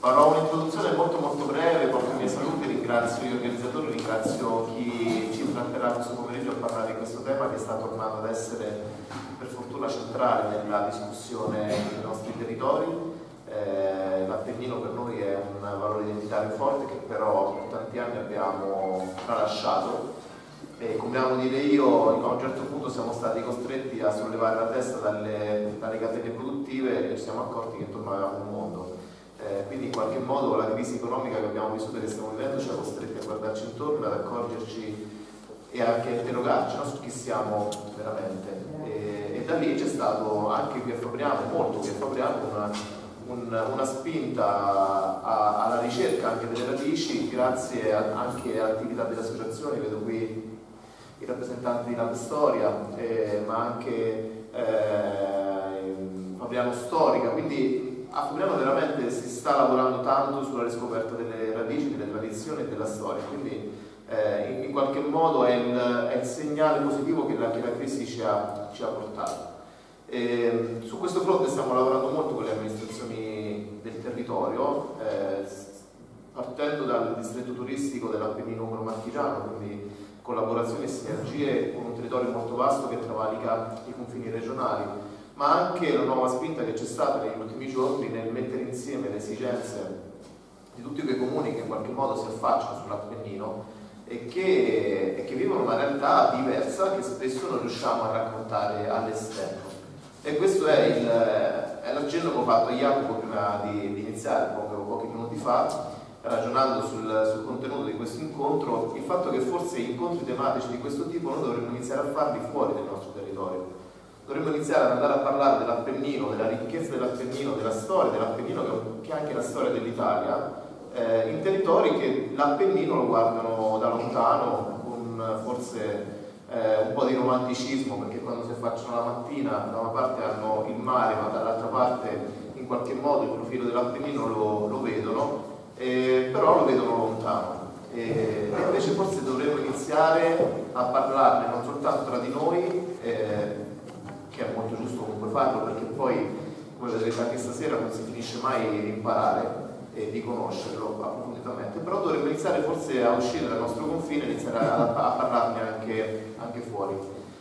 Farò un'introduzione molto breve, porto i miei saluti, ringrazio gli organizzatori, ringrazio chi ci intratterrà questo pomeriggio a parlare di questo tema che sta tornando ad essere per fortuna centrale nella discussione dei nostri territori. L'Appennino per noi è un valore identitario forte che però per tanti anni abbiamo tralasciato e, come amo dire io, a un certo punto siamo stati costretti a sollevare la testa dalle catene produttive e ci siamo accorti che intorno avevamo un mondo. Quindi in qualche modo la crisi economica che abbiamo vissuto e che stiamo vivendo ci ha costretti a guardarci intorno, ad accorgerci e anche a interrogarci, no, su chi siamo veramente. E da lì c'è stato anche qui a Fabriano, molto qui a Fabriano, una spinta alla ricerca anche delle radici, grazie anche all'attività delle associazioni. Vedo qui i rappresentanti di Lab Storia, ma anche Fabriano Storica, quindi a Fabriano veramente si sta lavorando tanto sulla riscoperta delle radici, delle tradizioni e della storia, quindi in qualche modo è il segnale positivo che la crisi ci ha portato. Su questo fronte stiamo lavorando molto con le amministrazioni del territorio, partendo dal distretto turistico dell'Appennino Umbro-Marchigiano, quindi collaborazioni e sinergie con un territorio molto vasto che travalica i confini regionali, ma anche la nuova spinta che c'è stata negli ultimi giorni nel mettere insieme le esigenze di tutti quei comuni che in qualche modo si affacciano sull'Appennino e che vivono una realtà diversa che spesso non riusciamo a raccontare all'esterno. E questo è l'accenno che ho fatto a Jacopo prima di iniziare, pochi minuti fa, ragionando sul contenuto di questo incontro, il fatto che forse incontri tematici di questo tipo noi dovremmo iniziare a farli fuori del nostro territorio. Dovremmo iniziare ad andare a parlare dell'Appennino, della ricchezza dell'Appennino, della storia dell'Appennino, che è anche la storia dell'Italia, in territori che l'Appennino lo guardano da lontano, con forse un po' di romanticismo, perché quando si affacciano la mattina da una parte hanno il mare, ma dall'altra parte in qualche modo il profilo dell'Appennino lo vedono, però lo vedono lontano. E invece forse dovremmo iniziare a parlarne non soltanto tra di noi, che è molto giusto comunque farlo, perché poi, come vedrete anche stasera, non si finisce mai di imparare e di conoscerlo approfonditamente, però dovremmo iniziare forse a uscire dal nostro confine e iniziare a parlarne anche fuori.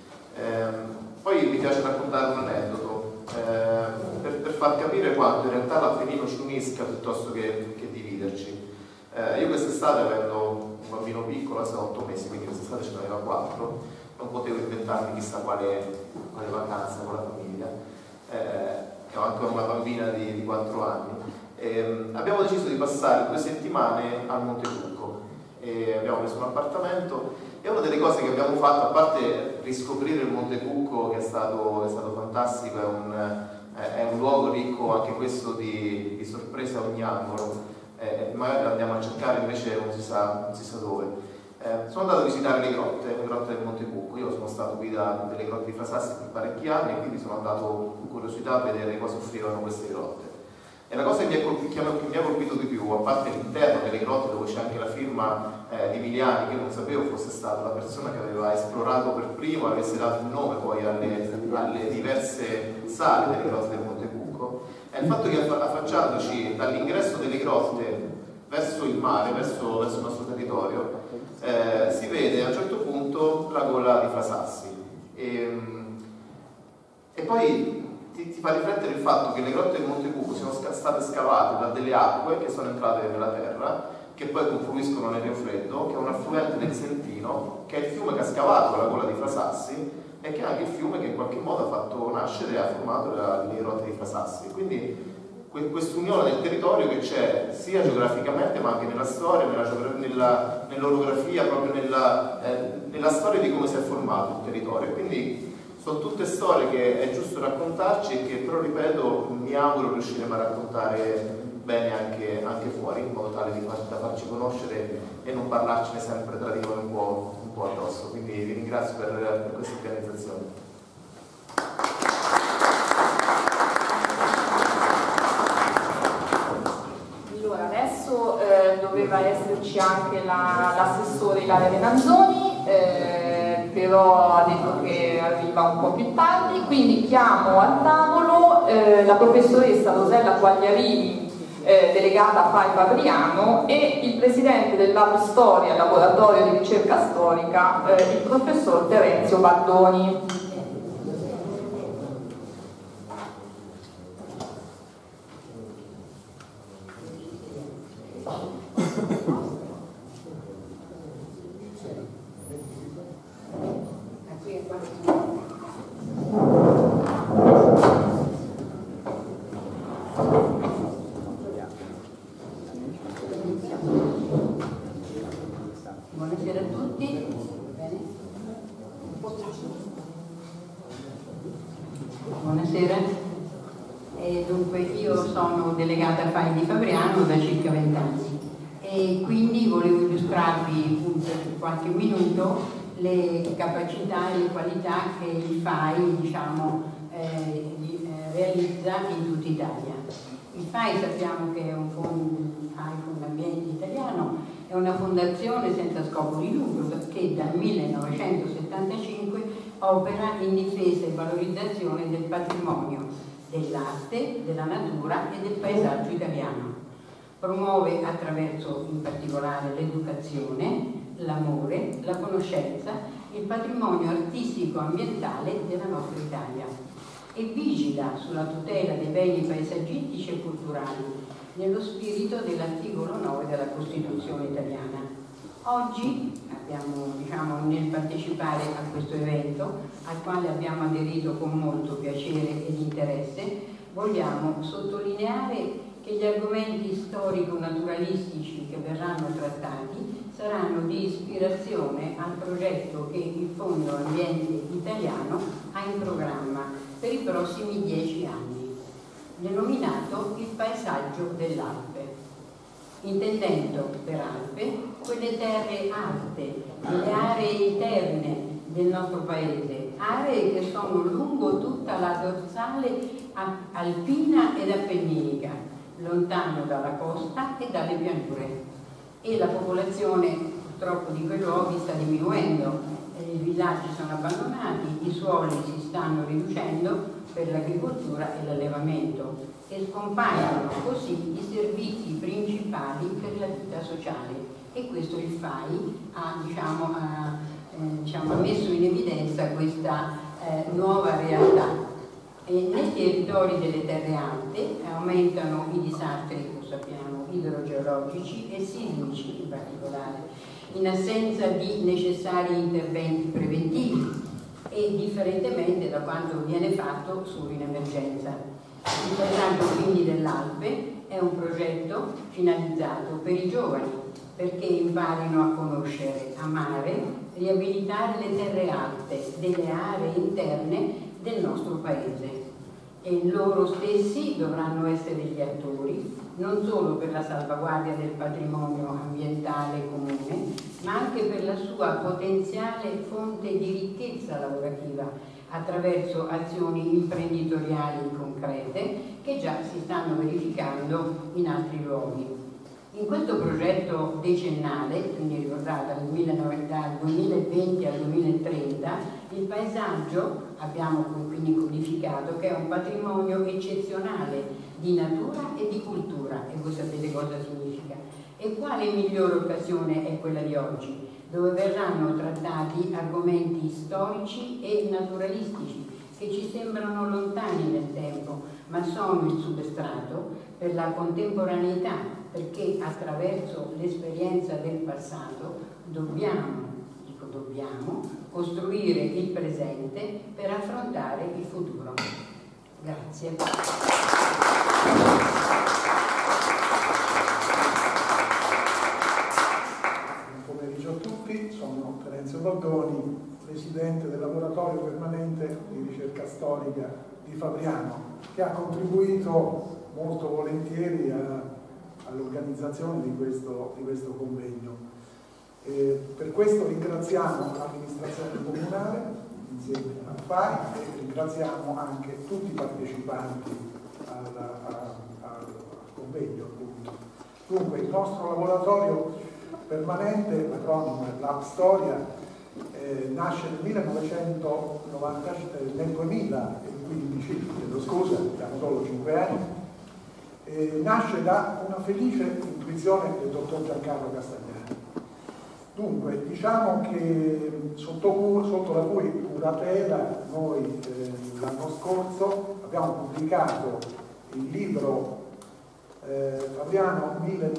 Poi mi piace raccontare un aneddoto per far capire quanto in realtà l'Appennino ci unisca piuttosto che dividerci. Io quest'estate, avendo un bambino piccolo, ha 8 mesi, quindi quest'estate ce n'aveva 4, non potevo inventarmi chissà quale vacanza con la famiglia, ho anche una bambina di 4 anni. Abbiamo deciso di passare 2 settimane al Monte Cucco, abbiamo preso un appartamento e una delle cose che abbiamo fatto, a parte riscoprire il Monte Cucco, che è stato fantastico, è un luogo ricco anche questo di sorpresa a ogni angolo, magari andiamo a cercare invece non si sa dove. Sono andato a visitare le grotte del Monte Cucco. Io sono stato guida delle grotte di Frasassi per parecchi anni e quindi sono andato con curiosità a vedere cosa offrivano queste grotte. E la cosa che mi ha colpito di più, a parte l'interno delle grotte dove c'è anche la firma di Miliani, che io non sapevo fosse stata la persona che aveva esplorato per primo e avesse dato il nome poi alle diverse sale delle grotte del Monte Cucco, è il fatto che affacciandoci dall'ingresso delle grotte verso il mare, verso il nostro territorio, si vede a un certo punto la gola di Frasassi. E poi ti fa riflettere il fatto che le grotte del Monte Cucco siano state scavate da delle acque che sono entrate nella terra, che poi confluiscono nel Rio Freddo, che è un affluente del Sentino, che è il fiume che ha scavato la gola di Frasassi e che è anche il fiume che in qualche modo ha fatto nascere e ha formato le grotte di Frasassi. Quindi quest'unione del territorio che c'è sia geograficamente ma anche nella storia, nell'orografia, proprio nella storia di come si è formato il territorio. Quindi sono tutte storie che è giusto raccontarci e che però, ripeto, mi auguro riusciremo a raccontare bene anche fuori, in modo tale da farci conoscere e non parlarcene sempre tra di noi un po' addosso. Quindi vi ringrazio per questa organizzazione. Allora, adesso doveva esserci anche l'assessore Ilaria Venanzoni, però ha detto che arriva un po' più tardi, quindi chiamo al tavolo la professoressa Rosella Quagliarini, delegata FAI Fabriano, e il presidente del Lab Storia, laboratorio di ricerca storica, il professor Terenzio Baldoni. Buonasera a tutti. Buonasera. Dunque io sono delegata FAI di Fabriano da circa 20 anni e quindi volevo illustrarvi per qualche minuto le capacità e le qualità che il FAI realizza in tutta Italia. Il FAI sappiamo che è un fondo ambiente italiano, è una fondazione senza scopo di lucro che dal 1975 opera in difesa e valorizzazione del patrimonio, dell'arte, della natura e del paesaggio italiano. Promuove attraverso in particolare l'educazione, l'amore, la conoscenza, il patrimonio artistico-ambientale della nostra Italia e vigila sulla tutela dei beni paesaggistici e culturali nello spirito dell'articolo 9 della Costituzione italiana. Oggi nel partecipare a questo evento, al quale abbiamo aderito con molto piacere ed interesse, vogliamo sottolineare che gli argomenti storico-naturalistici che verranno trattati saranno di ispirazione al progetto che il Fondo Ambiente Italiano ha in programma per i prossimi 10 anni, denominato il paesaggio dell'Alpe, intendendo per Alpe quelle terre alte, le aree interne del nostro paese, aree che sono lungo tutta la dorsale alpina ed appenninica, lontano dalla costa e dalle pianure. E la popolazione purtroppo di quei luoghi sta diminuendo, i villaggi sono abbandonati, i suoli si stanno riducendo per l'agricoltura e l'allevamento e scompaiono così i servizi principali per la vita sociale, e questo il FAI ha messo in evidenza questa nuova realtà. E nei territori delle terre alte aumentano i disastri, lo sappiamo, idrogeologici e sismici in particolare, in assenza di necessari interventi preventivi e differentemente da quanto viene fatto solo in emergenza. Il paesaggio quindi dell'Alpe è un progetto finalizzato per i giovani perché imparino a conoscere, amare, riabilitare le terre alte delle aree interne del nostro paese, e loro stessi dovranno essere gli attori non solo per la salvaguardia del patrimonio ambientale comune, ma anche per la sua potenziale fonte di ricchezza lavorativa attraverso azioni imprenditoriali concrete che già si stanno verificando in altri luoghi. In questo progetto decennale, quindi ricordate dal 2020 al 2030, il paesaggio abbiamo quindi codificato che è un patrimonio eccezionale di natura e di cultura, e voi sapete cosa significa. E quale migliore occasione è quella di oggi, dove verranno trattati argomenti storici e naturalistici che ci sembrano lontani nel tempo, ma sono il substrato per la contemporaneità, perché attraverso l'esperienza del passato dobbiamo costruire il presente per affrontare il futuro. Grazie. Buon pomeriggio a tutti, sono Terenzio Baldoni, presidente del laboratorio permanente di ricerca storica di Fabriano, che ha contribuito molto volentieri all'organizzazione di questo convegno. Per questo ringraziamo l'amministrazione comunale insieme al FAI e ringraziamo anche tutti i partecipanti al convegno, appunto. Dunque il nostro laboratorio permanente, l'acronimo è Lab Storia, nasce nel 2015, chiedo scusa, abbiamo solo 5 anni, nasce da una felice intuizione del dottor Giancarlo Castagnani. Dunque, diciamo che sotto la cui curatela noi l'anno scorso abbiamo pubblicato il libro Fabriano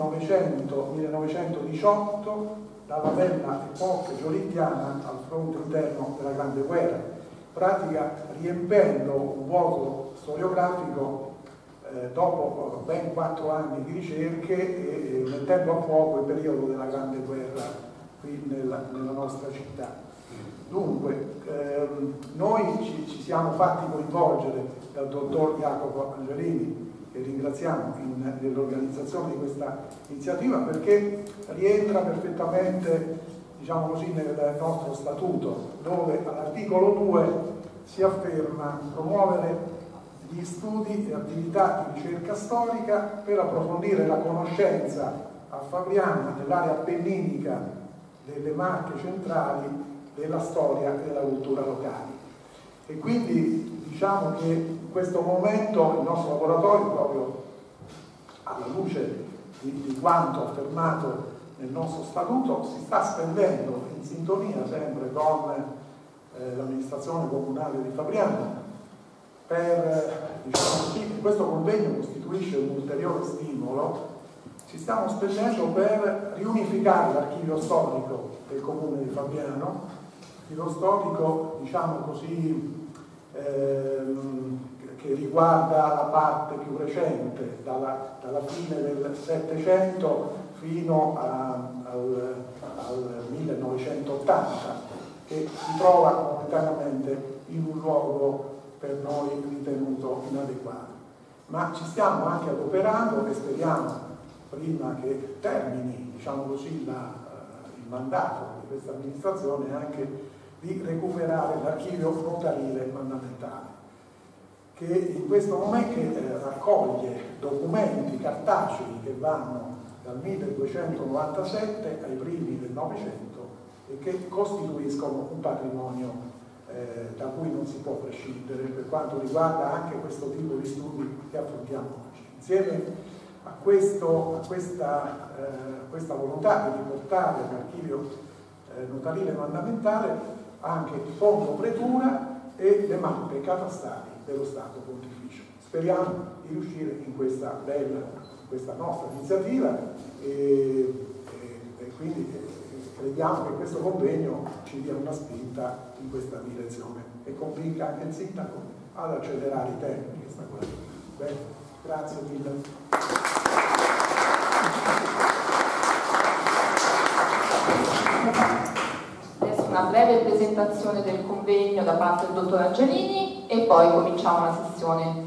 1918, dalla bella epoca giolittiana al fronte interno della Grande Guerra, in pratica riempendo un vuoto storiografico dopo ben 4 anni di ricerche e mettendo a fuoco il periodo della Grande Guerra qui nella nostra città. Dunque, noi ci siamo fatti coinvolgere dal dottor Jacopo Angelini, che ringraziamo nell'organizzazione di questa iniziativa, perché rientra perfettamente, diciamo così, nel nostro statuto, dove all'articolo 2 si afferma promuovere gli studi e attività di ricerca storica per approfondire la conoscenza a Fabriano, nell'area appenninica delle Marche centrali, della storia e della cultura locali. E quindi diciamo che in questo momento il nostro laboratorio, proprio alla luce di quanto affermato nel nostro statuto, si sta spendendo in sintonia sempre con l'amministrazione comunale di Fabriano per, diciamo così, questo convegno costituisce un ulteriore stimolo. Ci stiamo spendendo per riunificare l'archivio storico del comune di Fabriano, l'archivio storico, diciamo così, che riguarda la parte più recente, dalla fine del Settecento fino al 1980, che si trova momentaneamente in un luogo per noi ritenuto inadeguato. Ma ci stiamo anche adoperando e speriamo, prima che termini, diciamo così, il mandato di questa amministrazione, anche di recuperare l'archivio notarile mandamentale, che in questo momento raccoglie documenti cartacei che vanno dal 1297 ai primi del Novecento e che costituiscono un patrimonio da cui non si può prescindere per quanto riguarda anche questo tipo di studi che affrontiamo oggi. Insieme a questa volontà di riportare l'archivio notarile mandamentale anche il fondo pretura e le mappe catastali dello Stato Pontificio. Speriamo di riuscire in questa nostra iniziativa e quindi crediamo che questo convegno ci dia una spinta in questa direzione e convinca anche il sindaco ad accelerare i tempi che sta guardando. Bene, grazie mille. Adesso una breve presentazione del convegno da parte del dottor Angelini e poi cominciamo la sessione.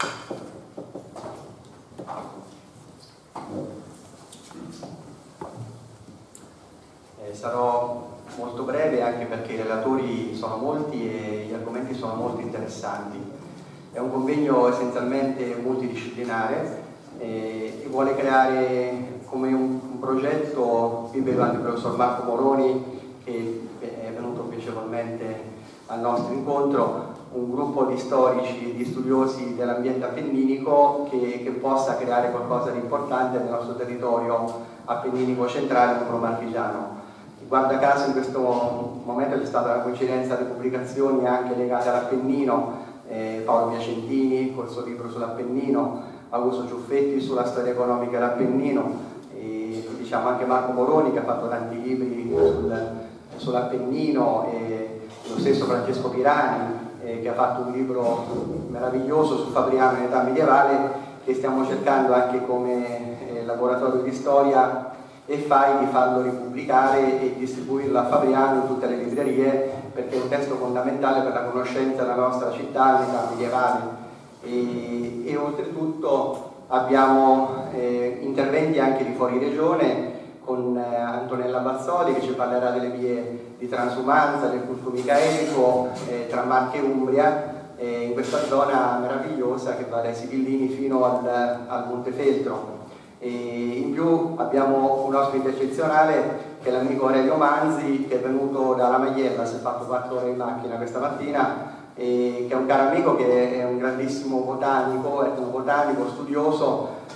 Sarò molto breve anche perché i relatori sono molti e gli argomenti sono molto interessanti. È un convegno essenzialmente multidisciplinare e vuole creare come un progetto, qui vedo anche il professor Marco Moroni che è venuto piacevolmente al nostro incontro, un gruppo di storici e di studiosi dell'ambiente appenninico che possa creare qualcosa di importante nel nostro territorio appenninico centrale umbro-marchigiano. Guarda caso in questo momento c'è stata una coincidenza di pubblicazioni anche legate all'Appennino, Paolo Piacentini col suo libro sull'Appennino, Augusto Ciuffetti sulla storia economica dell'Appennino, e diciamo anche Marco Moroni che ha fatto tanti libri sull'Appennino, e lo stesso Francesco Pirani che ha fatto un libro meraviglioso su Fabriano in età medievale, che stiamo cercando anche come laboratorio di storia e fai di farlo ripubblicare e distribuirlo a Fabriano in tutte le librerie, perché è un testo fondamentale per la conoscenza della nostra città all'età medievale. E oltretutto abbiamo interventi anche di fuori regione con Antonella Bazzoli che ci parlerà delle vie di transumanza, del culto micaelico tra Marche e Umbria, in questa zona meravigliosa che va dai Sibillini fino al Montefeltro. E in più abbiamo un ospite eccezionale che è l'amico Aurelio Manzi, che è venuto dalla Maiella, si è fatto 4 ore in macchina questa mattina, e che è un caro amico, che è un grandissimo botanico, etnobotanico, studioso,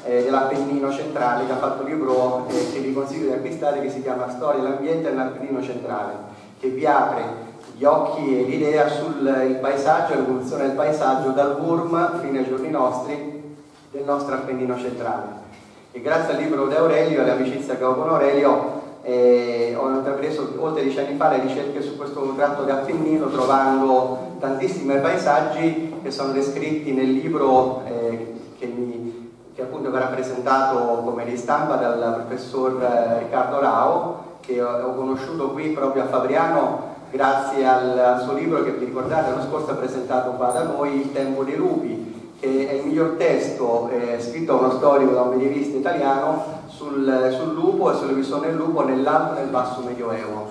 dell'Appennino centrale, che ha fatto un libro che vi consiglio di acquistare, che si chiama Storia dell'ambiente nell'Appennino centrale, che vi apre gli occhi e l'idea sul paesaggio, l'evoluzione del paesaggio dal Wurm fino ai giorni nostri del nostro Appennino centrale. E grazie al libro di Aurelio e all'amicizia che ho con Aurelio ho intrapreso oltre 10 anni fa le ricerche su questo tratto di Appennino, trovando tantissimi paesaggi che sono descritti nel libro che appunto verrà presentato come ristampa dal professor Riccardo Rao, che ho conosciuto qui proprio a Fabriano grazie al suo libro che, vi ricordate, l'anno scorso ha presentato qua da noi, Il tempo dei lupi, che è il miglior testo scritto da uno storico, da un medievista italiano sul lupo e sulle visioni del lupo nell'alto e nel basso medioevo.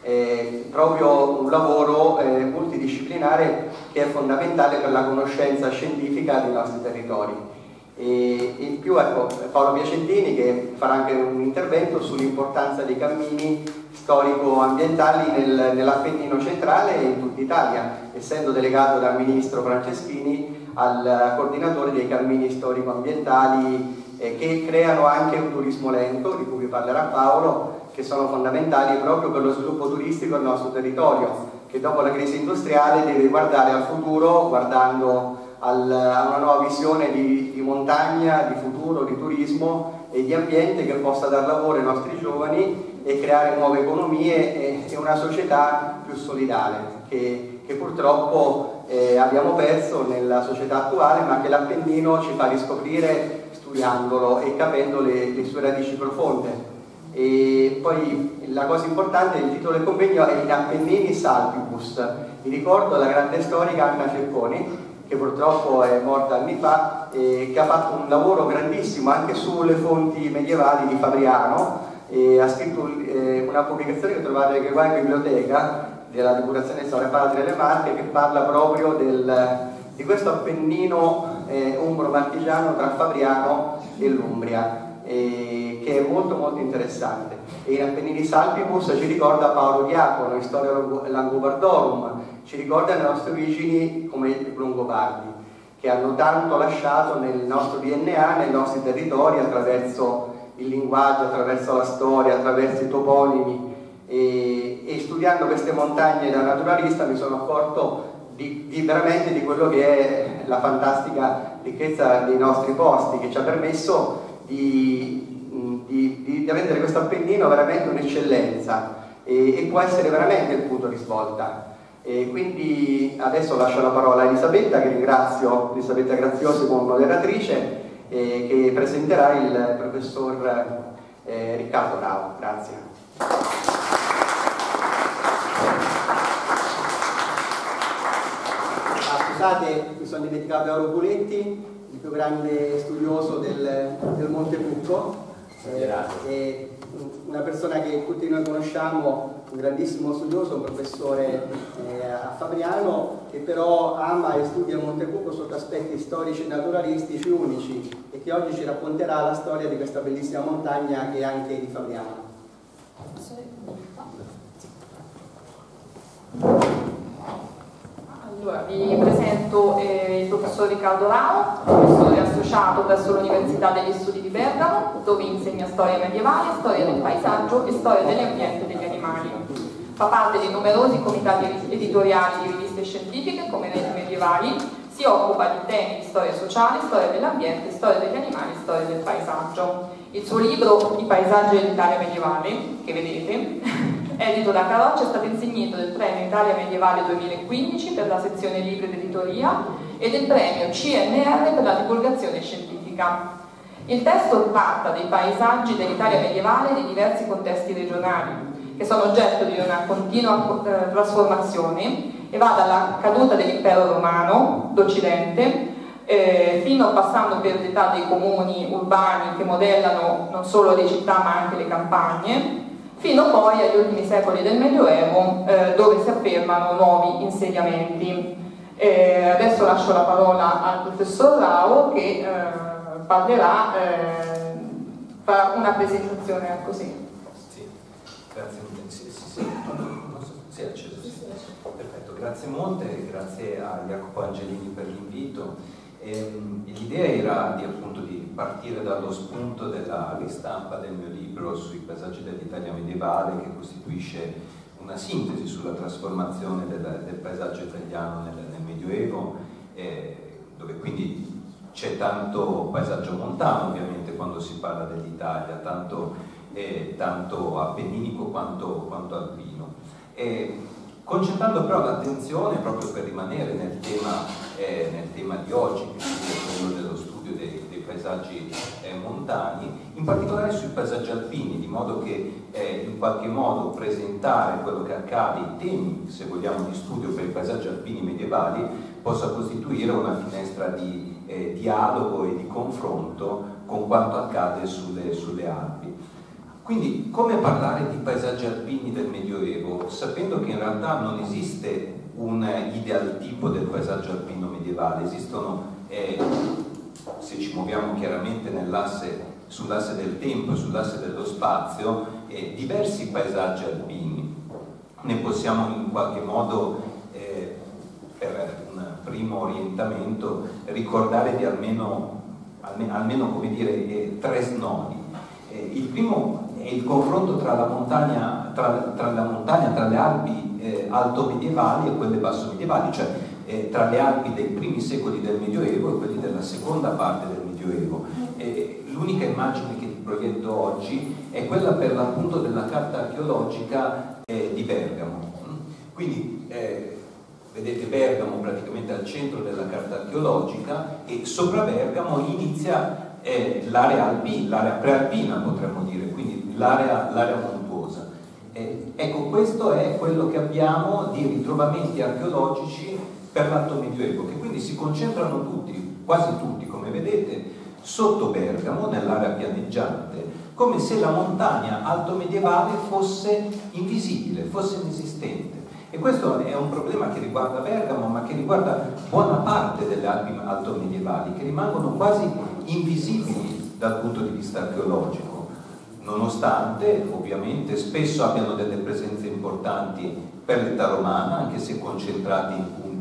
Proprio un lavoro multidisciplinare che è fondamentale per la conoscenza scientifica dei nostri territori. E in più, ecco, Paolo Piacentini che farà anche un intervento sull'importanza dei cammini storico-ambientali nell'Appennino centrale e in tutta Italia, essendo delegato dal ministro Franceschini al coordinatore dei cammini storico-ambientali che creano anche un turismo lento, di cui vi parlerà Paolo, che sono fondamentali proprio per lo sviluppo turistico del nostro territorio, che dopo la crisi industriale deve guardare al futuro, guardando a una nuova visione di montagna, di futuro, di turismo e di ambiente che possa dar lavoro ai nostri giovani e creare nuove economie e una società più solidale, che purtroppo abbiamo perso nella società attuale, ma che l'Appennino ci fa riscoprire studiandolo e capendo le sue radici profonde. E poi la cosa importante, il titolo del convegno è In Appenninis Alpibus. Vi ricordo la grande storica Anna Cecconi, che purtroppo è morta anni fa, che ha fatto un lavoro grandissimo anche sulle fonti medievali di Fabriano, e ha scritto una pubblicazione che trovate che qua in biblioteca, della Divulgazione di Storia Patria delle Marche, che parla proprio di questo Appennino umbro-marchigiano tra Fabriano e l'Umbria, che è molto molto interessante. E in Appenninis Alpibus ci ricorda Paolo Diacono, in Storia Langobardorum, ci ricorda le nostre origini come Longobardi, che hanno tanto lasciato nel nostro DNA, nei nostri territori, attraverso il linguaggio, attraverso la storia, attraverso i toponimi. E studiando queste montagne da naturalista mi sono accorto veramente di quello che è la fantastica ricchezza dei nostri posti, che ci ha permesso di rendere questo Appennino veramente un'eccellenza e può essere veramente il punto di svolta. E quindi adesso lascio la parola a Elisabetta, che ringrazio, Elisabetta Graziosi come moderatrice, che presenterà il professor Riccardo Rao. Grazie. Scusate, mi sono dimenticato Auro Puletti, il più grande studioso del Monte Pucco, una persona che tutti noi conosciamo, un grandissimo studioso, un professore a Fabriano, che però ama e studia il Monte Pucco sotto aspetti storici e naturalistici unici, e che oggi ci racconterà la storia di questa bellissima montagna che è anche di Fabriano. Allora, vi presento il professor Riccardo Rao, professore associato presso l'Università degli Studi di Bergamo, dove insegna storia medievale, storia del paesaggio e storia dell'ambiente e degli animali. Fa parte di numerosi comitati editoriali di riviste scientifiche come Reti Medievali, si occupa di temi di storia sociale, storia dell'ambiente, storia degli animali e storia del paesaggio. Il suo libro I paesaggi dell'Italia medievale, che vedete, edito da Carocci, è stato insignito del premio Italia Medievale 2015 per la sezione libri d'editoria e del premio CNR per la divulgazione scientifica. Il testo tratta dei paesaggi dell'Italia medievale e dei diversi contesti regionali, che sono oggetto di una continua trasformazione e va dalla caduta dell'impero romano d'Occidente fino passando per l'età dei comuni urbani che modellano non solo le città ma anche le campagne, fino poi agli ultimi secoli del Medioevo, dove si affermano nuovi insediamenti. Adesso lascio la parola al professor Rao, che parlerà, farà una presentazione così. Sì, grazie molte. Sì, acceso. Perfetto, grazie molte, grazie a Jacopo Angelini per l'invito. L'idea era appunto di partire dallo spunto della ristampa del mio libro sui paesaggi dell'Italia medievale, che costituisce una sintesi sulla trasformazione del paesaggio italiano nel Medioevo, dove quindi c'è tanto paesaggio montano ovviamente quando si parla dell'Italia, tanto appenninico quanto alpino. Concentrando però l'attenzione, proprio per rimanere nel tema di oggi, che è quello dello studio dei paesaggi montani, in particolare sui paesaggi alpini, di modo che in qualche modo presentare quello che accade, i temi, se vogliamo, di studio per i paesaggi alpini medievali, possa costituire una finestra di dialogo e di confronto con quanto accade sulle Alpi. Quindi, come parlare di paesaggi alpini del Medioevo, sapendo che in realtà non esiste un idealtipo del paesaggio alpino medievale, esistono, se ci muoviamo chiaramente sull'asse del tempo e sull'asse dello spazio, diversi paesaggi alpini. Ne possiamo in qualche modo, per un primo orientamento, ricordare di almeno come dire, tre snodi. Il primo è il confronto tra la montagna, tra le Alpi alto-medievali e quelle basso-medievali, cioè tra le Alpi dei primi secoli del Medioevo e quelli della seconda parte del Medioevo. L'unica immagine che ti proietto oggi è quella per l'appunto della carta archeologica di Bergamo. Quindi vedete Bergamo praticamente al centro della carta archeologica, e sopra Bergamo inizia l'area prealpina, potremmo dire, quindi l'area montuosa. Ecco, questo è quello che abbiamo di ritrovamenti archeologici per l'Alto Medioevo, che quindi si concentrano tutti, quasi tutti, come vedete, sotto Bergamo, nell'area pianeggiante, come se la montagna altomedievale fosse invisibile, fosse inesistente. E questo è un problema che riguarda Bergamo, ma che riguarda buona parte delle Alpi altomedievali, che rimangono quasi invisibili dal punto di vista archeologico, nonostante ovviamente spesso abbiano delle presenze importanti per l'età romana, anche se concentrati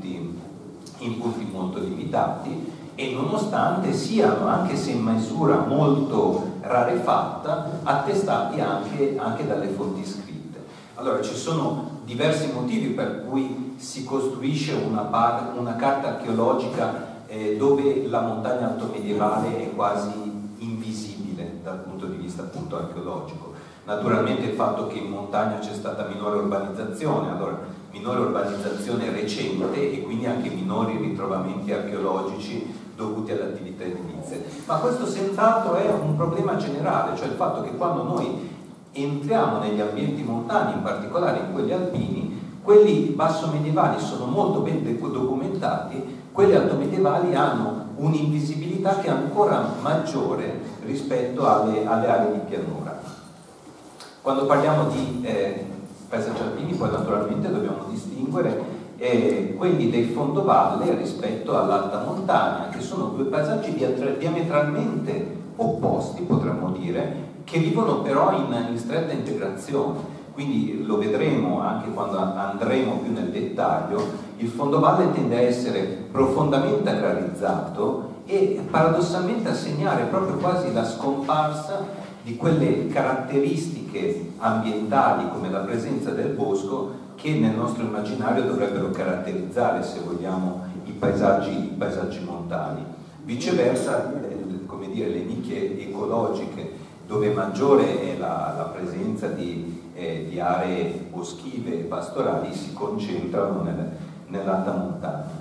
in punti molto limitati, e nonostante siano, anche se in misura molto rarefatta, attestati anche dalle fonti scritte. Allora, ci sono diversi motivi per cui si costruisce una carta archeologica dove la montagna altomedievale è quasi invisibile dal punto di vista appunto archeologico. Naturalmente il fatto che in montagna c'è stata minore urbanizzazione, allora minore urbanizzazione recente e quindi anche minori ritrovamenti archeologici dovuti alle attività edilizie. Ma questo senz'altro è un problema generale, cioè il fatto che quando noi entriamo negli ambienti montani, in particolare in quelli alpini, quelli basso-medievali sono molto ben documentati, quelli altomedievali hanno un'invisibilità che è ancora maggiore rispetto alle aree di pianura. Quando parliamo di paesaggi alpini, poi naturalmente dobbiamo distinguere quelli dei fondovalle rispetto all'alta montagna, che sono due paesaggi diametralmente opposti, potremmo dire, che vivono però in stretta integrazione. Quindi lo vedremo anche quando andremo più nel dettaglio, il fondovalle tende a essere profondamente agrarizzato e paradossalmente a segnare proprio quasi la scomparsa di quelle caratteristiche ambientali come la presenza del bosco che nel nostro immaginario dovrebbero caratterizzare, se vogliamo, i paesaggi montani. Viceversa, come dire, le nicchie ecologiche dove maggiore è la presenza di aree boschive e pastorali si concentrano nell'alta montagna.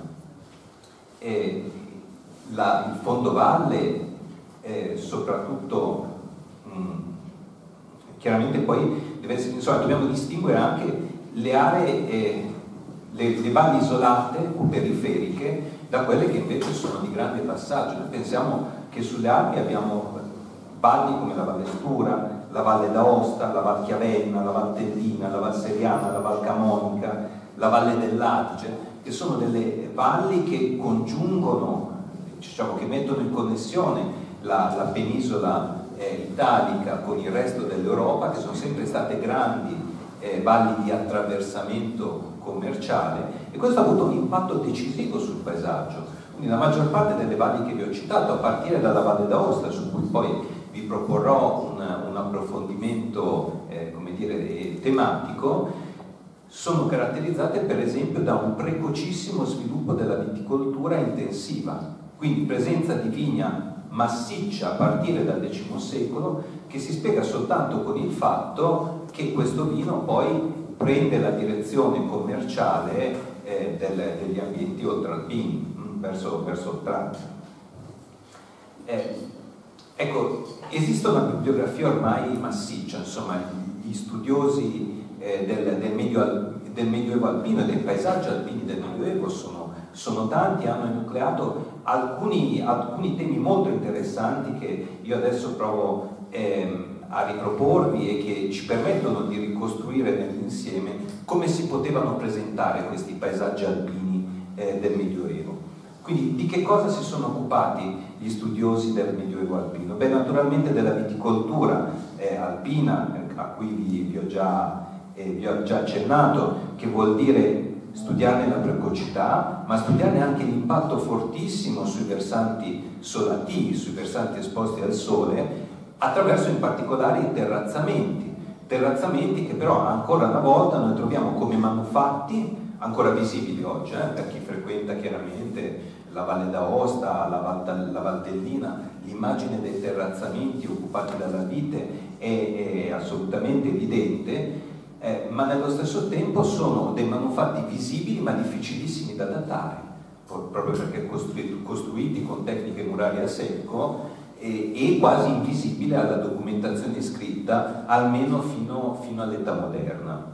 Il fondovalle soprattutto chiaramente poi dobbiamo distinguere anche le aree, le valli isolate o periferiche da quelle che invece sono di grande passaggio. Noi pensiamo che sulle Alpi abbiamo valli come la Valle Stura, la Valle d'Aosta, la Val Chiavenna, la Val Tellina, la Val Seriana, la Val Camonica, la Valle dell'Adige, che sono delle valli che congiungono, diciamo, che mettono in connessione la penisola italica con il resto dell'Europa, che sono sempre state grandi valli di attraversamento commerciale, e questo ha avuto un impatto decisivo sul paesaggio. Quindi la maggior parte delle valli che vi ho citato, a partire dalla Valle d'Aosta, su cui poi vi proporrò un approfondimento come dire, tematico, sono caratterizzate per esempio da un precocissimo sviluppo della viticoltura intensiva, quindi presenza di vigna massiccia a partire dal X secolo, che si spiega soltanto con il fatto che questo vino poi prende la direzione commerciale degli ambienti oltralpini, verso oltralpe. Ecco, esiste una bibliografia ormai massiccia, insomma, gli studiosi del Medioevo alpino e dei paesaggi alpini del Medioevo sono tanti, hanno enucleato alcuni temi molto interessanti che io adesso provo a riproporvi e che ci permettono di ricostruire nell'insieme come si potevano presentare questi paesaggi alpini del Medioevo. Quindi di che cosa si sono occupati gli studiosi del Medioevo alpino? Beh, naturalmente della viticoltura alpina, a cui vi ho già accennato, che vuol dire studiarne la precocità, ma studiarne anche l'impatto fortissimo sui versanti solativi, sui versanti esposti al sole, attraverso in particolare i terrazzamenti che però ancora una volta noi troviamo come manufatti ancora visibili oggi, per chi frequenta chiaramente la Valle d'Aosta, la Valtellina, l'immagine dei terrazzamenti occupati dalla vite è assolutamente evidente, ma nello stesso tempo sono dei manufatti visibili ma difficilissimi da datare, proprio perché costruiti con tecniche murarie a secco e quasi invisibile alla documentazione scritta, almeno fino all'età moderna.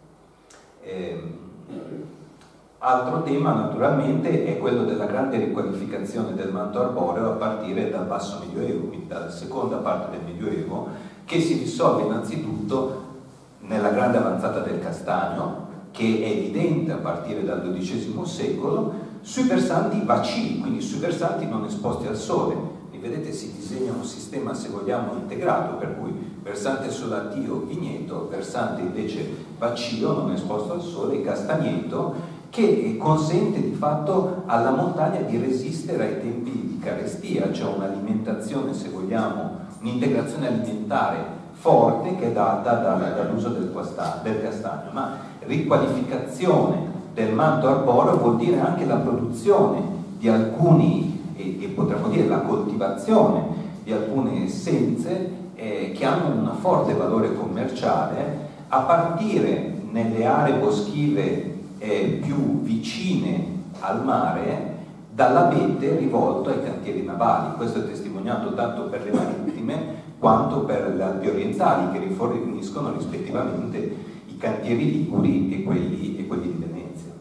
Altro tema naturalmente è quello della grande riqualificazione del manto arboreo a partire dal basso medioevo, quindi dalla seconda parte del medioevo, che si risolve innanzitutto nella grande avanzata del castagno, che è evidente a partire dal XII secolo, sui versanti vacili, quindi sui versanti non esposti al sole. Vedete, si disegna un sistema, se vogliamo, integrato, per cui versante solatio, vigneto, versante invece vaccio, non esposto al sole, castagneto, che consente di fatto alla montagna di resistere ai tempi di carestia, cioè un'alimentazione, se vogliamo, un'integrazione alimentare forte che è data dall'uso del castagno. Ma riqualificazione del manto arboreo vuol dire anche la produzione di alcuni e potremmo dire la coltivazione di alcune essenze che hanno un forte valore commerciale a partire nelle aree boschive più vicine al mare dall'abete rivolto ai cantieri navali. Questo è testimoniato tanto per le marittime quanto per le Alpi orientali, che riforniscono rispettivamente i cantieri liguri e quelli di Venezia.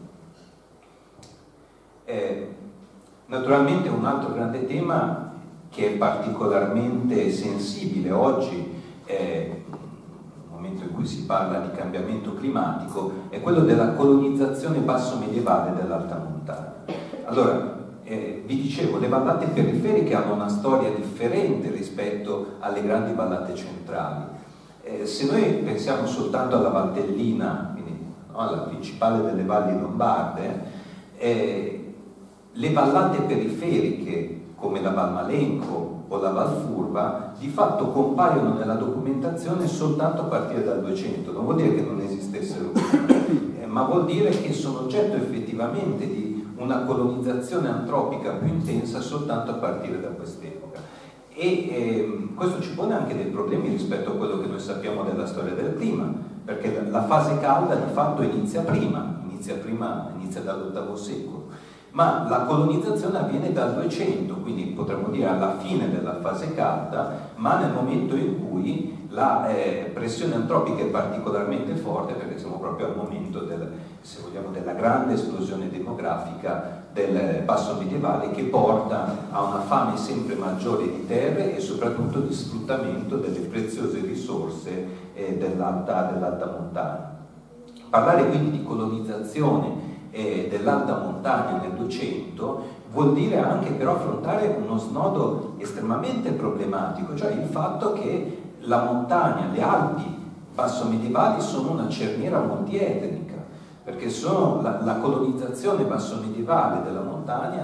Naturalmente un altro grande tema che è particolarmente sensibile oggi, nel momento in cui si parla di cambiamento climatico, è quello della colonizzazione basso medievale dell'alta montagna. Allora, vi dicevo, le vallate periferiche hanno una storia differente rispetto alle grandi vallate centrali. Se noi pensiamo soltanto alla Valtellina, quindi alla principale delle valli lombarde, le vallate periferiche come la Val Malenco o la Val Furva di fatto compaiono nella documentazione soltanto a partire dal 200. Non vuol dire che non esistessero prima, ma vuol dire che sono oggetto effettivamente di una colonizzazione antropica più intensa soltanto a partire da quest'epoca. E questo ci pone anche dei problemi rispetto a quello che noi sappiamo della storia del clima, perché la fase calda di fatto inizia dall'VIII secolo. Ma la colonizzazione avviene dal 200, quindi potremmo dire alla fine della fase calda, ma nel momento in cui la pressione antropica è particolarmente forte, perché siamo proprio al momento se vogliamo, della grande esplosione demografica del basso medievale, che porta a una fame sempre maggiore di terre e soprattutto di sfruttamento delle preziose risorse dell'alta montagna. Parlare quindi di colonizzazione dell'alta montagna nel 200 vuol dire anche però affrontare uno snodo estremamente problematico, cioè il fatto che la montagna, le Alpi basso medievali sono una cerniera multietnica, perché la colonizzazione basso medievale della montagna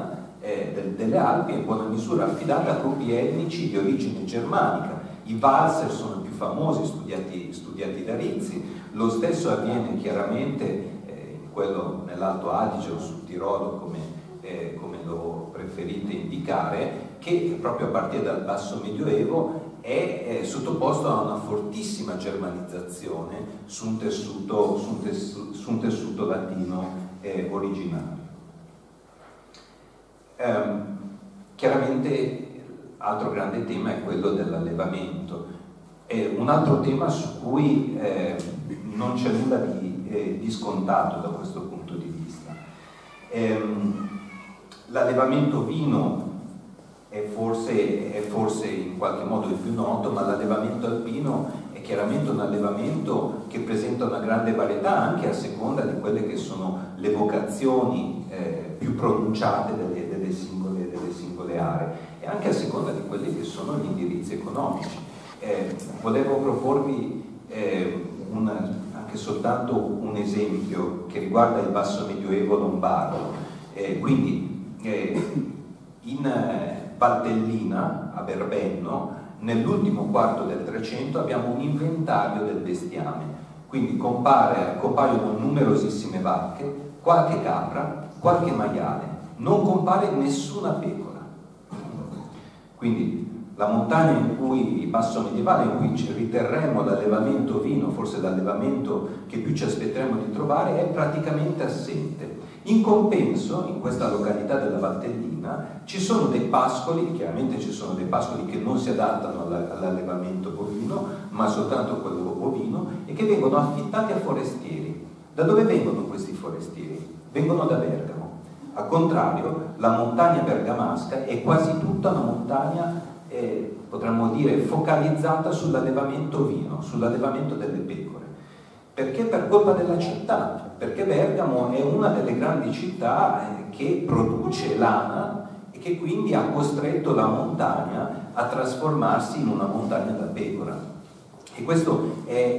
delle Alpi è in buona misura affidata a gruppi etnici di origine germanica. I Walser sono più famosi, studiati da Rizzi. Lo stesso avviene chiaramente nell'Alto Adige o sul Tirolo, come lo preferite indicare, che proprio a partire dal basso medioevo è sottoposto a una fortissima germanizzazione su un tessuto latino originario. Chiaramente altro grande tema è quello dell'allevamento. Un altro tema su cui non c'è nulla di scontato da questo punto di vista. L'allevamento vino è forse in qualche modo il più noto, ma l'allevamento alpino è chiaramente un allevamento che presenta una grande varietà anche a seconda di quelle che sono le vocazioni più pronunciate delle singole aree e anche a seconda di quelli che sono gli indirizzi economici. Volevo proporvi anche soltanto un esempio che riguarda il basso medioevo lombardo. In Valtellina, a Berbenno, nell'ultimo quarto del 300 abbiamo un inventario del bestiame, quindi compaiono numerosissime vacche, qualche capra, qualche maiale, non compare nessuna pecora. Quindi la montagna il basso medievale in cui ci riterremo l'allevamento vino, forse l'allevamento che più ci aspetteremo di trovare, è praticamente assente. In compenso, in questa località della Valtellina, ci sono dei pascoli, chiaramente ci sono dei pascoli che non si adattano all'allevamento bovino, ma soltanto quello bovino, e che vengono affittati a forestieri. Da dove vengono questi forestieri? Vengono da Bergamo. Al contrario, la montagna bergamasca è quasi tutta una montagna, potremmo dire, focalizzata sull'allevamento vino, sull'allevamento delle pecore. Perché? Per colpa della città, perché Bergamo è una delle grandi città che produce lana e che quindi ha costretto la montagna a trasformarsi in una montagna da pecora. E questo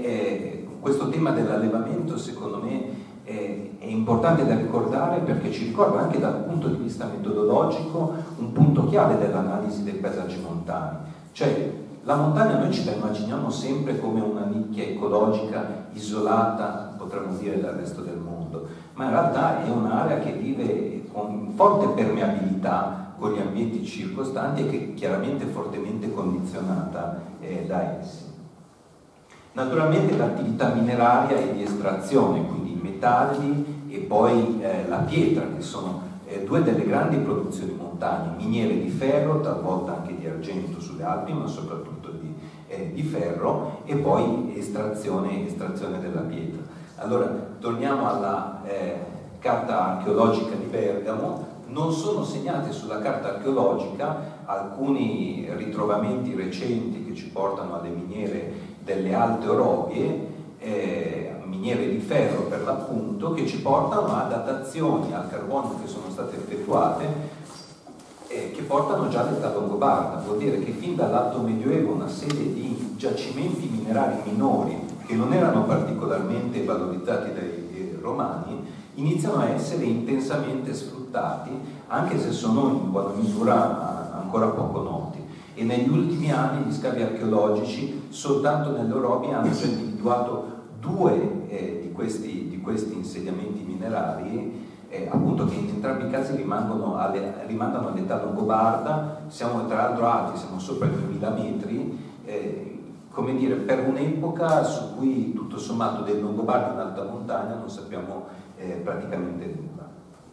tema dell'allevamento, secondo me, è importante da ricordare, perché ci ricorda anche dal punto di vista metodologico un punto chiave dell'analisi dei paesaggi montani. Cioè, la montagna noi ce la immaginiamo sempre come una nicchia ecologica isolata, potremmo dire, dal resto del mondo, ma in realtà è un'area che vive con forte permeabilità con gli ambienti circostanti e che è chiaramente fortemente condizionata da essi. Naturalmente l'attività mineraria e di estrazione, quindi i metalli e poi la pietra, che sono due delle grandi produzioni montane, miniere di ferro, talvolta anche di argento sulle Alpi, ma soprattutto di ferro, e poi estrazione della pietra. Allora, torniamo alla carta archeologica di Bergamo. Non sono segnate sulla carta archeologica alcuni ritrovamenti recenti che ci portano alle miniere delle Alte Orobie, miniere di ferro per l'appunto, che ci portano a datazioni al carbonio che sono state effettuate che portano già all'età longobarda. Vuol dire che fin dall'Alto Medioevo una serie di giacimenti minerari minori che non erano particolarmente valorizzati dai romani iniziano a essere intensamente sfruttati, anche se sono in buona misura ancora poco noti. E negli ultimi anni gli scavi archeologici soltanto nell'Orobie hanno già individuato due di questi insediamenti minerari, appunto, che in entrambi i casi rimandano all'età longobarda. Siamo tra l'altro alti, siamo sopra i 2000 metri, come dire, per un'epoca su cui tutto sommato dei Longobardi in alta montagna non sappiamo praticamente nulla.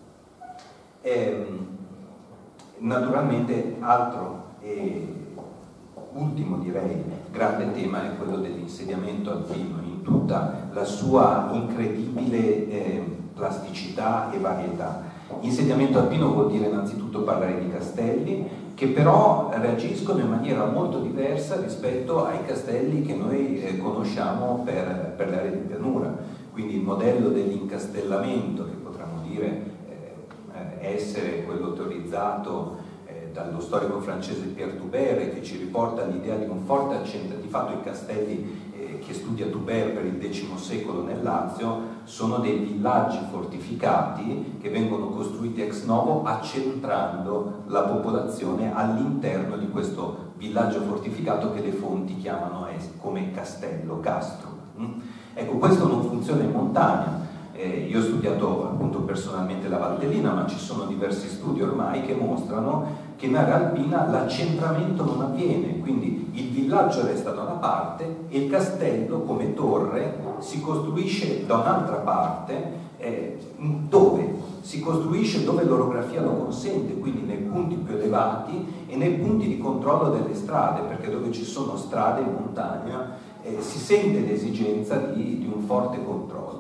Naturalmente altro ultimo, direi, grande tema è quello dell'insediamento alpino in tutta la sua incredibile plasticità e varietà. Insediamento alpino vuol dire innanzitutto parlare di castelli, che però reagiscono in maniera molto diversa rispetto ai castelli che noi conosciamo per le aree di pianura. Quindi il modello dell'incastellamento, che potremmo dire essere quello teorizzato dallo storico francese Pierre Toubert, che ci riporta l'idea di un forte accento, di fatto i castelli che studia Tuber per il X secolo nel Lazio, sono dei villaggi fortificati che vengono costruiti ex novo accentrando la popolazione all'interno di questo villaggio fortificato che le fonti chiamano come castello, castro. Ecco, questo non funziona in montagna. Io ho studiato appunto personalmente la Valtellina, ma ci sono diversi studi ormai che mostrano che in area alpina l'accentramento non avviene, quindi il villaggio resta da una parte e il castello come torre si costruisce da un'altra parte, dove si costruisce dove l'orografia lo consente, quindi nei punti più elevati e nei punti di controllo delle strade, perché dove ci sono strade in montagna si sente l'esigenza di un forte controllo.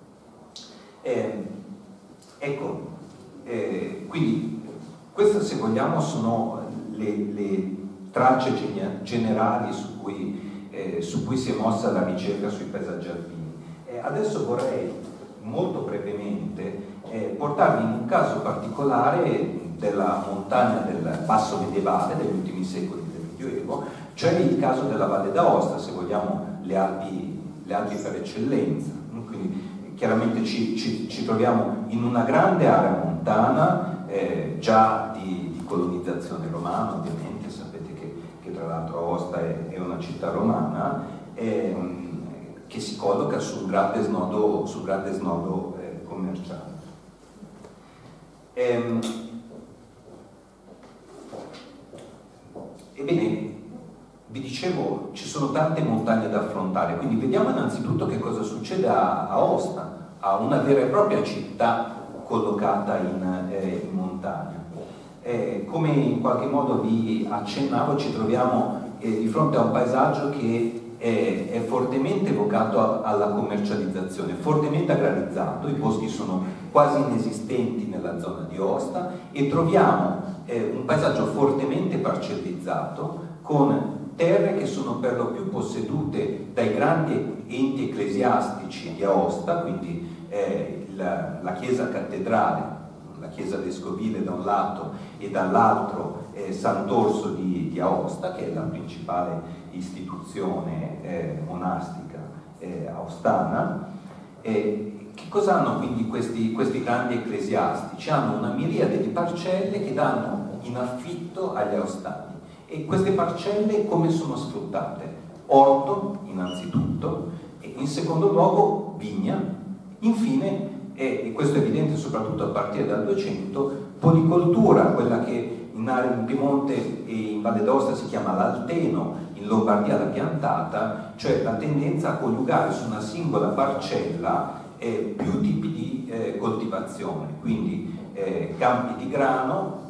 Quindi queste, se vogliamo, sono le tracce generali su cui si è mossa la ricerca sui paesaggi alpini. Adesso vorrei molto brevemente portarvi in un caso particolare della montagna del basso medievale, degli ultimi secoli del Medioevo, cioè il caso della Valle d'Aosta, se vogliamo le Alpi per eccellenza. Quindi chiaramente ci troviamo in una grande area montana, già di colonizzazione romana, ovviamente, sapete che tra l'altro Aosta è una città romana, che si colloca su un grande snodo commerciale. Ebbene, vi dicevo, ci sono tante montagne da affrontare, quindi vediamo innanzitutto che cosa succede a Aosta, a una vera e propria città collocata in montagna. Come in qualche modo vi accennavo, ci troviamo di fronte a un paesaggio che è fortemente vocato alla commercializzazione, fortemente agrarizzato, i boschi sono quasi inesistenti nella zona di Aosta e troviamo un paesaggio fortemente parcellizzato con terre che sono per lo più possedute dai grandi enti ecclesiastici di Aosta, quindi la chiesa cattedrale, la chiesa vescovile da un lato e dall'altro Sant'Orso di Aosta, che è la principale istituzione monastica aostana. Che cosa hanno quindi questi grandi ecclesiastici? Hanno una miriade di parcelle che danno in affitto agli aostani. E queste parcelle come sono sfruttate? Orto, innanzitutto, e in secondo luogo vigna, infine, e questo è evidente soprattutto a partire dal 200, policoltura, quella che in Piemonte e in Valle d'Aosta si chiama l'alteno, in Lombardia la piantata, cioè la tendenza a coniugare su una singola parcella più tipi di coltivazione, quindi campi di grano,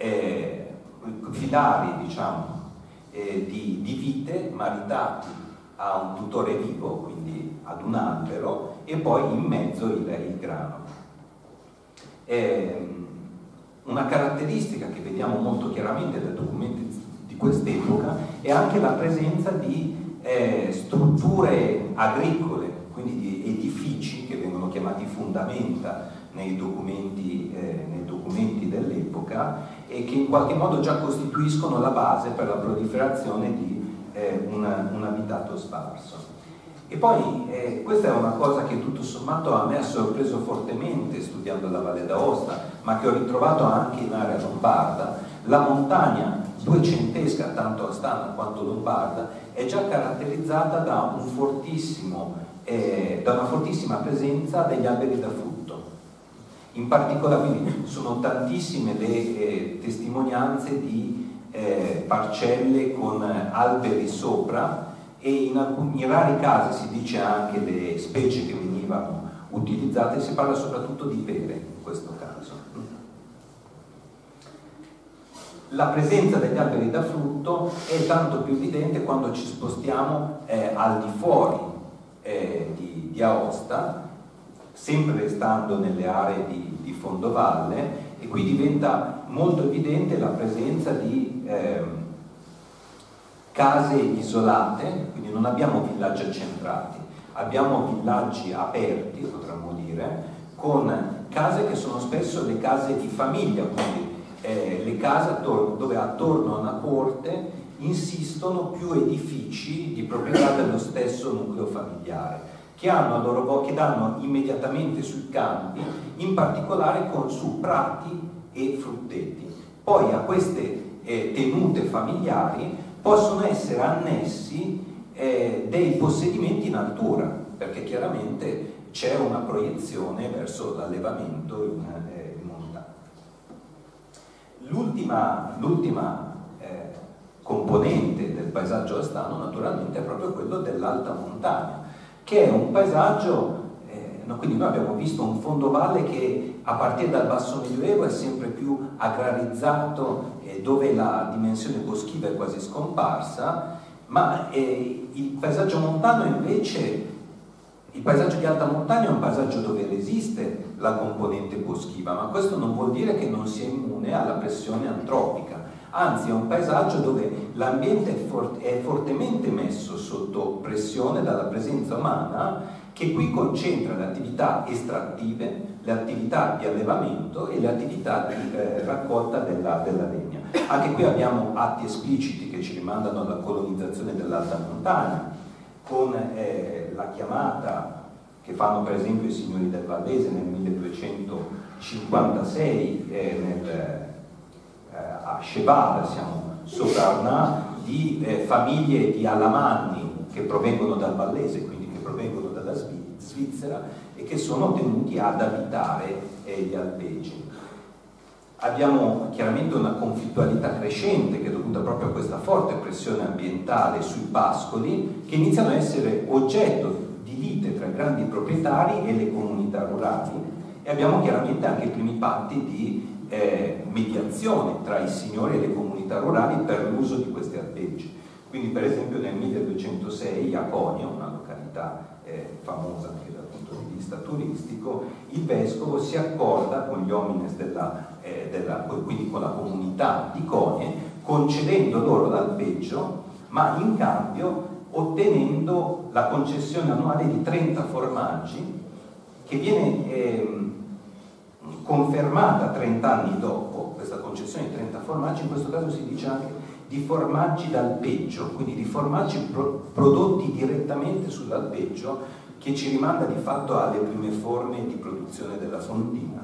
filari, diciamo, di vite maritati a un tutore vivo, quindi ad un albero, e poi in mezzo il grano. Una caratteristica che vediamo molto chiaramente dai documenti di quest'epoca è anche la presenza di strutture agricole, quindi di edifici che vengono chiamati fondamenta nei documenti dell'epoca e che in qualche modo già costituiscono la base per la proliferazione di un abitato sparso. E poi questa è una cosa che tutto sommato a me ha sorpreso fortemente studiando la Valle d'Aosta, ma che ho ritrovato anche in area lombarda. La montagna duecentesca, tanto astana quanto lombarda, è già caratterizzata da una fortissima presenza degli alberi da frutto. In particolare, quindi, sono tantissime le testimonianze di parcelle con alberi sopra, e in rari casi si dice anche le specie che venivano utilizzate, si parla soprattutto di pere in questo caso. La presenza degli alberi da frutto è tanto più evidente quando ci spostiamo al di fuori di Aosta, sempre restando nelle aree di fondovalle, e qui diventa molto evidente la presenza di case isolate, quindi non abbiamo villaggi accentrati, abbiamo villaggi aperti, potremmo dire, con case che sono spesso le case di famiglia, quindi le case dove attorno a una corte insistono più edifici di proprietà dello stesso nucleo familiare, che hanno a loro volta, che danno immediatamente sui campi, in particolare su prati e frutteti. Poi a queste tenute familiari possono essere annessi dei possedimenti in altura, perché chiaramente c'è una proiezione verso l'allevamento in montagna. L'ultima componente del paesaggio astano naturalmente è proprio quello dell'alta montagna, che è un paesaggio, quindi noi abbiamo visto un fondovalle che a partire dal basso medioevo è sempre più agrarizzato, dove la dimensione boschiva è quasi scomparsa, ma il paesaggio montano invece, il paesaggio di alta montagna è un paesaggio dove resiste la componente boschiva, ma questo non vuol dire che non sia immune alla pressione antropica, anzi è un paesaggio dove l'ambiente è fortemente messo sotto pressione dalla presenza umana, che qui concentra le attività estrattive, le attività di allevamento e le attività di raccolta della legna. Anche qui abbiamo atti espliciti che ci rimandano alla colonizzazione dell'alta montagna, con la chiamata che fanno per esempio i signori del Vallese nel 1256 a Cheval, siamo sopra Arnà, di famiglie di alamanni che provengono dal Vallese, quindi che provengono dalla Svizzera, e che sono tenuti ad abitare gli alpeggi. Abbiamo chiaramente una conflittualità crescente che è dovuta proprio a questa forte pressione ambientale sui pascoli, che iniziano a essere oggetto di lite tra i grandi proprietari e le comunità rurali, e abbiamo chiaramente anche i primi patti di mediazione tra i signori e le comunità rurali per l'uso di questi alpeggi. Quindi per esempio nel 1206 a Conio, una località famosa anche dal punto di vista turistico, il vescovo si accorda con gli homines quindi con la comunità di Conie, concedendo loro l'alpeggio, ma in cambio ottenendo la concessione annuale di 30 formaggi, che viene confermata 30 anni dopo. Questa concessione di 30 formaggi, in questo caso si dice anche di formaggi d'alpeggio, quindi di formaggi prodotti direttamente sull'alpeggio, che ci rimanda di fatto alle prime forme di produzione della fontina.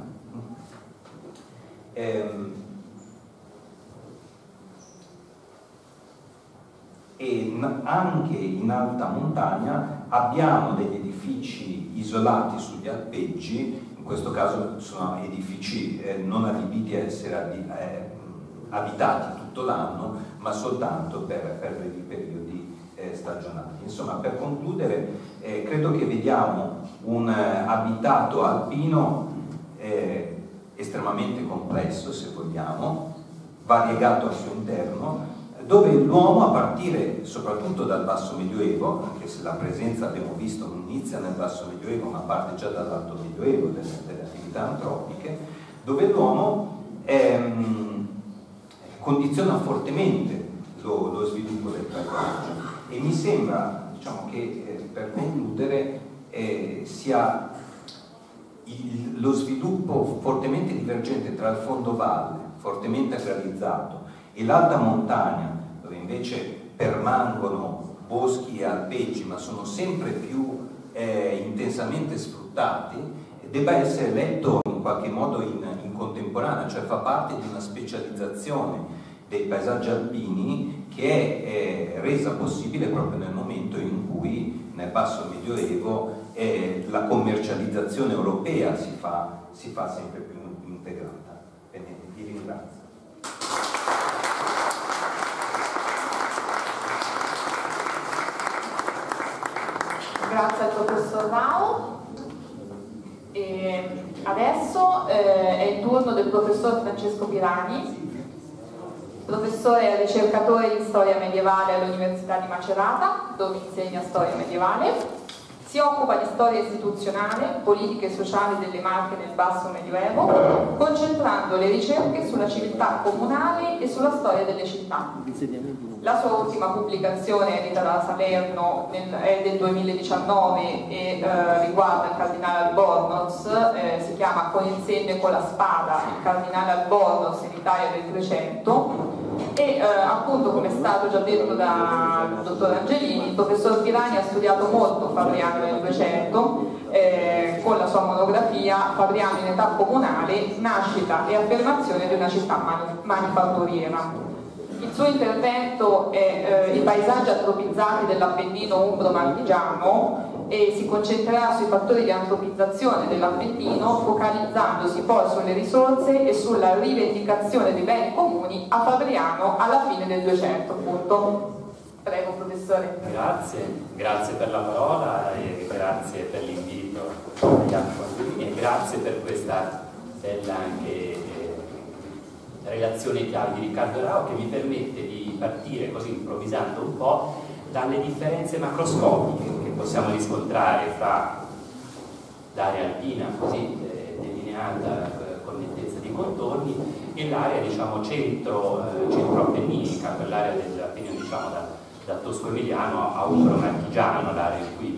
E anche in alta montagna abbiamo degli edifici isolati sugli alpeggi, in questo caso sono edifici non adibiti a essere abitati tutto l'anno, ma soltanto per brevi periodi stagionali. Insomma, per concludere, credo che vediamo un abitato alpino estremamente complesso, se vogliamo, variegato al suo interno, dove l'uomo, a partire soprattutto dal basso medioevo, anche se la presenza, abbiamo visto, non inizia nel basso medioevo ma parte già dall'alto medioevo delle attività antropiche, dove l'uomo condiziona fortemente lo sviluppo del paesaggio. E mi sembra, diciamo, che per concludere sia lo sviluppo fortemente divergente tra il fondovalle, fortemente agrarizzato, e l'alta montagna, dove invece permangono boschi e alpeggi ma sono sempre più intensamente sfruttati, debba essere letto in qualche modo in contemporanea, cioè fa parte di una specializzazione dei paesaggi alpini che è resa possibile proprio nel momento in cui nel basso medioevo la commercializzazione europea si fa sempre più integrata. Bene, vi ringrazio. Grazie al professor Rao. E adesso è il turno del professor Francesco Pirani, professore e ricercatore di storia medievale all'Università di Macerata, dove insegna storia medievale. Si occupa di storia istituzionale, politiche e sociali delle Marche nel basso medioevo, concentrando le ricerche sulla civiltà comunale e sulla storia delle città. La sua ultima pubblicazione, edita da Salerno, è del 2019 e riguarda il cardinale Albornoz, si chiama Con il segno e con la spada, il cardinale Albornoz in Italia del 300. E appunto, come è stato già detto dal dottor Angelini, il professor Pirani ha studiato molto Fabriano nel 200 con la sua monografia Fabriano in età comunale, nascita e affermazione di una città manifatturiera. Il suo intervento è i paesaggi antropizzati dell'Appennino umbro-marchigiano e si concentrerà sui fattori di antropizzazione dell'Appennino, focalizzandosi poi sulle risorse e sulla rivendicazione dei beni comuni a Fabriano alla fine del 200, appunto. Prego, professore. Grazie per la parola e grazie per l'invito agli altri e grazie per questa bella anche relazione chiave di Riccardo Rao, che mi permette di partire così improvvisando un po' dalle differenze macroscopiche che possiamo riscontrare fra l'area alpina così delineata con nettezza di contorni e l'area diciamo centro-appenninica, quell'area dell'Appennino diciamo da Tosco-Emiliano a Umbro-Marchigiano, l'area in cui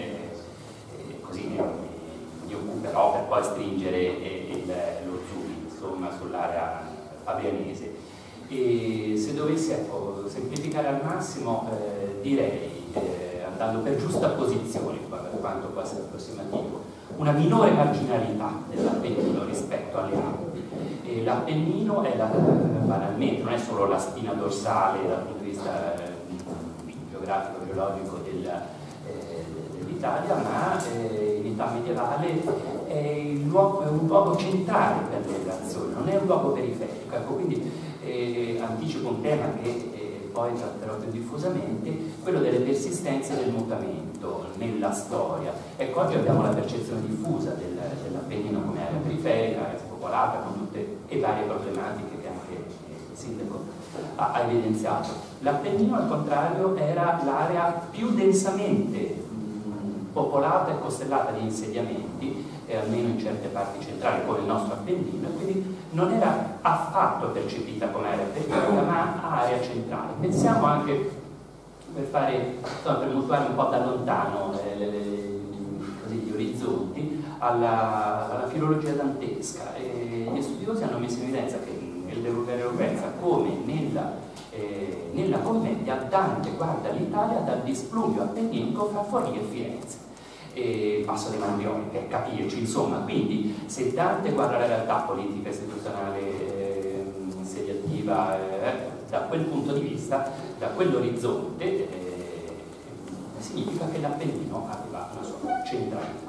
mi occuperò per poi stringere lo zoom insomma sull'area fabrianese. E se dovessi semplificare al massimo direi, andando per giusta posizione per quanto può essere approssimativo, una minore marginalità dell'Appennino rispetto alle Alpi. L'Appennino è banalmente non è solo la spina dorsale dal punto di vista geografico, geologico dell'Italia, ma in età medievale è un luogo centrale per le relazioni, non è un luogo periferico. Ecco, quindi anticipo un tema che poi tratterò più diffusamente, quello delle persistenze del mutamento nella storia. Ecco, oggi abbiamo la percezione diffusa dell'Appennino come area periferica, area spopolata, con tutte le varie problematiche che anche il sindaco ha evidenziato. L'Appennino, al contrario, era l'area più densamente popolata e costellata di insediamenti, almeno in certe parti centrali come il nostro Appennino, quindi non era affatto percepita come area periferica ma area centrale. Pensiamo anche, per mutuare un po' da lontano gli orizzonti, alla filologia dantesca. Gli studiosi hanno messo in evidenza che nell'eloquenza come nella commedia Dante guarda l'Italia dal displugio appenninico fra Forlì e Firenze. Passo dei Mandioni, per capirci, insomma. Quindi se Dante guarda la realtà politica, istituzionale, insediativa, da quel punto di vista, da quell'orizzonte, significa che l'Appennino aveva una sua centralità.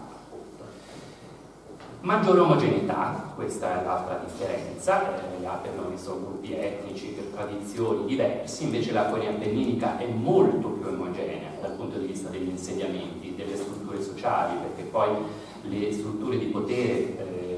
Maggiore omogeneità, questa è l'altra differenza, gli altri abbiamo visto gruppi etnici, tradizioni diversi, invece la colonia appenninica è molto più omogenea dal punto di vista degli insediamenti, delle strutture sociali, perché poi le strutture di potere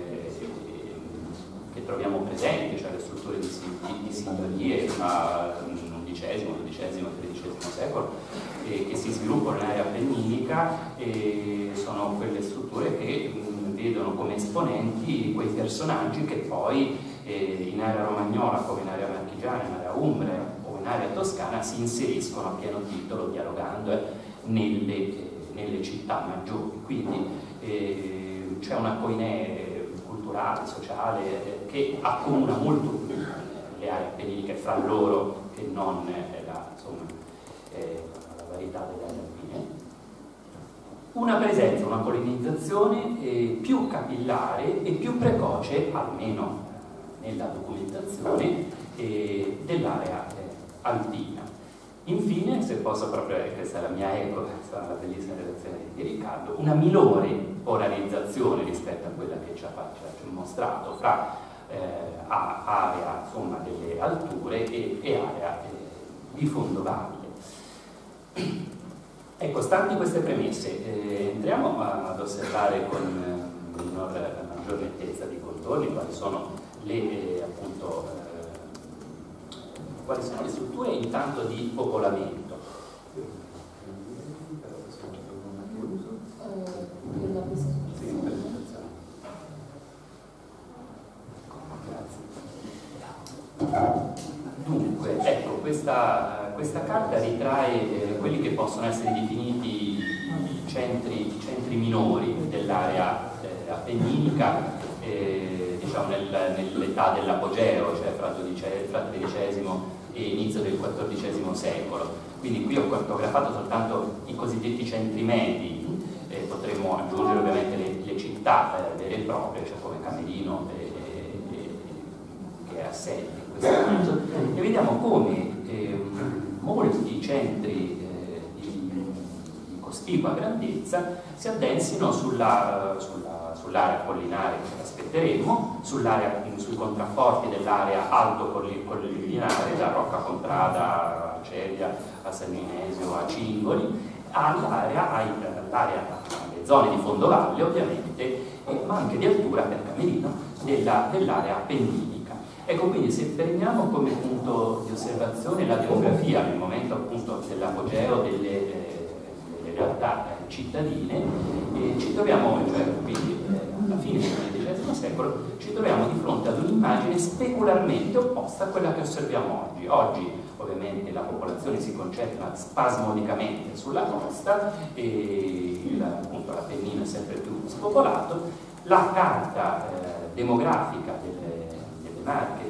che troviamo presenti, cioè le strutture di signorie nell'XI, XII, XIII secolo, che si sviluppano in area appenninica, sono quelle strutture che vedono come esponenti quei personaggi che poi in area romagnola come in area marchigiana, in area umbra o in area toscana si inseriscono a pieno titolo dialogando nelle città maggiori. Quindi c'è una coinè culturale, sociale che accomuna molto più le aree appenniniche fra loro che non la varietà delle aree alpine. Una presenza, una colonizzazione più capillare e più precoce, almeno nella documentazione, dell'area alpina. Infine, se posso proprio, questa è la mia eco, questa è la bellissima relazione di Riccardo, una minore polarizzazione rispetto a quella che ci ha mostrato fra area insomma, delle alture e area di fondovabile. Ecco, stanti queste premesse, entriamo ad osservare con maggior nettezza di contorni quali sono le strutture intanto di popolamento. Dunque, ecco, questa carta ritrae quelli che possono essere definiti i centri minori dell'area appenninica, diciamo nell'età dell'apogeo, cioè fra il XIII e inizio del XIV secolo. Quindi qui ho cartografato soltanto i cosiddetti centri medi, potremmo aggiungere ovviamente le città vere e proprie, cioè come Camerino che è assente in questo caso, e vediamo come molti centri di cospicua grandezza si addensino sull'area collinare che aspetteremo, sui contrafforti dell'area alto collinare, da Rocca Contrada a Cevia, a San Inesio, a Cingoli, alle zone di fondovalle ovviamente, ma anche di altura per Camerino dell'area appenninica. Ecco, quindi se prendiamo come punto di osservazione la demografia nel momento appunto dell'apogeo delle realtà cittadine, ci troviamo, cioè quindi alla fine del XX secolo, ci troviamo di fronte ad un'immagine specularmente opposta a quella che osserviamo oggi. Oggi ovviamente la popolazione si concentra spasmodicamente sulla costa e appunto l'Appennino è sempre più spopolato. La carta demografica delle Marche,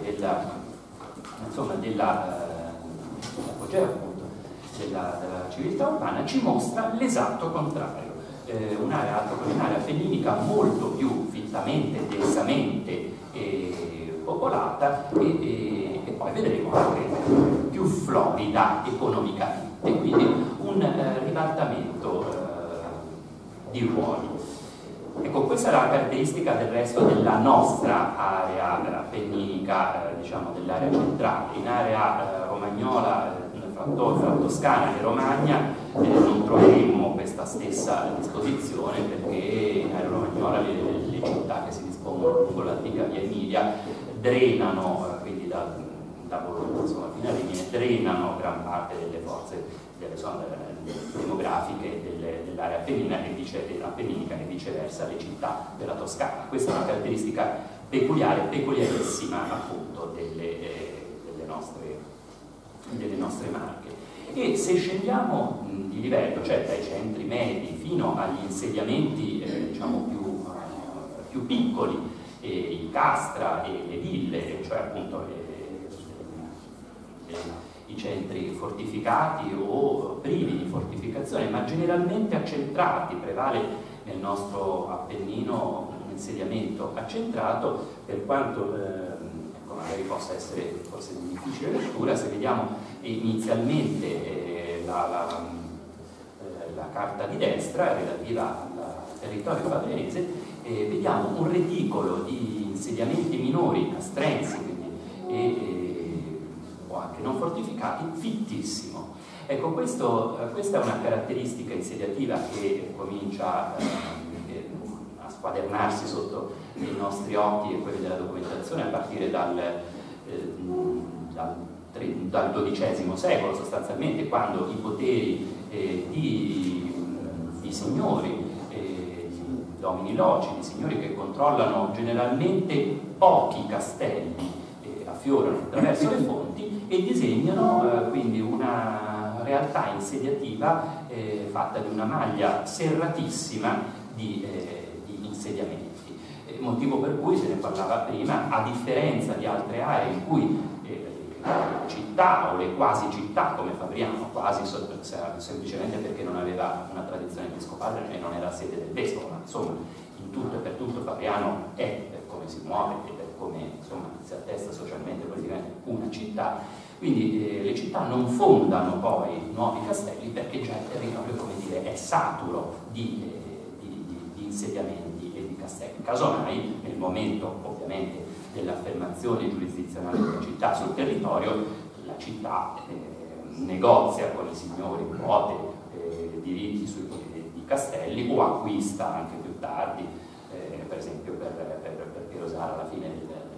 dell'apogeo appunto della civiltà urbana, ci mostra l'esatto contrario. Un'area altocollinare appenninica molto più fittamente, densamente popolata e poi vedremo anche più florida economicamente, quindi un ribaltamento di ruoli. Ecco, questa è la caratteristica del resto della nostra area appenninica, diciamo dell'area centrale. In area romagnola, fra Toscana e Romagna, non troveremo questa stessa disposizione, perché in area romagnola le città che si dispongono lungo l'antica via Emilia drenano, quindi da Bologna insomma, fino a Rimini, drenano gran parte delle forze demografiche dell'area appenninica e viceversa le città della Toscana. Questa è una caratteristica peculiarissima appunto delle nostre Marche. E se scendiamo di livello, cioè dai centri medi fino agli insediamenti diciamo più piccoli, i castra e le ville, cioè appunto i centri fortificati o privi di fortificazione, ma generalmente accentrati, prevale nel nostro Appennino un insediamento accentrato, per quanto magari possa essere forse di difficile lettura. Se vediamo inizialmente la carta di destra relativa al territorio fabrianese, vediamo un reticolo di insediamenti minori castrensi, quindi o anche non fortificati, fittissimo. Ecco, questa è una caratteristica insediativa che comincia a squadernarsi sotto i nostri occhi e quelli della documentazione a partire dal XII secolo, sostanzialmente, quando i poteri di signori, domini loci, di signori che controllano generalmente pochi castelli, affiorano attraverso le fonti e disegnano quindi una realtà insediativa fatta di una maglia serratissima di insediamenti. Motivo per cui, se ne parlava prima, a differenza di altre aree in cui le città o le quasi città, come Fabriano, quasi semplicemente perché non aveva una tradizione episcopale e non era sede del vescovo, ma insomma in tutto e per tutto Fabriano è, per come si muove e per come insomma si attesta socialmente e politicamente, una città. Quindi le città non fondano poi nuovi castelli perché già il territorio, come dire, è saturo di insediamenti e di castelli. Casomai, nel momento ovviamente dell'affermazione giurisdizionale della città sul territorio, la città negozia con i signori quote diritti sui di castelli o acquista anche più tardi, per esempio per Piero Sara alla fine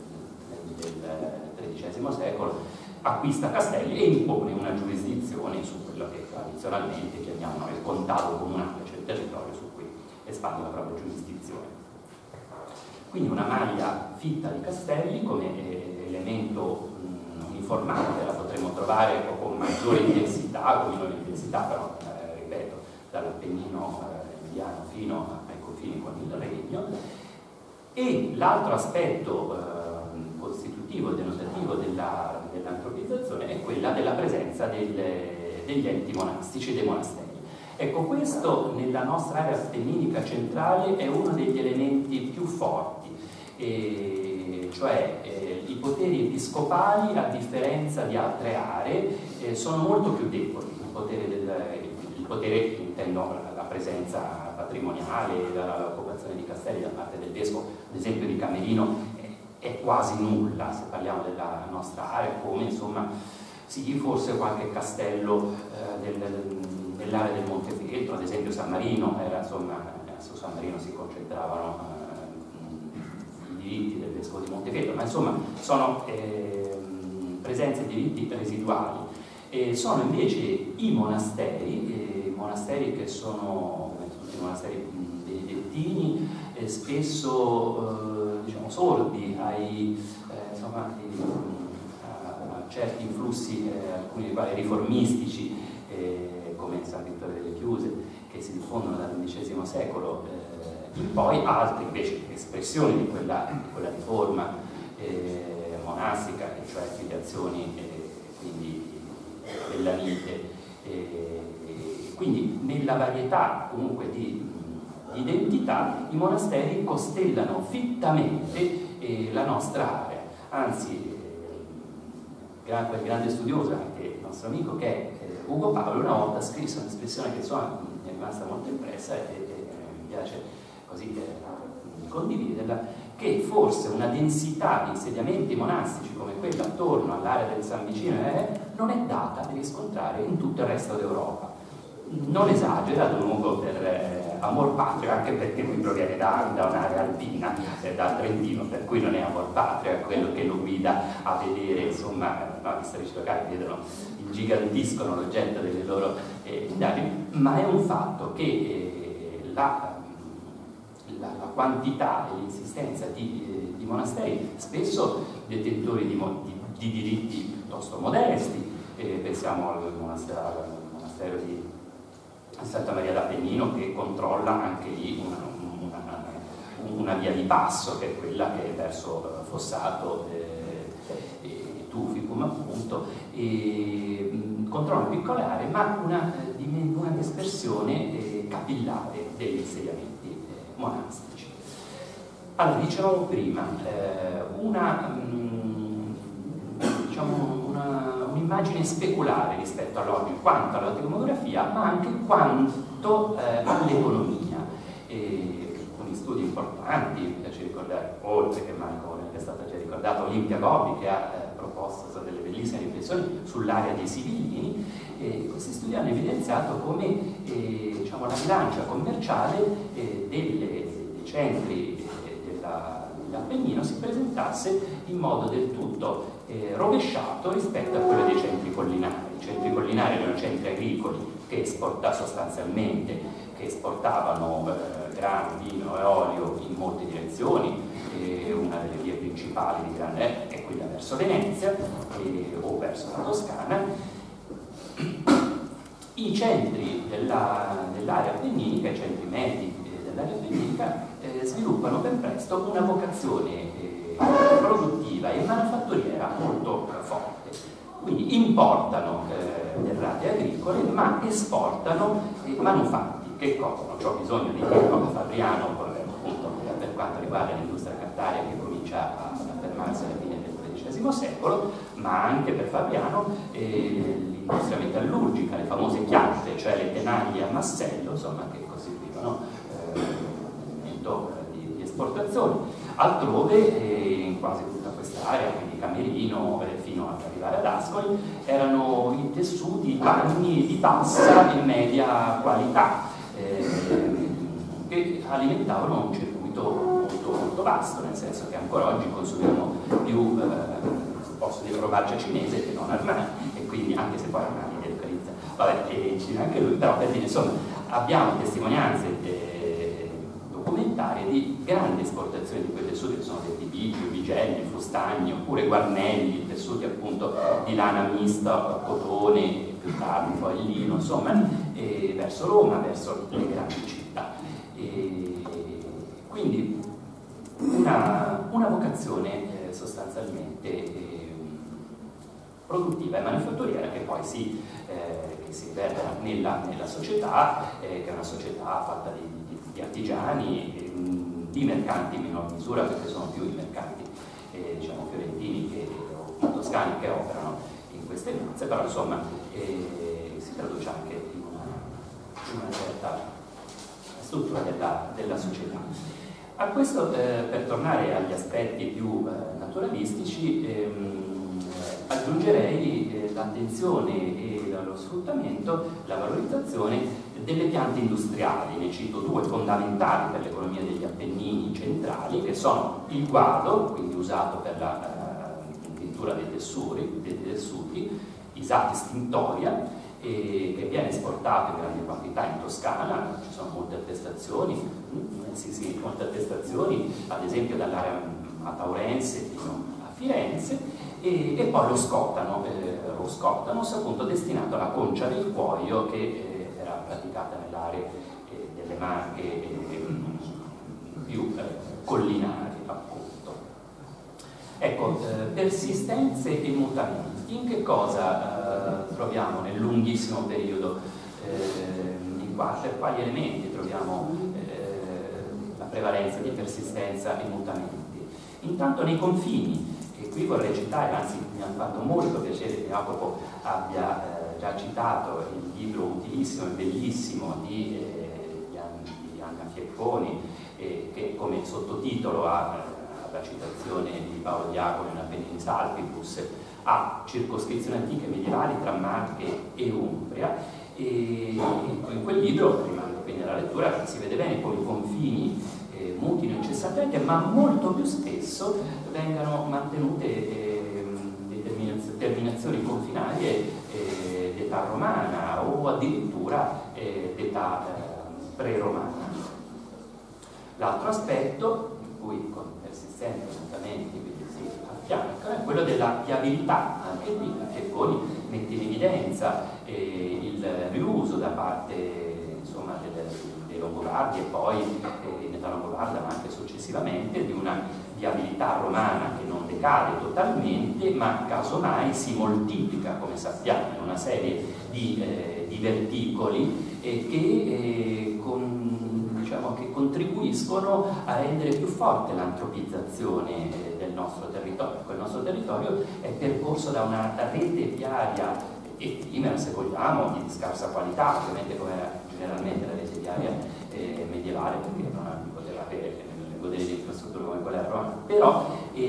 del XIII secolo, acquista castelli e impone una giurisdizione su quello che tradizionalmente chiamiamo il contato comunale, cioè il territorio su cui espande la propria giurisdizione. Quindi una maglia fitta di castelli come elemento uniformante la potremo trovare con maggiore intensità, con minore intensità, però ripeto, dall'Appennino emiliano fino ai confini con il Regno. E l'altro aspetto costitutivo e denotativo dell'antropizzazione è quello quella della presenza degli enti monastici e dei monasteri. Ecco, questo nella nostra area appenninica centrale è uno degli elementi più forti, cioè i poteri episcopali, a differenza di altre aree, sono molto più deboli. Il potere intendo la presenza patrimoniale, l'occupazione di castelli da parte del vescovo, ad esempio di Camerino, è quasi nulla se parliamo della nostra area, come insomma sì, forse qualche castello nell'area del Montefeltro, ad esempio San Marino, su San Marino si concentravano i diritti del vescovo di Montefeltro, ma insomma sono presenze di diritti residuali. Sono invece i monasteri che sono, come tutti i monasteri benedettini, spesso diciamo sordi a certi influssi, alcuni dei quali riformistici, come San Vittore delle Chiuse, che si diffondono dal XI secolo in poi, altri invece espressioni di quella riforma monastica, cioè filiazioni quindi bellanite. Quindi nella varietà comunque di identità i monasteri costellano fittamente la nostra area, anzi quel grande studioso, anche il nostro amico che è Ugo Paolo, una volta scrisse un'espressione che insomma mi è rimasta molto impressa e mi piace così condividerla, che forse una densità di insediamenti monastici come quella attorno all'area del San Vicino non è data di riscontrare in tutto il resto d'Europa. Non esagera Ugo per amor patrio, anche perché lui proviene da un'area alpina, dal Trentino, per cui non è amor patrio, è quello che lo guida a vedere, insomma, gli storici locali vedono, ingigantiscono l'oggetto delle loro indagini, ma è un fatto che la quantità e l'insistenza di monasteri, spesso detentori di diritti piuttosto modesti, pensiamo al monastero di Santa Maria d'Appennino, che controlla anche lì una via di passo, che è quella che è verso Fossato e Tuficum, appunto, controlla una piccola area, ma una dispersione capillare degli insediamenti monastici. Allora, dicevamo prima, un'immagine speculare rispetto all'oggi, quanto alla demografia, ma anche quanto all'economia. Alcuni studi importanti, mi piace ricordare, oltre che Marco, che è stata già ricordata, Olimpia Gobbi, che ha proposto delle bellissime riflessioni sull'area dei Sibillini. Questi studi hanno evidenziato come la bilancia commerciale dei centri dell'Appennino si presentasse in modo del tutto rovesciato rispetto a quello dei centri collinari. I centri collinari erano centri agricoli che esportavano grano, vino e olio in molte direzioni. Una delle vie principali di grande è quella verso Venezia o verso la Toscana. I centri dell'area appenninica, i centri medi dell'area appenninica, sviluppano ben presto una vocazione produttiva e manifatturiera molto forte. Quindi importano derrate agricole, ma esportano manufatti che costano. C'ho bisogno di dirlo a Fabriano, appunto, per quanto riguarda l'industria cartaria, che comincia ad affermarsi alla fine del XIII secolo, ma anche per Fabriano l'industria metallurgica, le famose chiatte, cioè le tenaglie a massello, insomma, che costituivano elemento di esportazione. Altrove, in quasi tutta questa area, quindi Camerino fino ad arrivare ad Ascoli, erano i tessuti panni di bassa e media qualità, che alimentavano un circuito molto, molto vasto, nel senso che ancora oggi consumiamo più posso dire robaccia cinese che non Armani, e quindi anche se poi Armani delocalizza, anche lui, però per dire, insomma, abbiamo testimonianze documentarie di grandi esportazioni di quei tessuti, che sono detti bigio, bigelli, fustagni, oppure guarnelli, tessuti appunto di lana mista, cotone, più tardi poi lino, insomma, verso Roma, verso le grandi città. Quindi una vocazione sostanzialmente produttiva e manifatturiera che poi si riverbera nella società, che è una società fatta di artigiani, di mercanti in minor misura, perché sono più i mercanti diciamo fiorentini o toscani che operano in queste piazze, però insomma si traduce anche in una certa struttura della società. A questo, per tornare agli aspetti più naturalistici, aggiungerei l'attenzione e lo sfruttamento, la valorizzazione delle piante industriali. Ne cito due fondamentali per l'economia degli Appennini centrali, che sono il guado, quindi usato per la tintura dei tessuti, Isatis tinctoria, che viene esportato in grande quantità in Toscana. Ci sono molte attestazioni, ad esempio dall'area mataurense fino a Firenze, e poi lo scottano, appunto destinato alla concia del cuoio, che era praticata nell'area delle Marche più collinari, appunto. Ecco, persistenze e mutamenti. In che cosa troviamo nel lunghissimo periodo, per quali elementi troviamo la prevalenza di persistenza e mutamenti? Intanto nei confini, e qui vorrei citare, anzi mi ha fatto molto piacere che Jacopo abbia già citato il libro utilissimo e bellissimo di Anna Fiecconi, che come sottotitolo ha la citazione di Paolo Diacono in Appenninis Alpibus, a circoscrizioni antiche medievali tra Marche e Umbria, e in quel libro, rimando quindi alla lettura, si vede bene come i confini mutino incessantemente, ma molto più spesso vengano mantenute terminazioni confinarie d'età romana o addirittura d'età pre-romana. L'altro aspetto, in cui con persistenza e mutamenti si affianca, è quello della viabilità. Anche lì Fiecconi mette in evidenza il riuso da parte, insomma, dei Longobardi e poi in età longobarda, ma anche successivamente, di una viabilità romana che non decade totalmente, ma casomai si moltiplica, come sappiamo, in una serie di verticoli che contribuiscono a rendere più forte l'antropizzazione del nostro territorio. Il nostro territorio è percorso da una rete viaria effimera, se vogliamo, di scarsa qualità, ovviamente come era generalmente la rete viaria medievale, perché non poteva godere di infrastrutture come quella romana, però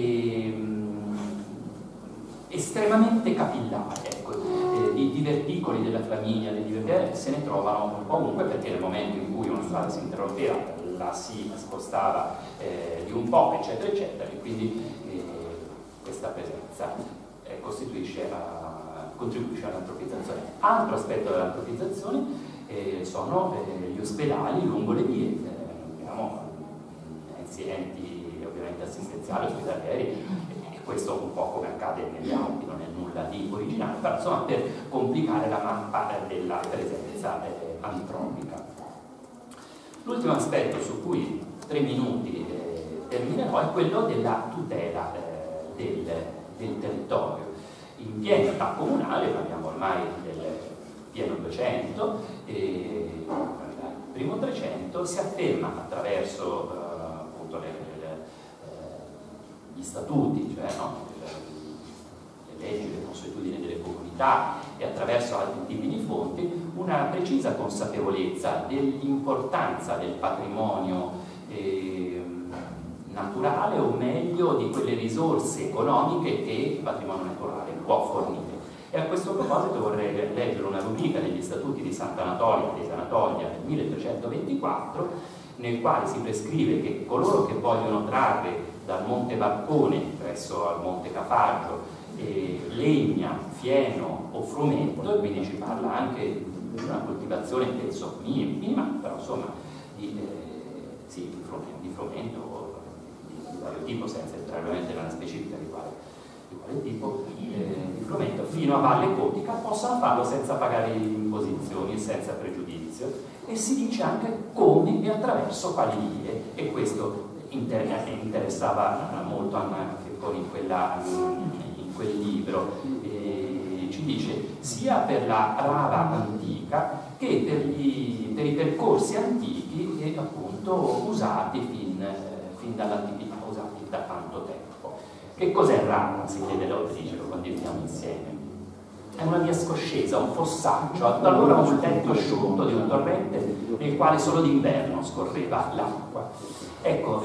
estremamente capillare, ecco. Di verticoli della Flaminia, se ne trovano ovunque, perché nel momento in cui una strada si interrompeva la si spostava di un po', eccetera eccetera, e quindi questa presenza contribuisce all'antropizzazione. Altro aspetto dell'antropizzazione sono gli ospedali lungo le vie. Abbiamo enti ovviamente assistenziali, ospedalieri, questo un po' come accade nelle Alpi, non è nulla di originale, però insomma per complicare la mappa della presenza antropica. L'ultimo aspetto su cui 3 minuti terminerò è quello della tutela del territorio. In piena età comunale, parliamo ormai del pieno 200, primo 300, si afferma attraverso appunto gli statuti, cioè le leggi, le consuetudini delle comunità, e attraverso altri tipi di fonti, una precisa consapevolezza dell'importanza del patrimonio naturale, o meglio di quelle risorse economiche che il patrimonio naturale può fornire. E a questo proposito vorrei leggere una rubrica degli statuti di Sant'Anatolia del 1324, nel quale si prescrive che coloro che vogliono trarre dal Monte Barcone presso al Monte Cafaggio legna, fieno o frumento, e quindi ci parla anche di una coltivazione penso minima, però insomma di frumento di vario tipo, senza entrare ovviamente nella specifica di quale tipo di frumento, fino a Valle Cotica, possano farlo senza pagare imposizioni e senza pregiudizio, e si dice anche come e attraverso quali vie, e questo interessava molto Anna Fiecconi in quel libro, ci dice sia per la rava antica che per i percorsi antichi e appunto usati fin dall'antichità, usati da tanto tempo. Che cos'è rava? Si chiede l'autrice, lo condividiamo insieme. È una via scoscesa, un fossaggio, allora un letto asciutto di un torrente nel quale solo d'inverno scorreva l'acqua. Ecco,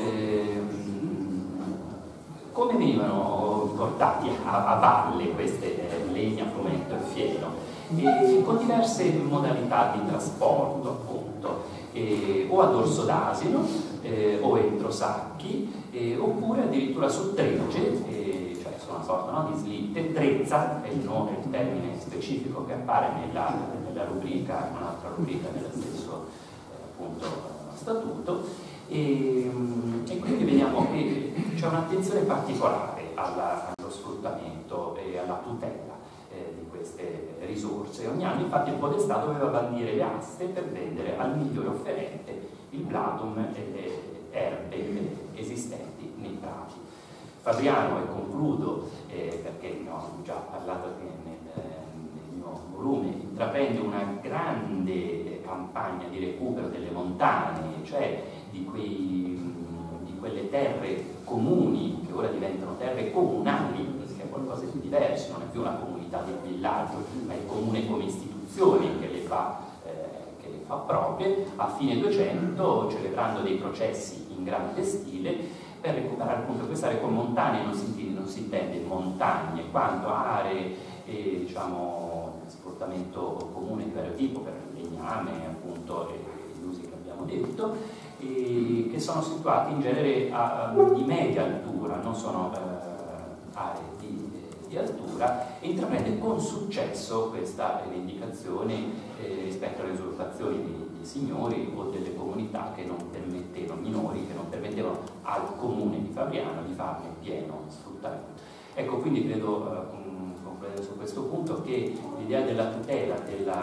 come venivano portati a valle queste legna, frumento e fieno? Con diverse modalità di trasporto, appunto, o a dorso d'asino, o entro sacchi, oppure addirittura su tregge, una sorta, no, di slitte. Trezza è il termine specifico che appare nella rubrica, in un'altra rubrica nello stesso appunto statuto, e quindi vediamo che c'è un'attenzione particolare allo sfruttamento e alla tutela di queste risorse. Ogni anno infatti il podestà doveva bandire le aste per vendere al migliore offerente il bladum e le erbe esistenti nei prati. Fabriano, e concludo perché ne ho già parlato nel mio volume, intraprende una grande campagna di recupero delle montagne, cioè di quelle terre comuni che ora diventano terre comunali, che è qualcosa di diverso, non è più una comunità di villaggio, ma è il comune come istituzione che le fa proprie, a fine 200, celebrando dei processi in grande stile per recuperare appunto queste aree con montagne. Non si intende montagne quanto aree diciamo di sfruttamento comune di vario tipo per il legname, appunto, e gli usi che abbiamo detto, che sono situati in genere di media altura, non sono aree di altura, e intraprende con successo questa rivendicazione rispetto alle usurpazioni dei signori o delle comunità che non permettevano, minori, che non permettevano al comune di Fabriano di farne pieno sfruttamento. Ecco, quindi credo, concludendo su questo punto, che l'idea della tutela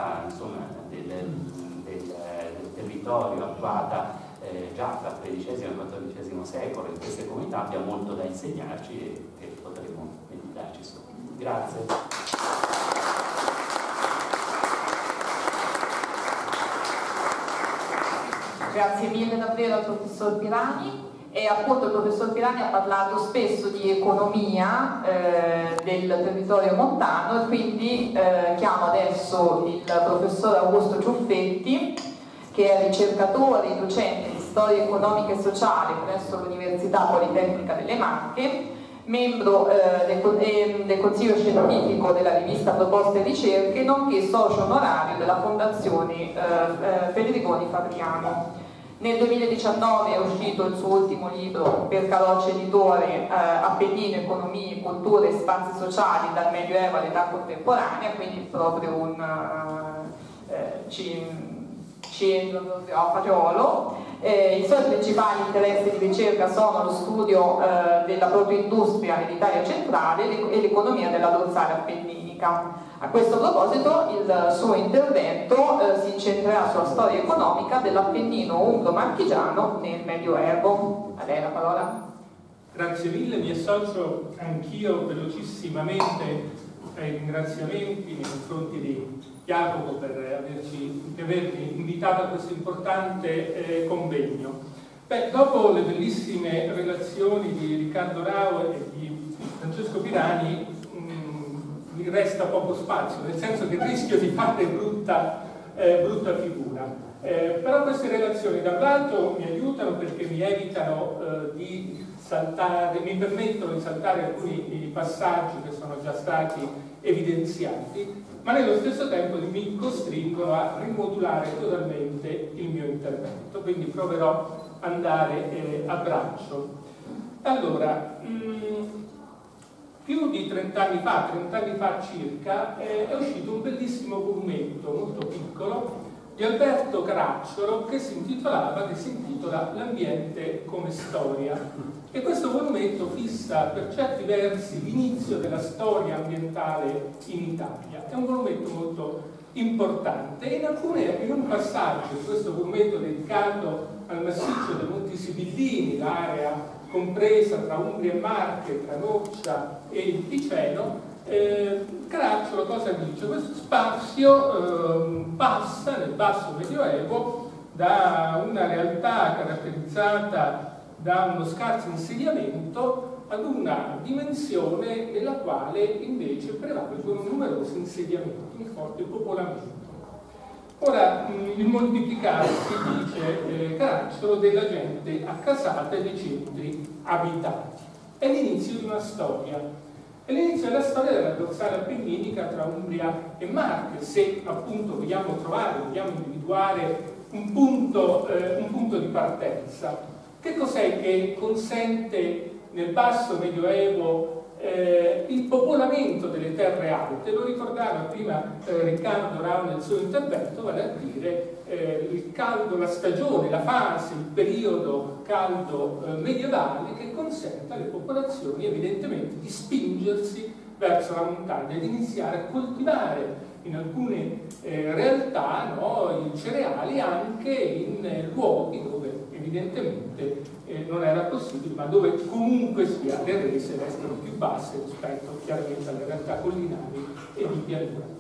del territorio attuata già dal XIII e il XIV secolo in queste comunità abbia molto da insegnarci e che potremo meditarci su. Grazie. Grazie mille davvero al professor Pirani. E appunto il professor Pirani ha parlato spesso di economia del territorio montano, e quindi chiamo adesso il professor Augusto Ciuffetti, che è ricercatore e docente di storia economica e sociale presso l'Università Politecnica delle Marche, membro del Consiglio Scientifico della rivista Proposte e Ricerche, nonché socio onorario della Fondazione Federiconi Fabriano. Nel 2019 è uscito il suo ultimo libro per Carocci Editore, Appennino, Economia, Cultura e Spazi Sociali dal Medioevo all'età contemporanea, quindi proprio ci entra proprio a fagiolo. I suoi principali interessi di ricerca sono lo studio della protoindustria nell'Italia centrale e l'economia della dorsale appenninica. A questo proposito il suo intervento si incentrerà sulla storia economica dell'Appennino umbro-marchigiano nel Medioevo. A lei la parola. Grazie mille, mi associo anch'io velocissimamente ai ringraziamenti nei confronti di Jacopo per avermi invitato a questo importante convegno. Dopo le bellissime relazioni di Riccardo Rao e di Francesco Pirani, mi resta poco spazio, nel senso che rischio di fare brutta figura. Però queste relazioni da un lato mi aiutano perché mi evitano di saltare, mi permettono di saltare alcuni passaggi che sono già stati evidenziati, ma nello stesso tempo mi costringono a rimodulare totalmente il mio intervento, quindi proverò ad andare a braccio. Allora, più di 30 anni fa circa, è uscito un bellissimo volumetto molto piccolo di Alberto Caracciolo che si intitola L'ambiente come storia, e questo volumetto fissa per certi versi l'inizio della storia ambientale in Italia. È un volumetto molto importante e in un passaggio di questo volumetto dedicato al massiccio dei Monti Sibillini, l'area compresa tra Umbria e Marche, tra Noccia e il Ticeno, Caracciolo cosa dice? Questo spazio passa nel basso medioevo da una realtà caratterizzata da uno scarso insediamento ad una dimensione nella quale invece prevalgono numerosi insediamenti, un forte popolamento. Ora, il moltiplicarsi, dice Caracciolo, della gente accasata e dei centri abitati. È l'inizio di una storia. È l'inizio della storia della dorsale appenninica tra Umbria e Marche, se appunto vogliamo individuare un punto di partenza. Che cos'è che consente nel basso medioevo il popolamento delle terre alte? Lo ricordava prima Riccardo Rao nel suo intervento, vale a dire il caldo, la stagione, la fase, il periodo caldo medievale che consente alle popolazioni evidentemente di spingersi verso la montagna, di iniziare a coltivare in alcune realtà i cereali anche in luoghi dove evidentemente non era possibile, ma dove comunque sia le rese restano più basse rispetto chiaramente alle realtà collinari e di pianura.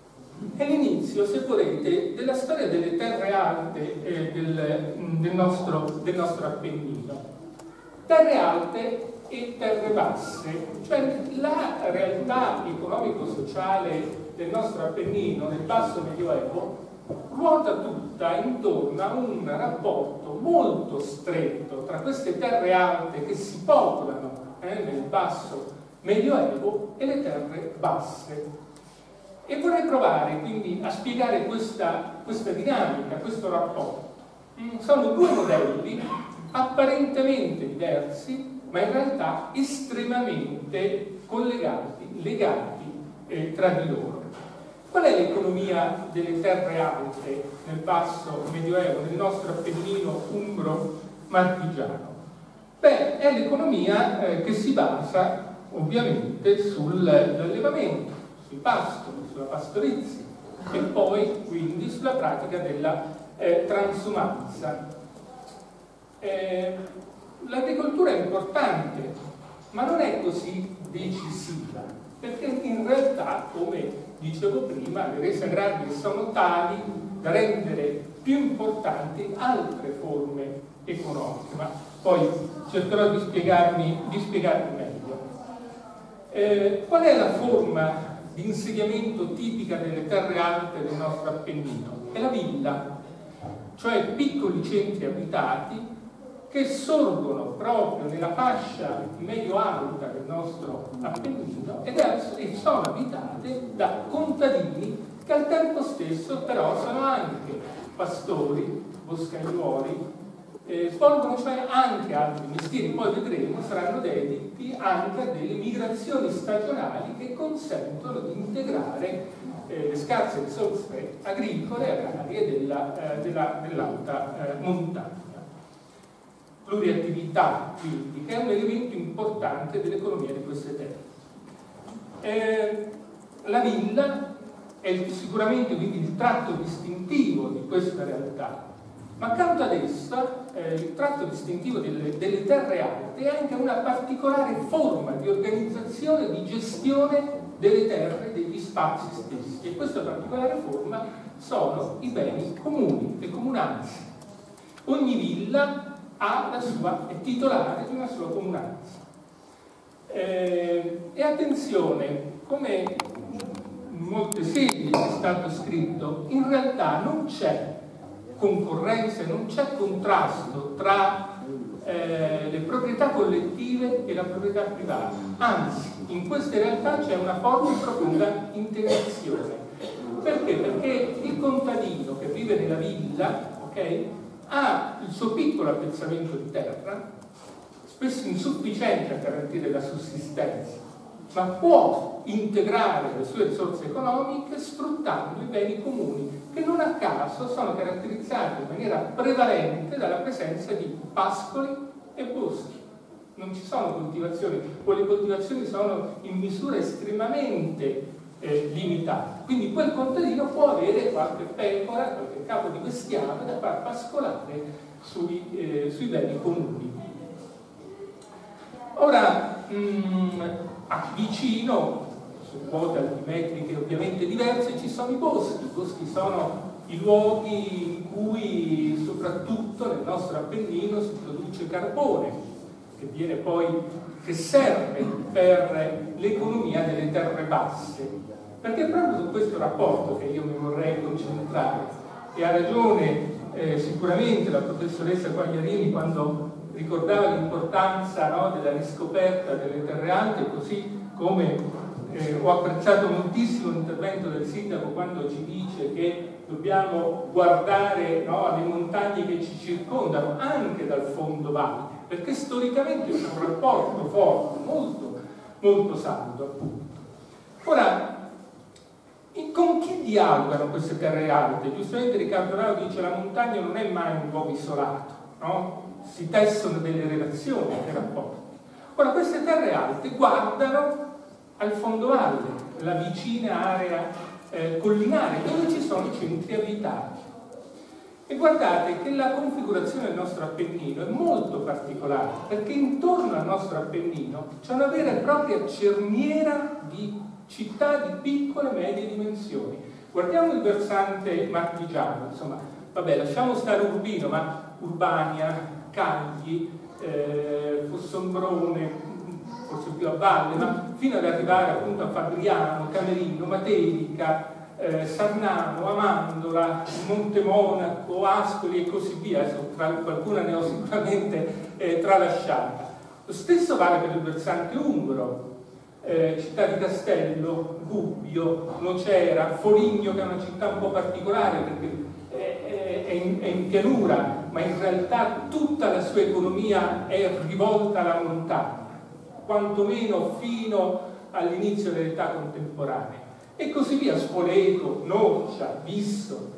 È l'inizio, se volete, della storia delle terre alte del nostro Appennino. Terre alte e terre basse, cioè la realtà economico-sociale del nostro Appennino nel basso medioevo ruota tutta intorno a un rapporto molto stretto tra queste terre alte che si popolano nel basso medioevo e le terre basse. E vorrei provare quindi a spiegare questa dinamica, questo rapporto. Sono due modelli apparentemente diversi, ma in realtà estremamente collegati, legati tra di loro. Qual è l'economia delle terre alte nel basso medioevo, nel nostro Appennino umbro-marchigiano? Beh, è l'economia che si basa ovviamente sull'allevamento, sui pascoli, sulla pastorizia e poi quindi sulla pratica della transumanza. L'agricoltura è importante, ma non è così decisiva, perché in realtà, come dicevo prima, le rese agrarie sono tali da rendere più importanti altre forme economiche, ma poi cercherò di spiegarmi meglio. Qual è la forma di insediamento tipica delle terre alte del nostro Appennino? È la villa, cioè piccoli centri abitati che sorgono proprio nella fascia medio-alta del nostro Appennino e sono abitate da contadini che al tempo stesso però sono anche pastori, boscaiuoli, svolgono cioè anche altri mestieri, poi vedremo, saranno dediti anche a delle migrazioni stagionali che consentono di integrare le scarse risorse agricole e agrarie dell'alta montagna. Pluriattività quindi, che è un elemento importante dell'economia di queste terre. La villa è sicuramente quindi il tratto distintivo di questa realtà, ma accanto ad essa il tratto distintivo delle terre alte è anche una particolare forma di organizzazione e di gestione delle terre, degli spazi stessi, e questa particolare forma sono i beni comuni, le comunanze. Ogni villa è titolare di una sua comunanza. E attenzione, come in molte sedi è stato scritto, in realtà non c'è concorrenza, non c'è contrasto tra le proprietà collettive e la proprietà privata, anzi in queste realtà c'è una forte e profonda integrazione. Perché? Perché il contadino che vive nella villa, ha il suo piccolo appezzamento di terra, spesso insufficiente a garantire la sussistenza, ma può integrare le sue risorse economiche sfruttando i beni comuni, che non a caso sono caratterizzati in maniera prevalente dalla presenza di pascoli e boschi. Non ci sono coltivazioni, o le coltivazioni sono in misura estremamente limitata. Quindi quel contadino può avere qualche pecora, qualche capo di bestiame da far pascolare sui beni comuni. Ora, vicino, su quote altimetriche ovviamente diverse, ci sono i boschi. I boschi sono i luoghi in cui soprattutto nel nostro Appennino si produce carbone, che serve per l'economia delle terre basse, perché è proprio su questo rapporto che io mi vorrei concentrare. E ha ragione sicuramente la professoressa Quagliarini quando ricordava l'importanza, no, della riscoperta delle terre alte, così come ho apprezzato moltissimo l'intervento del sindaco quando ci dice che dobbiamo guardare, no, alle montagne che ci circondano anche dal fondo valle, perché storicamente c'è un rapporto forte, molto, molto saldo, appunto. Ora, con chi dialogano queste terre alte? Giustamente Riccardo Rao dice che la montagna non è mai un luogo isolato, no? Si tessono delle relazioni, dei rapporti. Ora, queste terre alte guardano al fondovalle, la vicina area collinare, dove ci sono i centri abitati. E guardate che la configurazione del nostro Appennino è molto particolare, perché intorno al nostro Appennino c'è una vera e propria cerniera di città di piccole e medie dimensioni. Guardiamo il versante marchigiano, insomma, vabbè, lasciamo stare Urbino, ma Urbania, Cagli, Fossombrone, forse più a valle, ma fino ad arrivare appunto a Fabriano, Camerino, Materica, Sarnano, Amandola, Montemonaco, Ascoli e così via. Adesso qualcuna ne ho sicuramente tralasciata. Lo stesso vale per il versante umbro, Città di Castello, Gubbio, Nocera, Foligno, che è una città un po' particolare perché è in pianura, ma in realtà tutta la sua economia è rivolta alla montagna, quantomeno fino all'inizio dell'età contemporanea. E così via, Spoleto, Noccia, Visso.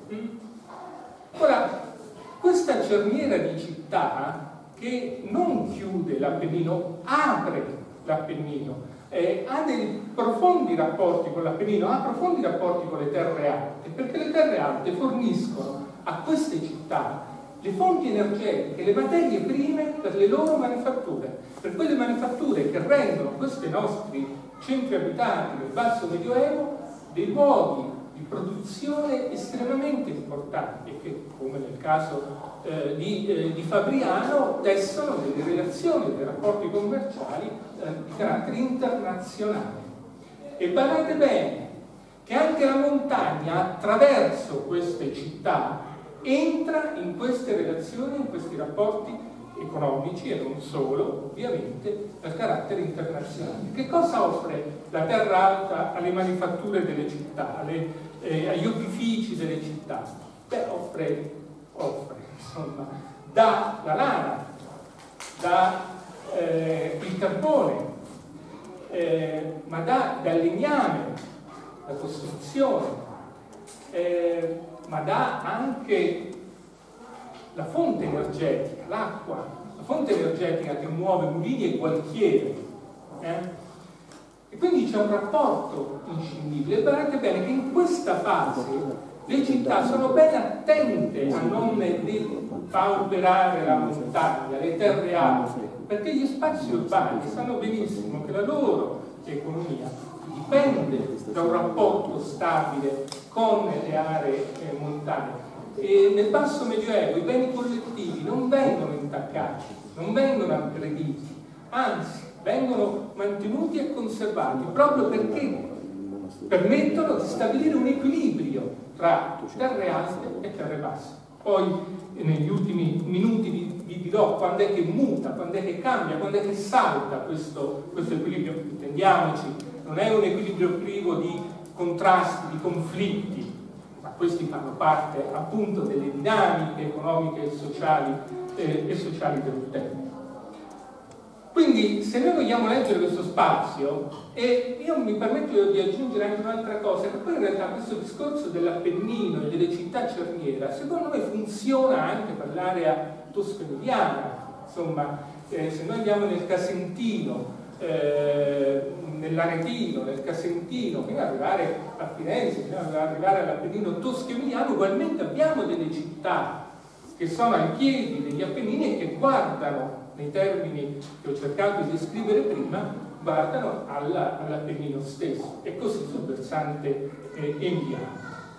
Ora, questa cerniera di città che non chiude l'Appennino, apre l'Appennino, ha dei profondi rapporti con l'Appennino, ha profondi rapporti con le terre alte, perché le terre alte forniscono a queste città le fonti energetiche, le materie prime per le loro manifatture, per quelle manifatture che rendono questi nostri centri abitati del basso medioevo dei luoghi di produzione estremamente importanti e che, come nel caso di Fabriano, tessono delle relazioni, dei rapporti commerciali di carattere internazionale. E badate bene che anche la montagna, attraverso queste città, entra in queste relazioni, in questi rapporti economici e non solo, ovviamente, dal carattere internazionale. Che cosa offre la terra alta alle manifatture delle città, agli opifici delle città? Beh, offre, insomma, dà la lana, dà il carbone, ma dà legname, la costruzione, ma dà anche la fonte energetica, l'acqua, la fonte energetica che muove mulini e gualchieri. E quindi c'è un rapporto inscindibile. E guardate bene che in questa fase le città sono ben attente a non pauperare la montagna, le terre alte, perché gli spazi urbani sanno benissimo che la loro economia dipende da un rapporto stabile con le aree montane. E nel basso medioevo i beni collettivi non vengono intaccati, non vengono aggrediti, anzi vengono mantenuti e conservati proprio perché permettono di stabilire un equilibrio tra terre alte e terre basse. Poi negli ultimi minuti vi dirò quando è che muta, quando è che cambia, quando è che salta questo equilibrio. Intendiamoci, non è un equilibrio privo di contrasti, di conflitti, ma questi fanno parte appunto delle dinamiche economiche e sociali del tempo. Quindi, se noi vogliamo leggere questo spazio, e io mi permetto di aggiungere anche un'altra cosa, che poi in realtà questo discorso dell'Appennino e delle città cerniera, secondo me funziona anche per l'area tosco-emiliana. Insomma, se noi andiamo nel Casentino, nell'Aretino, nel Casentino, fino ad arrivare a Firenze, fino ad arrivare all'Appennino tosco-emiliano, ugualmente abbiamo delle città che sono ai piedi degli Appennini e che guardano, nei termini che ho cercato di descrivere prima, guardano all'Appennino stesso, e così sul versante emiliano.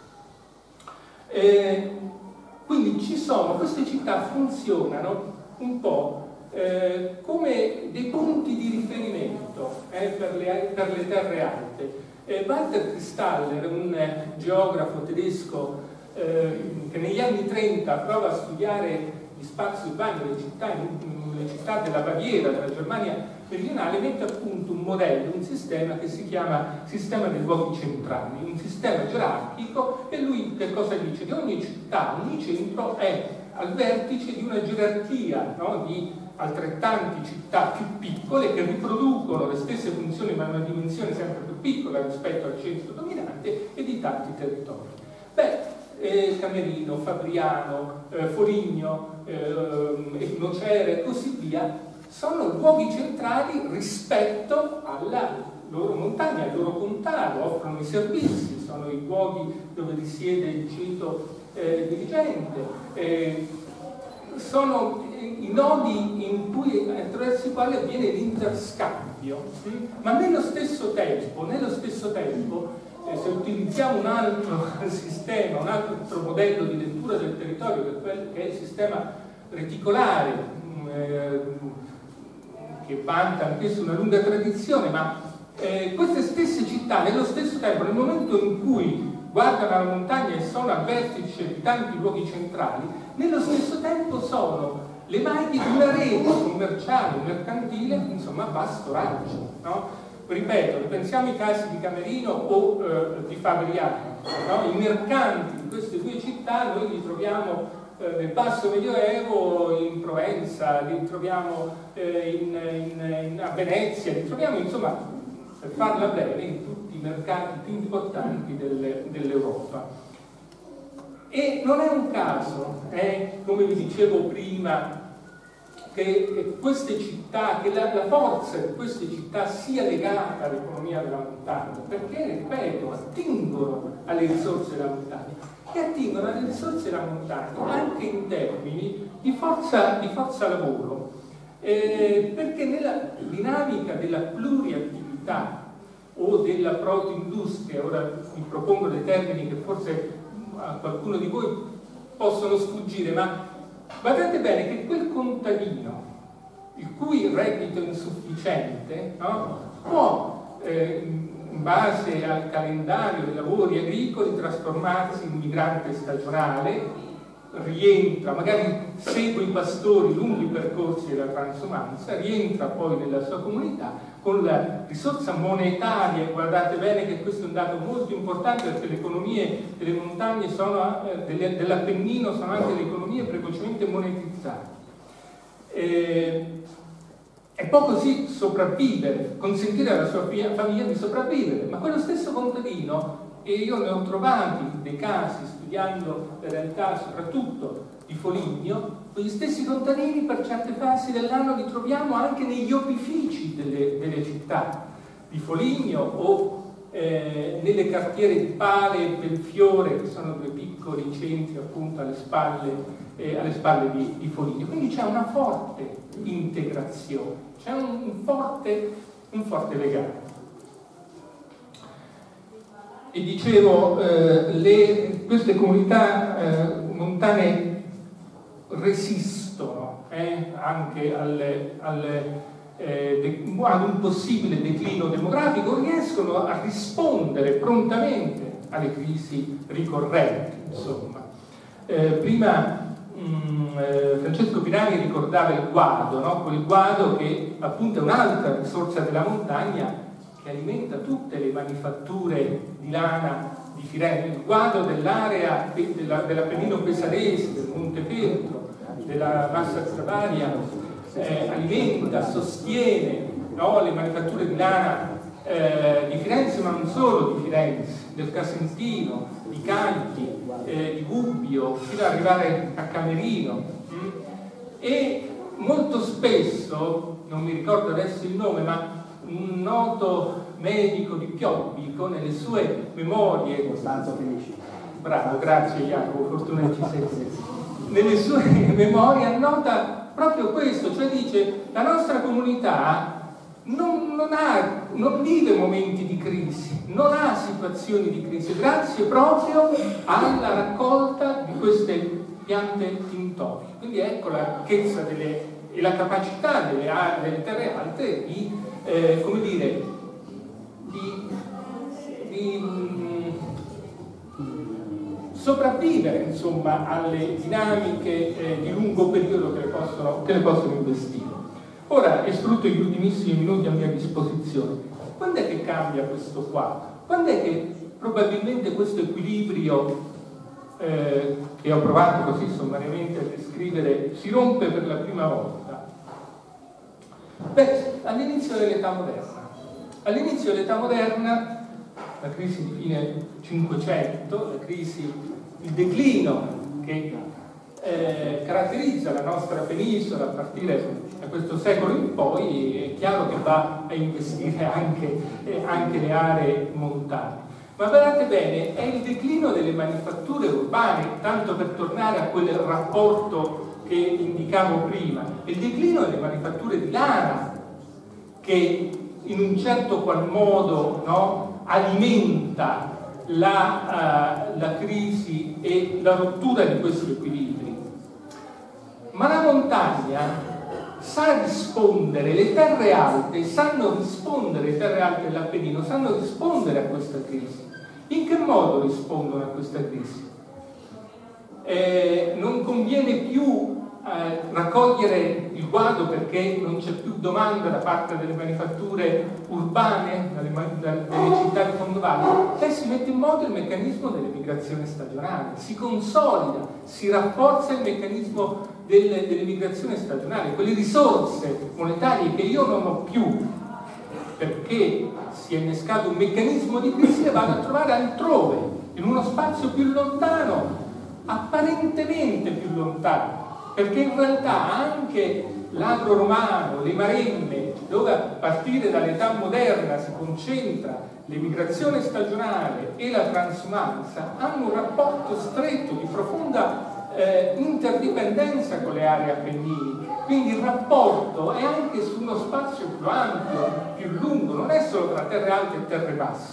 Quindi ci sono, queste città funzionano un po' come dei punti di riferimento per le terre alte. Walter Kristaller, un geografo tedesco che negli anni 30 prova a studiare gli spazi urbani delle città della Baviera, della Germania meridionale, mette a punto un modello, un sistema che si chiama sistema dei luoghi centrali, un sistema gerarchico, e lui che cosa dice? Che ogni città, ogni centro è al vertice di una gerarchia, no? Di altrettanti città più piccole che riproducono le stesse funzioni ma in una dimensione sempre più piccola rispetto al centro dominante, e di tanti territori. Camerino, Fabriano, Foligno, Nocera e così via sono luoghi centrali rispetto alla loro montagna, al loro contado, offrono i servizi, sono i luoghi dove risiede il ceto dirigente, sono i nodi attraverso i quali avviene l'interscambio, ma nello stesso tempo, se utilizziamo un altro sistema, un altro modello di lettura del territorio, che è il sistema reticolare, che vanta anch'esso una lunga tradizione, ma queste stesse città nello stesso tempo, nel momento in cui guardano alla montagna e sono al vertice di tanti luoghi centrali, nello stesso tempo sono le maglie di una rete commerciale, mercantile, insomma, a vasto raggio, no? Ripeto, pensiamo ai casi di Camerino o di Fabriano, no? I mercanti di queste due città noi li troviamo nel basso medioevo in Provenza, li troviamo a Venezia, li troviamo, insomma, per farla breve, in tutti i mercati più importanti dell'Europa. E non è un caso, come vi dicevo prima, che queste città, che la forza di queste città sia legata all'economia della montagna, perché, ripeto, attingono alle risorse della montagna, e attingono alle risorse della montagna anche in termini di forza lavoro, perché nella dinamica della pluriattività o della protoindustria, ora vi propongo dei termini che forse a qualcuno di voi possono sfuggire, ma guardate bene che quel contadino il cui reddito è insufficiente, no, può in base al calendario dei lavori agricoli trasformarsi in migrante stagionale, rientra, magari segue i pastori lungo i percorsi della transumanza, rientra poi nella sua comunità con la risorsa monetaria. Guardate bene che questo è un dato molto importante, perché le economie delle montagne dell'Appennino sono anche le economie precocemente monetizzate. E può così sopravvivere, consentire alla sua famiglia di sopravvivere, ma quello stesso contadino, e io ne ho trovati dei casi studiando le realtà soprattutto di Foligno, quegli stessi contadini per certe fasi dell'anno li troviamo anche negli opifici delle città di Foligno o nelle cartiere di Pale e Belfiore, che sono due piccoli centri appunto alle spalle di Foligno. Quindi c'è una forte integrazione, c'è un forte legame. E dicevo, queste comunità montane resistono anche ad un possibile declino demografico, riescono a rispondere prontamente alle crisi ricorrenti, insomma. Prima Francesco Pirani ricordava il guado, no? Quel guado che appunto è un'altra risorsa della montagna che alimenta tutte le manifatture di lana di Firenze, il guado dell'area dell'Appennino Pesarese, del Montefeltro, della Massa Stravaria, alimenta, sostiene, no, le manifatture di lana di Firenze, ma non solo di Firenze, del Casentino, di Cagli, di Gubbio, fino ad arrivare a Camerino. E molto spesso, non mi ricordo adesso il nome, ma un noto medico di Piobbico nelle sue memorie, Costanzo Felici, bravo, grazie Jacopo, fortuna che ci sei, nelle sue memorie annota proprio questo, cioè dice: la nostra comunità non vive momenti di crisi, non ha situazioni di crisi, grazie proprio alla raccolta di queste piante tintorie. Quindi ecco la ricchezza e la capacità delle terre alte di, come dire, di sopravvivere, insomma, alle dinamiche di lungo periodo che le possono investire. Ora, è sfrutto gli ultimissimi minuti a mia disposizione. Quando è che cambia questo quadro? Quando è che probabilmente questo equilibrio che ho provato così sommariamente a descrivere si rompe per la prima volta? Beh, all'inizio dell'età moderna. All'inizio dell'età moderna, la crisi di fine 500, il declino che caratterizza la nostra penisola a partire da questo secolo in poi, è chiaro che va a investire anche le aree montane. Ma guardate bene, è il declino delle manifatture urbane, tanto per tornare a quel rapporto che indicavo prima, il declino delle manifatture di lana che in un certo qual modo, no, alimenta la crisi e la rottura di questi equilibri. Ma la montagna sa rispondere, le terre alte sanno rispondere, le terre alte dell'Appennino sanno rispondere a questa crisi. In che modo rispondono a questa crisi? Non conviene più raccogliere il guado perché non c'è più domanda da parte delle manifatture urbane, delle città di fondovalle, e si mette in moto il meccanismo dell'emigrazione stagionale, si consolida, si rafforza il meccanismo dell'emigrazione stagionale, quelle risorse monetarie che io non ho più perché si è innescato un meccanismo di crisi, le vado a trovare altrove, in uno spazio più lontano, apparentemente più lontano, perché in realtà anche l'agro romano, le Maremme, dove a partire dall'età moderna si concentra l'emigrazione stagionale e la transumanza, hanno un rapporto stretto di profonda interdipendenza con le aree appenniniche. Quindi il rapporto è anche su uno spazio più ampio, più lungo, non è solo tra terre alte e terre basse.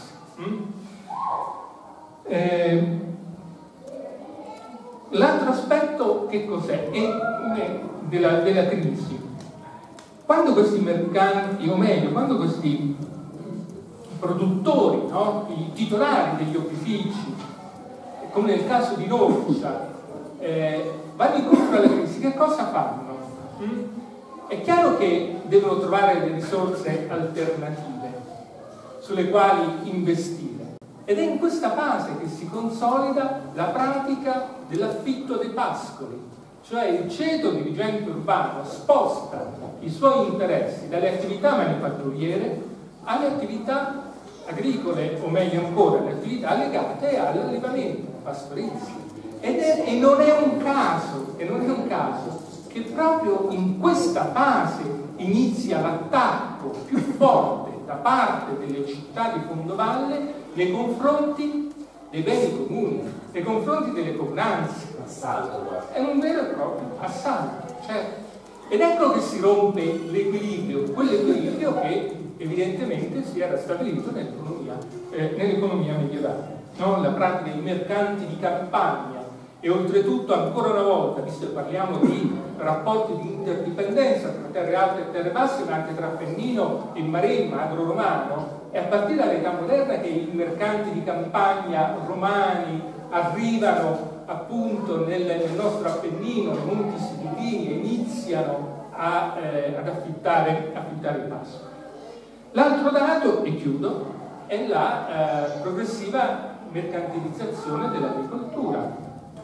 L'altro aspetto che cos'è? È della crisi. Quando questi mercanti, o meglio, quando questi produttori, no? I titolari degli opifici, come nel caso di Norcia, vanno incontro alla crisi, che cosa fanno? È chiaro che devono trovare delle risorse alternative sulle quali investire, ed è in questa fase che si consolida la pratica dell'affitto dei pascoli, cioè il ceto dirigente urbano sposta i suoi interessi dalle attività manifatturiere alle attività agricole, o meglio ancora alle attività legate all'allevamento pastorizio. E non è un caso che proprio in questa fase inizia l'attacco più forte da parte delle città di fondovalle nei confronti dei beni comuni, nei confronti delle comunanze. È un vero e proprio assalto, certo. Ed ecco che si rompe l'equilibrio, quell'equilibrio che evidentemente si era stabilito nell'economia medievale, no? La pratica dei mercanti di campagna. E oltretutto, ancora una volta, visto che parliamo di rapporti di interdipendenza tra terre alte e terre basse, ma anche tra Appennino e Maremma, agro-romano, è a partire dall'età moderna che i mercanti di campagna romani arrivano appunto nel nostro Appennino, nei Monti Sibilini, e iniziano ad affittare il passo. L'altro dato, e chiudo, è la progressiva mercantilizzazione dell'agricoltura,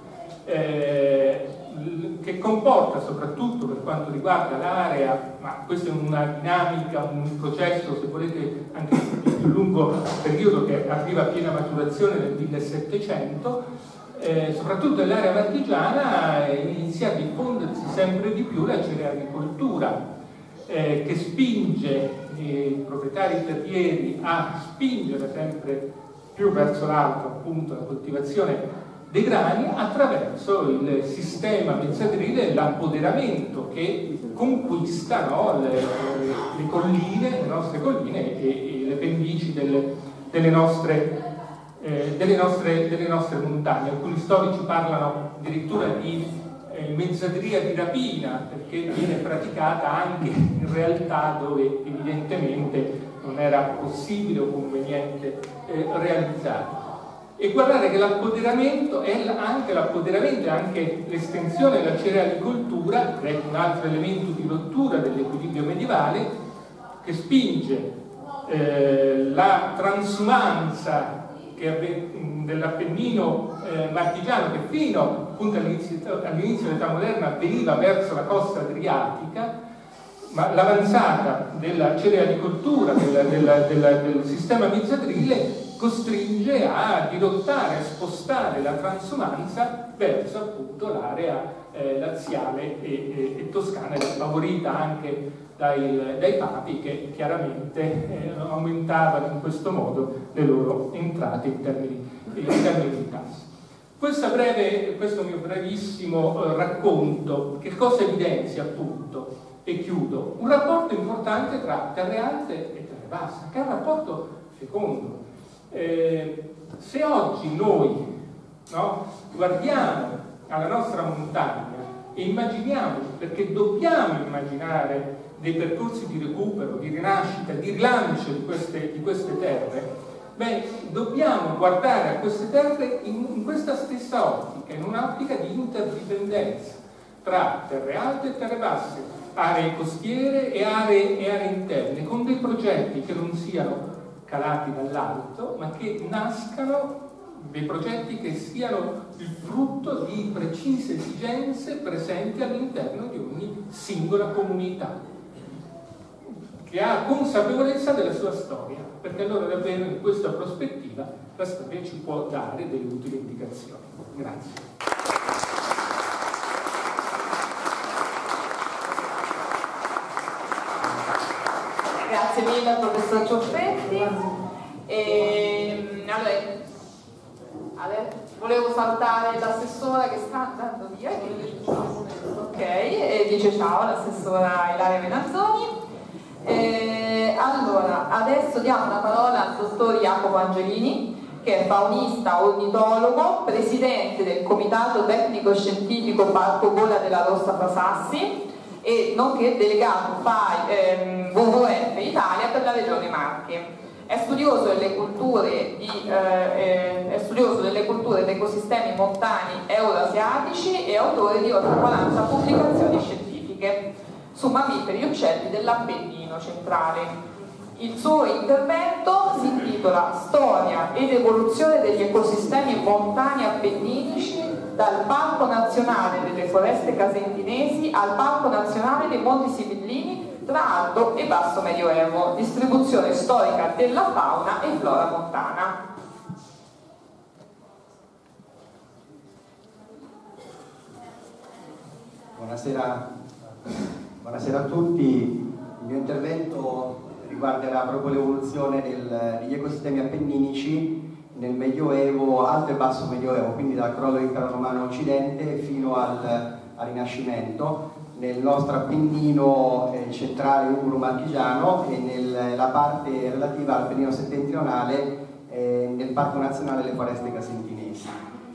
che comporta, soprattutto per quanto riguarda l'area, ma questa è una dinamica, un processo, se volete, anche di più lungo periodo, che arriva a piena maturazione nel 1700, soprattutto nell'area marchigiana inizia a diffondersi sempre di più la cerealicoltura, che spinge i proprietari terrieri a spingere sempre più verso l'alto, appunto, la coltivazione dei grani attraverso il sistema mezzadrile e l'appoderamento che conquista, no, le colline, le nostre colline e le pendici delle nostre montagne. Alcuni storici parlano addirittura di mezzadria di rapina, perché viene praticata anche in realtà dove evidentemente non era possibile o conveniente realizzare. E guardate che l'appoderamento è anche l'estensione della cerealicoltura, che è un altro elemento di rottura dell'equilibrio medievale, che spinge la transumanza dell'Appennino marchigiano, che fino appunto all'inizio dell'età moderna veniva verso la costa adriatica, ma l'avanzata della cerealicoltura, del sistema mezzadrile, costringe a dirottare, a spostare la transumanza verso appunto l'area laziale e toscana, favorita anche dai papi, che chiaramente aumentavano in questo modo le loro entrate in termini di tasse. Questo mio brevissimo racconto, che cosa evidenzia appunto? E chiudo. Un rapporto importante tra terre alte e terre basse, che è un rapporto fecondo. Se oggi noi, no, guardiamo alla nostra montagna e immaginiamo, perché dobbiamo immaginare dei percorsi di recupero, di rinascita, di rilancio di queste terre, dobbiamo guardare a queste terre in questa stessa ottica, in un'ottica di interdipendenza tra terre alte e terre basse, aree costiere e aree interne, con dei progetti che non siano calati dall'alto, ma che nascano, dei progetti che siano il frutto di precise esigenze presenti all'interno di ogni singola comunità, che ha consapevolezza della sua storia, perché allora davvero in questa prospettiva la storia ci può dare delle utili indicazioni. Grazie. Grazie mille al professor Ciuffetti. Allora, volevo salutare l'assessora che sta andando via, ok, e dice ciao all'assessora Ilaria Menazzoni. Allora, adesso diamo la parola al dottor Jacopo Angelini, che è faunista ornitologo, presidente del Comitato Tecnico Scientifico Parco Gola della Rossa Frasassi e nonché delegato FAI WWF Italia per la Regione Marche. È studioso delle culture ed ecosistemi montani euroasiatici e autore di oltre 40 pubblicazioni scientifiche su mammiferi e uccelli dell'Appennino centrale. Il suo intervento si intitola Storia ed evoluzione degli ecosistemi montani appenninici dal Parco Nazionale delle Foreste Casentinesi al Parco Nazionale dei Monti Sibillini tra Alto e Basso Medioevo, distribuzione storica della fauna e flora montana. Buonasera a tutti. Il mio intervento riguarderà proprio l'evoluzione degli ecosistemi appenninici nel Medioevo, Alto e Basso Medioevo, quindi dal crollo dell'impero romano occidente fino al Rinascimento, nel nostro Appennino centrale umbro-marchigiano e nella parte relativa all'Appennino settentrionale nel Parco Nazionale delle Foreste Casentinesi.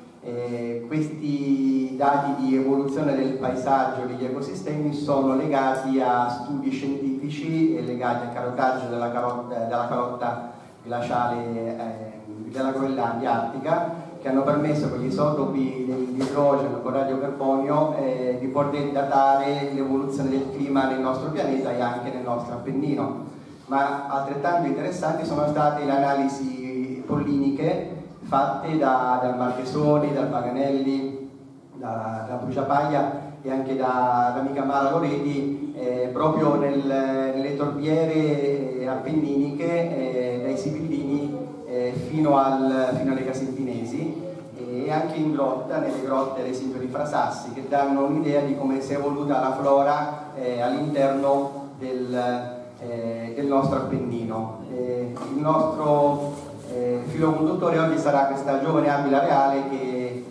Questi dati di evoluzione del paesaggio e degli ecosistemi sono legati a studi scientifici e legati al carotaggio della calotta glaciale della Groenlandia artica, che hanno permesso con gli isotopi dell'idrogeno con radiocarbonio di poter datare l'evoluzione del clima nel nostro pianeta e anche nel nostro Appennino. Ma altrettanto interessanti sono state le analisi polliniche fatte dal Marchesoni, dal Paganelli, da Bruciapaglia e anche da amica Mara Loreti, proprio nelle torbiere appenniniche, dai Sibillini fino alle Casentinesi, e anche in grotta, nelle grotte ad esempio di Frasassi, che danno un'idea di come si è evoluta la flora all'interno del nostro Appennino. Il nostro filo conduttore oggi sarà questa giovane Aquila Reale che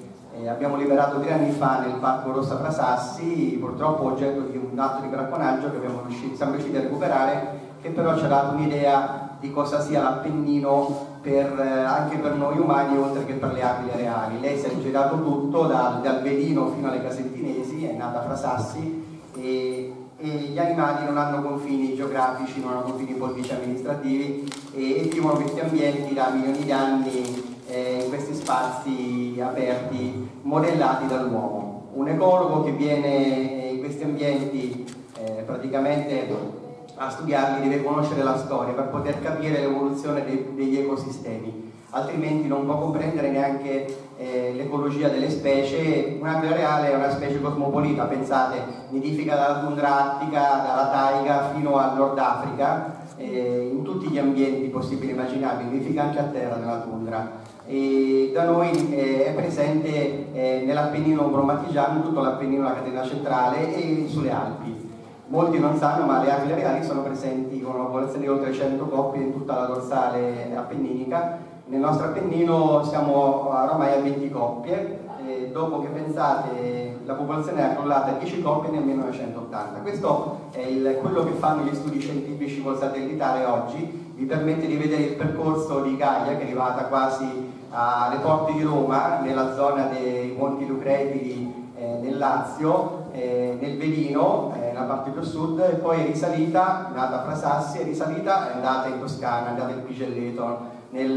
abbiamo liberato 3 anni fa nel parco Rossa Frasassi, purtroppo oggetto di un atto di bracconaggio che siamo riusciti a recuperare, che però ci ha dato un'idea di cosa sia l'Appennino anche per noi umani, oltre che per le aquile reali. Lei si è girato tutto, dal Velino fino alle Casentinesi, è nata a Frasassi, e gli animali non hanno confini geografici, non hanno confini politici amministrativi, e vivono questi ambienti da milioni di anni in questi spazi aperti modellati dall'uomo. Un ecologo che viene in questi ambienti praticamente a studiarli deve conoscere la storia per poter capire l'evoluzione degli ecosistemi, altrimenti non può comprendere neanche l'ecologia delle specie. Un'aquila reale è una specie cosmopolita, pensate, nidifica dalla tundra artica, dalla taiga fino al Nord Africa, in tutti gli ambienti possibili e immaginabili, nidifica anche a terra nella tundra. E da noi è presente nell'Appennino Bromatigiano, in tutto l'Appennino, la catena centrale, e sulle Alpi. Molti non sanno, ma le aquile reali sono presenti con una popolazione di oltre 100 coppie in tutta la dorsale appenninica. Nel nostro Appennino siamo oramai a 20 coppie, e dopo che pensate la popolazione è crollata a 10 coppie nel 1980. Questo è quello che fanno gli studi scientifici col satellitare oggi. Vi permette di vedere il percorso di Gaia, che è arrivata quasi alle porte di Roma, nella zona dei Monti Lucretili nel Lazio, nel Velino, nella parte più sud, e poi è risalita, nata a Frasassi, è risalita, è andata in Toscana, è andata in Pigelleto,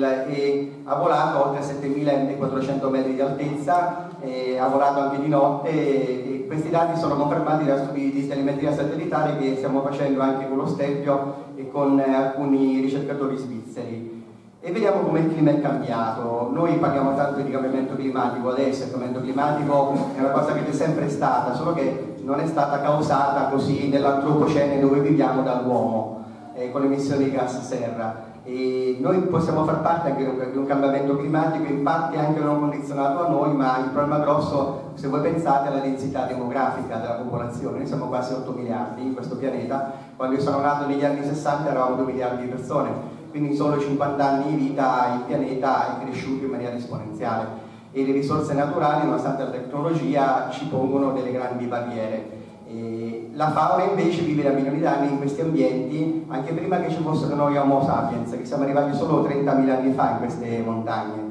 e ha volato oltre 7.400 metri di altezza, ha volato anche di notte, e questi dati sono confermati da studi di telemetria satellitare che stiamo facendo anche con lo Stelvio e con alcuni ricercatori svizzeri. E vediamo come il clima è cambiato. Noi parliamo tanto di cambiamento climatico adesso, il cambiamento climatico è una cosa che c'è sempre stata, solo che non è stata causata così nell'antropocene dove viviamo dall'uomo, con le emissioni di gas serra. E noi possiamo far parte anche di un cambiamento climatico, in parte anche non condizionato a noi, ma il problema grosso, se voi pensate, è la densità demografica della popolazione. Noi siamo quasi 8 miliardi in questo pianeta. Quando io sono nato negli anni 60 eravamo 2 miliardi di persone, quindi in solo 50 anni di vita il pianeta è cresciuto in maniera esponenziale, e le risorse naturali, nonostante la tecnologia, ci pongono delle grandi barriere. La fauna invece vive da milioni di anni in questi ambienti, anche prima che ci fossero noi Homo sapiens, che siamo arrivati solo 30.000 anni fa in queste montagne.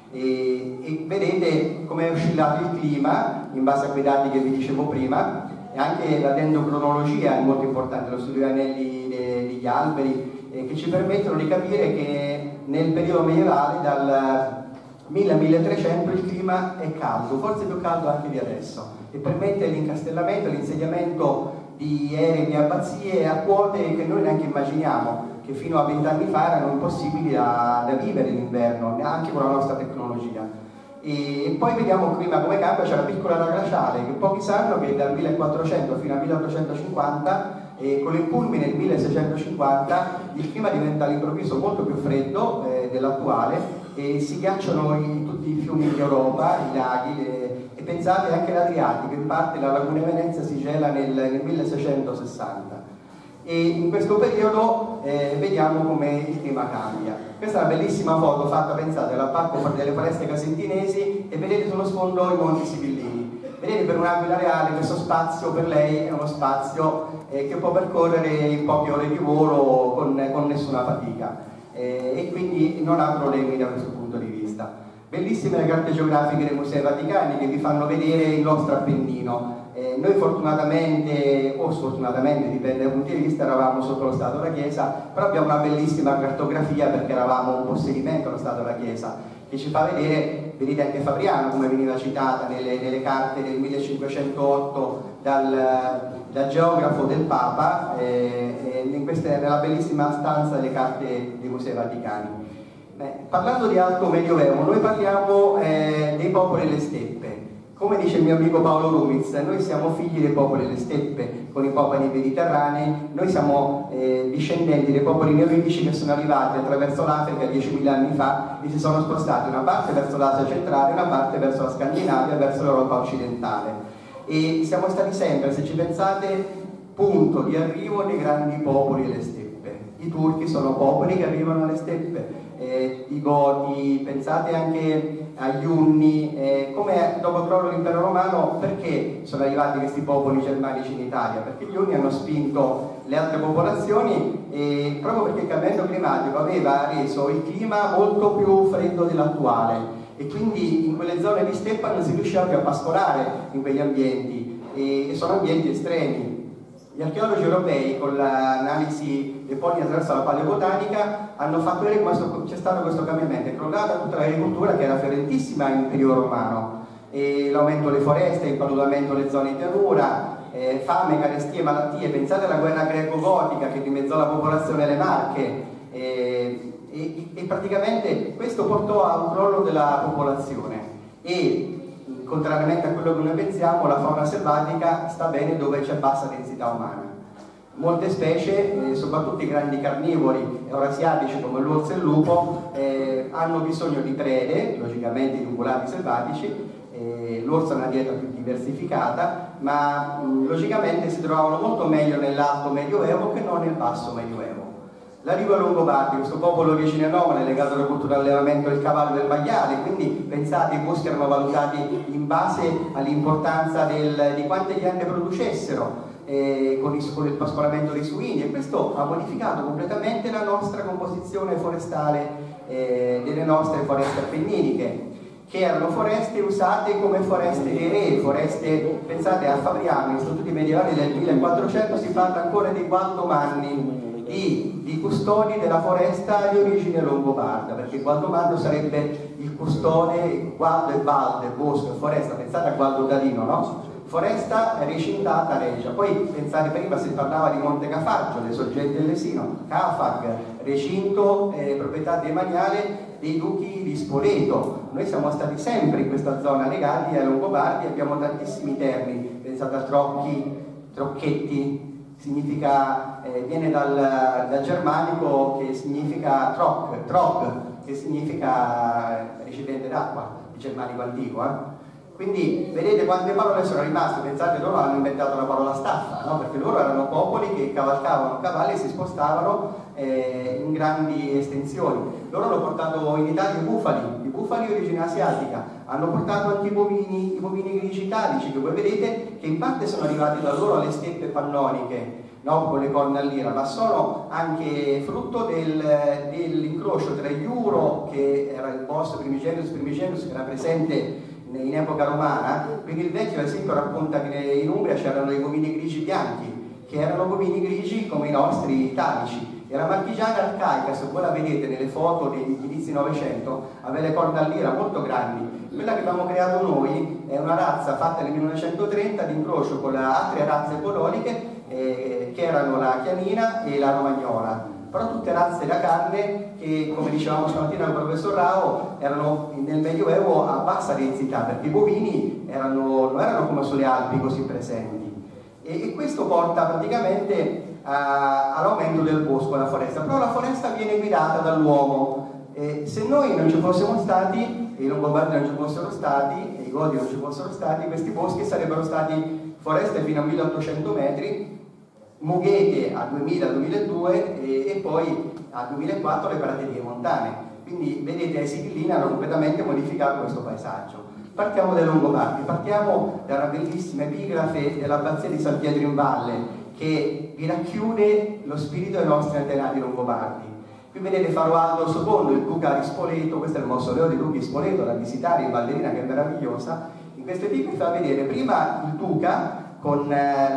E vedete come è oscillato il clima in base a quei dati che vi dicevo prima, e anche la dendrocronologia è molto importante, lo studio degli anelli degli alberi, che ci permettono di capire che nel periodo medievale, dal 1000 al 1300, il clima è caldo, forse più caldo anche di adesso, e permette l'incastellamento, l'insediamento di eremi e abbazie a quote che noi neanche immaginiamo, che fino a 20 anni fa erano impossibili da vivere in inverno, neanche con la nostra tecnologia. E poi vediamo il clima come cambia. C'è la piccola era glaciale, che pochi sanno che dal 1400 fino al 1850, e con il culmine del 1650, il clima diventa all'improvviso molto più freddo dell'attuale, e si ghiacciano tutti i fiumi d'Europa, i laghi, e pensate anche l'Adriatico, in parte la laguna di Venezia si gela nel 1660. E in questo periodo vediamo come il clima cambia. Questa è una bellissima foto fatta, pensate, dal parco delle foreste casentinesi, e vedete sullo sfondo i Monti Sibillini. Vedete, per un'aquila reale questo spazio per lei è uno spazio che può percorrere in poche ore di volo con nessuna fatica, e quindi non ha problemi da questo punto di vista. Bellissime le carte geografiche dei Musei Vaticani che vi fanno vedere il nostro Appennino. Noi fortunatamente, o sfortunatamente, dipende dai punti di vista, eravamo sotto lo Stato della Chiesa, però abbiamo una bellissima cartografia, perché eravamo un possedimento dello Stato della Chiesa, che ci fa vedere, vedete anche Fabriano come veniva citata nelle carte del 1508 dal geografo del Papa, nella bellissima stanza delle carte dei Musei Vaticani. Parlando di Alto Medioevo, noi parliamo dei popoli delle steppe. Come dice il mio amico Paolo Ruiz, noi siamo figli dei popoli delle steppe, con i popoli mediterranei. Noi siamo discendenti dei popoli neolitici che sono arrivati attraverso l'Africa 10.000 anni fa, e si sono spostati una parte verso l'Asia centrale, una parte verso la Scandinavia, verso l'Europa occidentale. E siamo stati sempre, se ci pensate, punto di arrivo dei grandi popoli delle steppe. I turchi sono popoli che arrivano alle steppe, i Goti, pensate anche agli Unni, come dopo il crollo dell'impero romano, perché sono arrivati questi popoli germanici in Italia? Perché gli Unni hanno spinto le altre popolazioni proprio perché il cambiamento climatico aveva reso il clima molto più freddo dell'attuale e quindi in quelle zone di steppa non si riusciva più a pascolare in quegli ambienti e sono ambienti estremi. Gli archeologi europei con l'analisi dei poli attraverso la paleobotanica hanno fatto vedere come c'è stato questo cambiamento, è crollata tutta l'agricoltura che era fiorentissima in periodo romano, l'aumento delle foreste, il paludamento delle zone di pianura, fame, carestie, malattie. Pensate alla guerra greco-gotica che dimezzò la popolazione alle Marche e praticamente questo portò a un crollo della popolazione e contrariamente a quello che noi pensiamo, la fauna selvatica sta bene dove c'è bassa densità umana. Molte specie, soprattutto i grandi carnivori eurasiatici come l'orso e il lupo, hanno bisogno di prede, logicamente di ungulati selvatici. L'orso ha una dieta più diversificata, ma logicamente si trovavano molto meglio nell'alto medioevo che non nel basso medioevo. La lingua longobardi, questo popolo di origine nomade legato alla cultura dell'allevamento del cavallo e del maiale, quindi pensate i boschi erano valutati in base all'importanza di quante ghiande producessero con il pascolamento dei suini, e questo ha modificato completamente la nostra composizione forestale delle nostre foreste appenniniche, che erano foreste usate come foreste dei re, foreste, pensate a Fabriano, negli statuti medievali del 1400 si parla ancora dei gualdomanni, di custodi della foresta di origine longobarda, perché Gualdomando sarebbe il custode, Gualdo e Valde, bosco e foresta, pensate a Gualdo Dadino, no? Foresta recintata regia. Poi pensate, prima si parlava di Monte Cafaggio, le sorgenti del Lesino, Cafag, recinto proprietà demaniale dei duchi di Spoleto. Noi siamo stati sempre in questa zona legati ai Longobardi, abbiamo tantissimi termini, pensate a Trocchi, Trocchetti, significa, viene dal germanico che significa troc, che significa recipiente d'acqua, il germanico antico. Quindi vedete quante parole sono rimaste, pensate loro hanno inventato la parola staffa, no? Perché loro erano popoli che cavalcavano cavalli e si spostavano in grandi estensioni. Loro hanno portato in Italia i bufali di origine asiatica, hanno portato anche i bovini grigi italici, che voi vedete che in parte sono arrivati da loro alle steppe pannoniche, no? Con le corna all'ira, ma sono anche frutto dell'incrocio tra gli Uro, che era il boss primigenius che era presente in epoca romana. Quindi il vecchio ad esempio racconta che in Umbria c'erano i bovini grigi bianchi, che erano bovini grigi come i nostri italici. E la marchigiana arcaica, se voi la vedete nelle foto degli inizi Novecento, aveva le corna all'ira molto grandi. Quella che abbiamo creato noi è una razza fatta nel 1930 di incrocio con le altre razze pololiche che erano la chianina e la romagnola, però tutte razze da carne che, come dicevamo stamattina al professor Rao, erano nel Medioevo a bassa densità, perché i bovini non erano come sulle Alpi così presenti, e questo porta praticamente all'aumento del bosco, la foresta. Però la foresta viene guidata dall'uomo. Se noi non ci fossimo stati, e i Longobardi non ci fossero stati, e i Goti non ci fossero stati, questi boschi sarebbero stati foreste fino a 1800 metri, mughete a 2000-2002 e poi a 2004 le praterie montane. Quindi vedete, i Sibillini hanno completamente modificato questo paesaggio. Partiamo dai Longobardi, partiamo da una bellissima epigrafe dell'abbazia di San Pietro in Valle, che vi racchiude lo spirito dei nostri antenati longobardi. Qui vedete Faroaldo II, il duca di Spoleto, questo è il mausoleo di duca di Spoleto da visitare in Vallerina, che è meravigliosa. In queste epigrafe fa vedere prima il duca con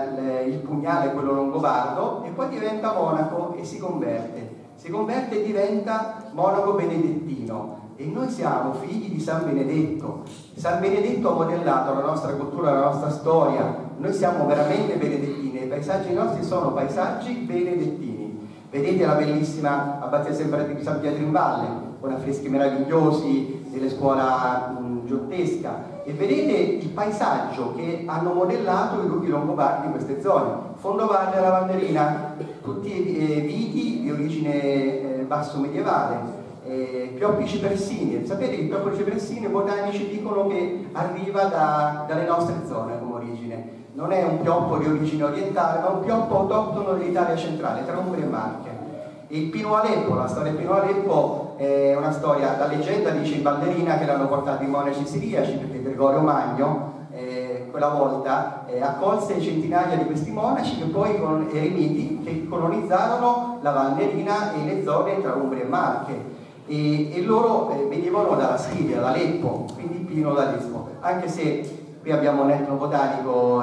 il pugnale, quello longobardo, e poi diventa monaco e si converte e diventa monaco benedettino. E noi siamo figli di San Benedetto. San Benedetto ha modellato la nostra cultura, la nostra storia. Noi siamo veramente benedettini, i paesaggi nostri sono paesaggi benedettini. Vedete la bellissima abbazia di San Pietro in Valle, con affreschi meravigliosi delle scuola giottesca, e vedete il paesaggio che hanno modellato i duchi longobardi in queste zone. Fondovalle alla Vallerina, tutti viti di origine basso medievale, pioppi cipersini. Sapete che il pioppo cipersino i botanici dicono che arriva dalle nostre zone come origine. Non è un pioppo di origine orientale, ma un pioppo autoctono dell'Italia centrale, tra Umbria e Marche. E il Pino Aleppo, la storia del Pino Aleppo è una storia, la leggenda dice in ballerina che l'hanno portato i monaci siriaci perché Gregorio Magno quella volta accolse centinaia di questi monaci che poi eremiti che colonizzarono la Valnerina e le zone tra Umbria e Marche e loro venivano dalla Siria, da Aleppo, quindi Pino da Lesbo, anche se qui abbiamo un etnobotanico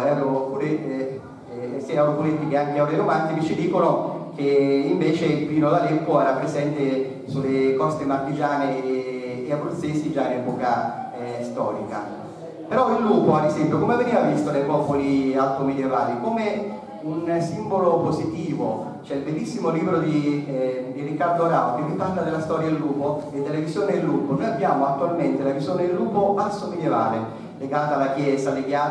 sia Europuletti che anche Euromantici ci dicono che invece il Pino d'Aleppo era presente sulle coste marchigiane e abruzzesi già in epoca storica. Però il lupo, ad esempio, come veniva visto dai popoli altomedievali? Come un simbolo positivo. C'è il bellissimo libro di Riccardo Rao che vi parla della storia del lupo e della visione del lupo. Noi abbiamo attualmente la visione del lupo basso medievale, legata alla Chiesa,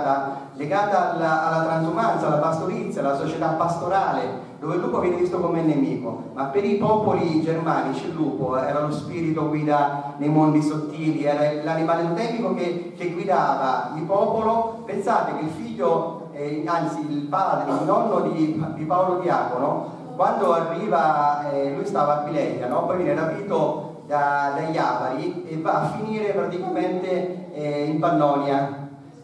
legata alla transumanza, alla pastorizia, alla società pastorale, dove il lupo viene visto come nemico, ma per i popoli germanici il lupo era lo spirito guida nei mondi sottili, era l'animale totemico che guidava il popolo. Pensate che il figlio, anzi il padre, il nonno di Paolo Diacono, quando arriva, lui stava a Aquileia, no? Poi viene rapito dagli Avari e va a finire praticamente in Pannonia.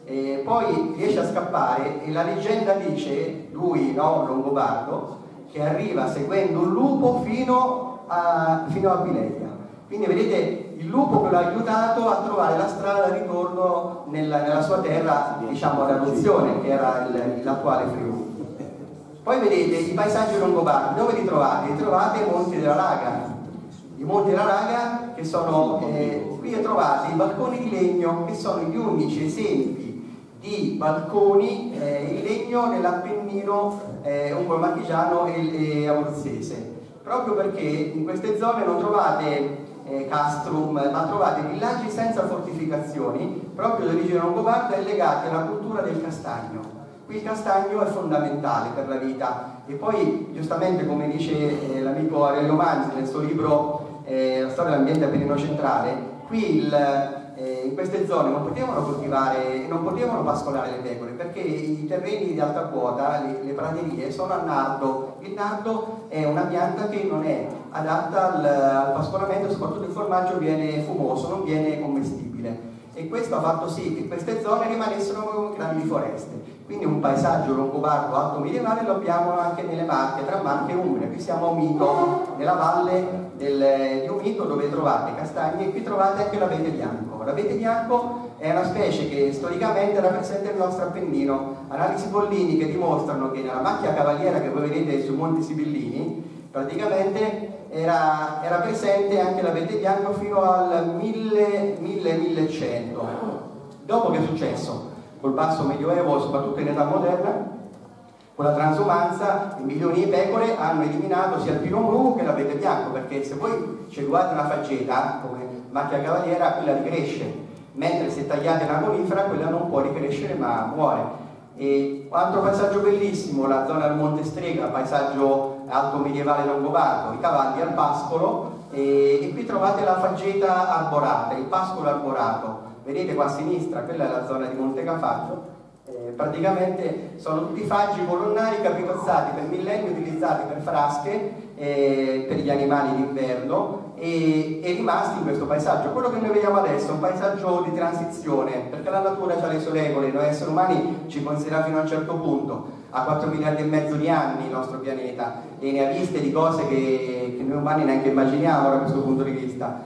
Poi riesce a scappare e la leggenda dice, lui, no, Longobardo, che arriva seguendo un lupo fino a Aquileia. Quindi vedete il lupo che l'ha aiutato a trovare la strada di ritorno nella sua terra, diciamo d'adozione, che era l'attuale Friuli. Poi vedete i paesaggi longobardi, dove li trovate? Li trovate ai Monti della Laga. I Monti della Laga che sono, qui trovate i balconi di legno che sono gli unici esempi di balconi in legno nell'Appennino umbro-marchigiano e abruzzese, proprio perché in queste zone non trovate castrum, ma trovate villaggi senza fortificazioni, proprio di origine longobarda e legati alla cultura del castagno. Qui il castagno è fondamentale per la vita e poi giustamente come dice l'amico Aurelio Manzi nel suo libro La storia dell'ambiente appennino centrale, qui in queste zone non potevano coltivare, non potevano pascolare le pecore perché i terreni di alta quota, le praterie, sono a nardo. Il nardo è una pianta che non è adatta al pascolamento, soprattutto il formaggio viene fumoso, non viene commestibile. E questo ha fatto sì che queste zone rimanessero come grandi foreste. Quindi un paesaggio longobardo alto medievale lo abbiamo anche nelle Marche, tra Marche e Umbria. Qui siamo a Umito, nella valle di Umito, dove trovate castagne e qui trovate anche l'abete bianco. L'abete bianco è una specie che storicamente era presente nel nostro Appennino. Analisi polliniche dimostrano che nella macchia cavaliera che voi vedete sui Monti Sibillini praticamente era presente anche l'abete bianco fino al 1000-1100. Dopo che è successo? Col basso medioevo, soprattutto in età moderna, con la transumanza, i milioni di pecore hanno eliminato sia il pino blu che l'abete bianco, perché se voi ceduate una faggeta come macchia cavaliera, quella ricresce, mentre se tagliate una conifera, quella non può ricrescere ma muore. E altro paesaggio bellissimo, la zona del Monte Strega, paesaggio alto medievale longobardo, i cavalli al pascolo e qui trovate la faggeta arborata, il pascolo arborato. Vedete qua a sinistra, quella è la zona di Monte Cafaggio, praticamente sono tutti faggi colonnari capitozzati per millenni, utilizzati per frasche, per gli animali d'inverno e rimasti in questo paesaggio. Quello che noi vediamo adesso è un paesaggio di transizione, perché la natura ha le sue regole, noi esseri umani ci consideriamo fino a un certo punto, a 4 miliardi e mezzo di anni il nostro pianeta e ne ha viste di cose che noi umani neanche immaginiamo da questo punto di vista.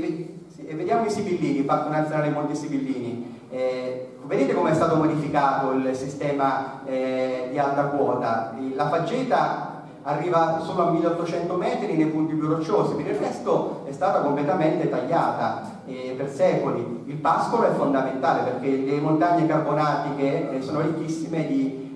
E vediamo i Sibillini, il Parco Nazionale Monti Sibillini. Vedete come è stato modificato il sistema di alta quota. La faggeta arriva solo a 1800 metri nei punti più rocciosi, per il resto è stata completamente tagliata per secoli. Il pascolo è fondamentale perché le montagne carbonatiche sono ricchissime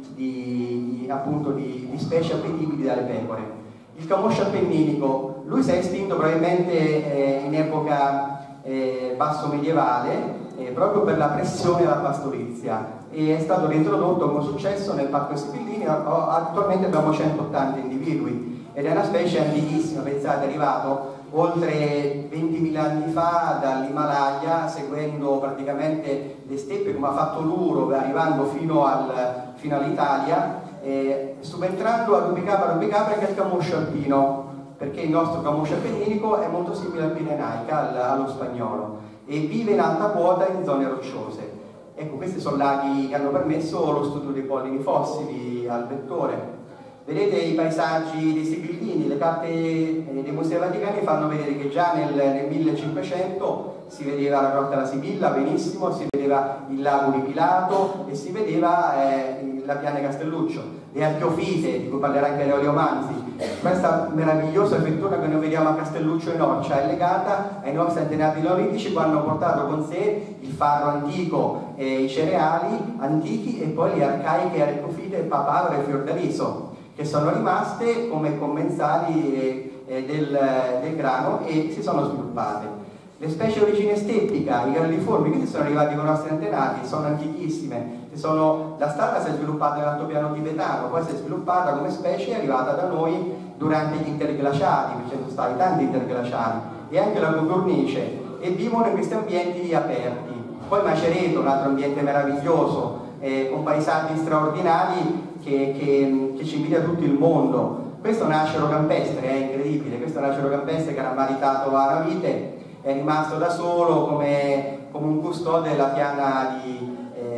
di specie appetibili dalle pecore. Il camoscio appenninico, lui si è estinto probabilmente in epoca basso medievale proprio per la pressione della pastorizia e è stato reintrodotto come successo nel Parco Sibillini. Attualmente abbiamo 180 individui ed è una specie antichissima, pensate, è arrivato oltre 20.000 anni fa dall'Himalaya seguendo praticamente le steppe come ha fatto l'Uro, arrivando fino all'Italia, subentrando a Rubicapra che è il camoscio alpino. perché il nostro camoscio appenninico è molto simile al Pirenaica, allo spagnolo, e vive in alta quota in zone rocciose. Ecco, questi sono laghi che hanno permesso lo studio dei pollini fossili al vettore. Vedete i paesaggi dei Sibillini, le carte dei Musei Vaticani fanno vedere che già nel 1500 si vedeva la Grotta della Sibilla benissimo, si vedeva il lago di Pilato e si vedeva la piana Castelluccio. Le archeofite, di cui parlerà anche Aurelio Manzi, questa meravigliosa vettura che noi vediamo a Castelluccio in Orcia è legata ai nostri antenati neolitici, quando hanno portato con sé il farro antico, i cereali antichi e poi le arcaiche archeofite papavero e fiordaliso, che sono rimaste come commensali del grano e si sono sviluppate. Le specie di origine steppica, i galliformi, questi sono arrivati con i nostri antenati, sono antichissime. La strada si è sviluppata nell'altopiano tibetano, poi si è sviluppata come specie, è arrivata da noi durante gli interglaciali, perché ci sono stati tanti interglaciali, e anche la coturnice, e vivono in questi ambienti aperti. Poi Macereto, un altro ambiente meraviglioso, con paesaggi straordinari che ci invidia tutto il mondo. Questo è un acero campestre, è incredibile, questo è un acero campestre che era maritato a Ravite, è rimasto da solo come un custode della piana di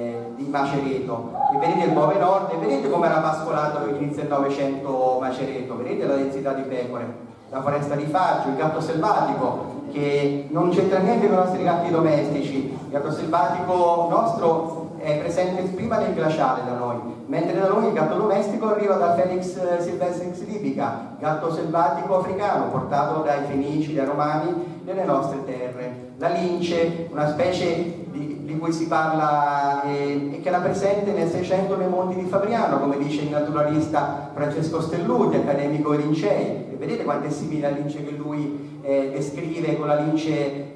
Macereto. E vedete il Bove Nord, e vedete come era pascolato all'inizio del Novecento Macereto, vedete la densità di pecore, la foresta di faggio, il gatto selvatico, che non c'entra niente con i nostri gatti domestici. Il gatto selvatico nostro è presente prima del glaciale da noi, mentre da noi il gatto domestico arriva dal Felix silvestris libica, gatto selvatico africano portato dai Fenici, dai Romani nelle nostre terre. La lince, una specie di cui si parla e che era presente nel 600 nei monti di Fabriano, come dice il naturalista Francesco Stelluti, accademico di Lincei. E vedete quanto è simile alla lince che lui descrive con la lince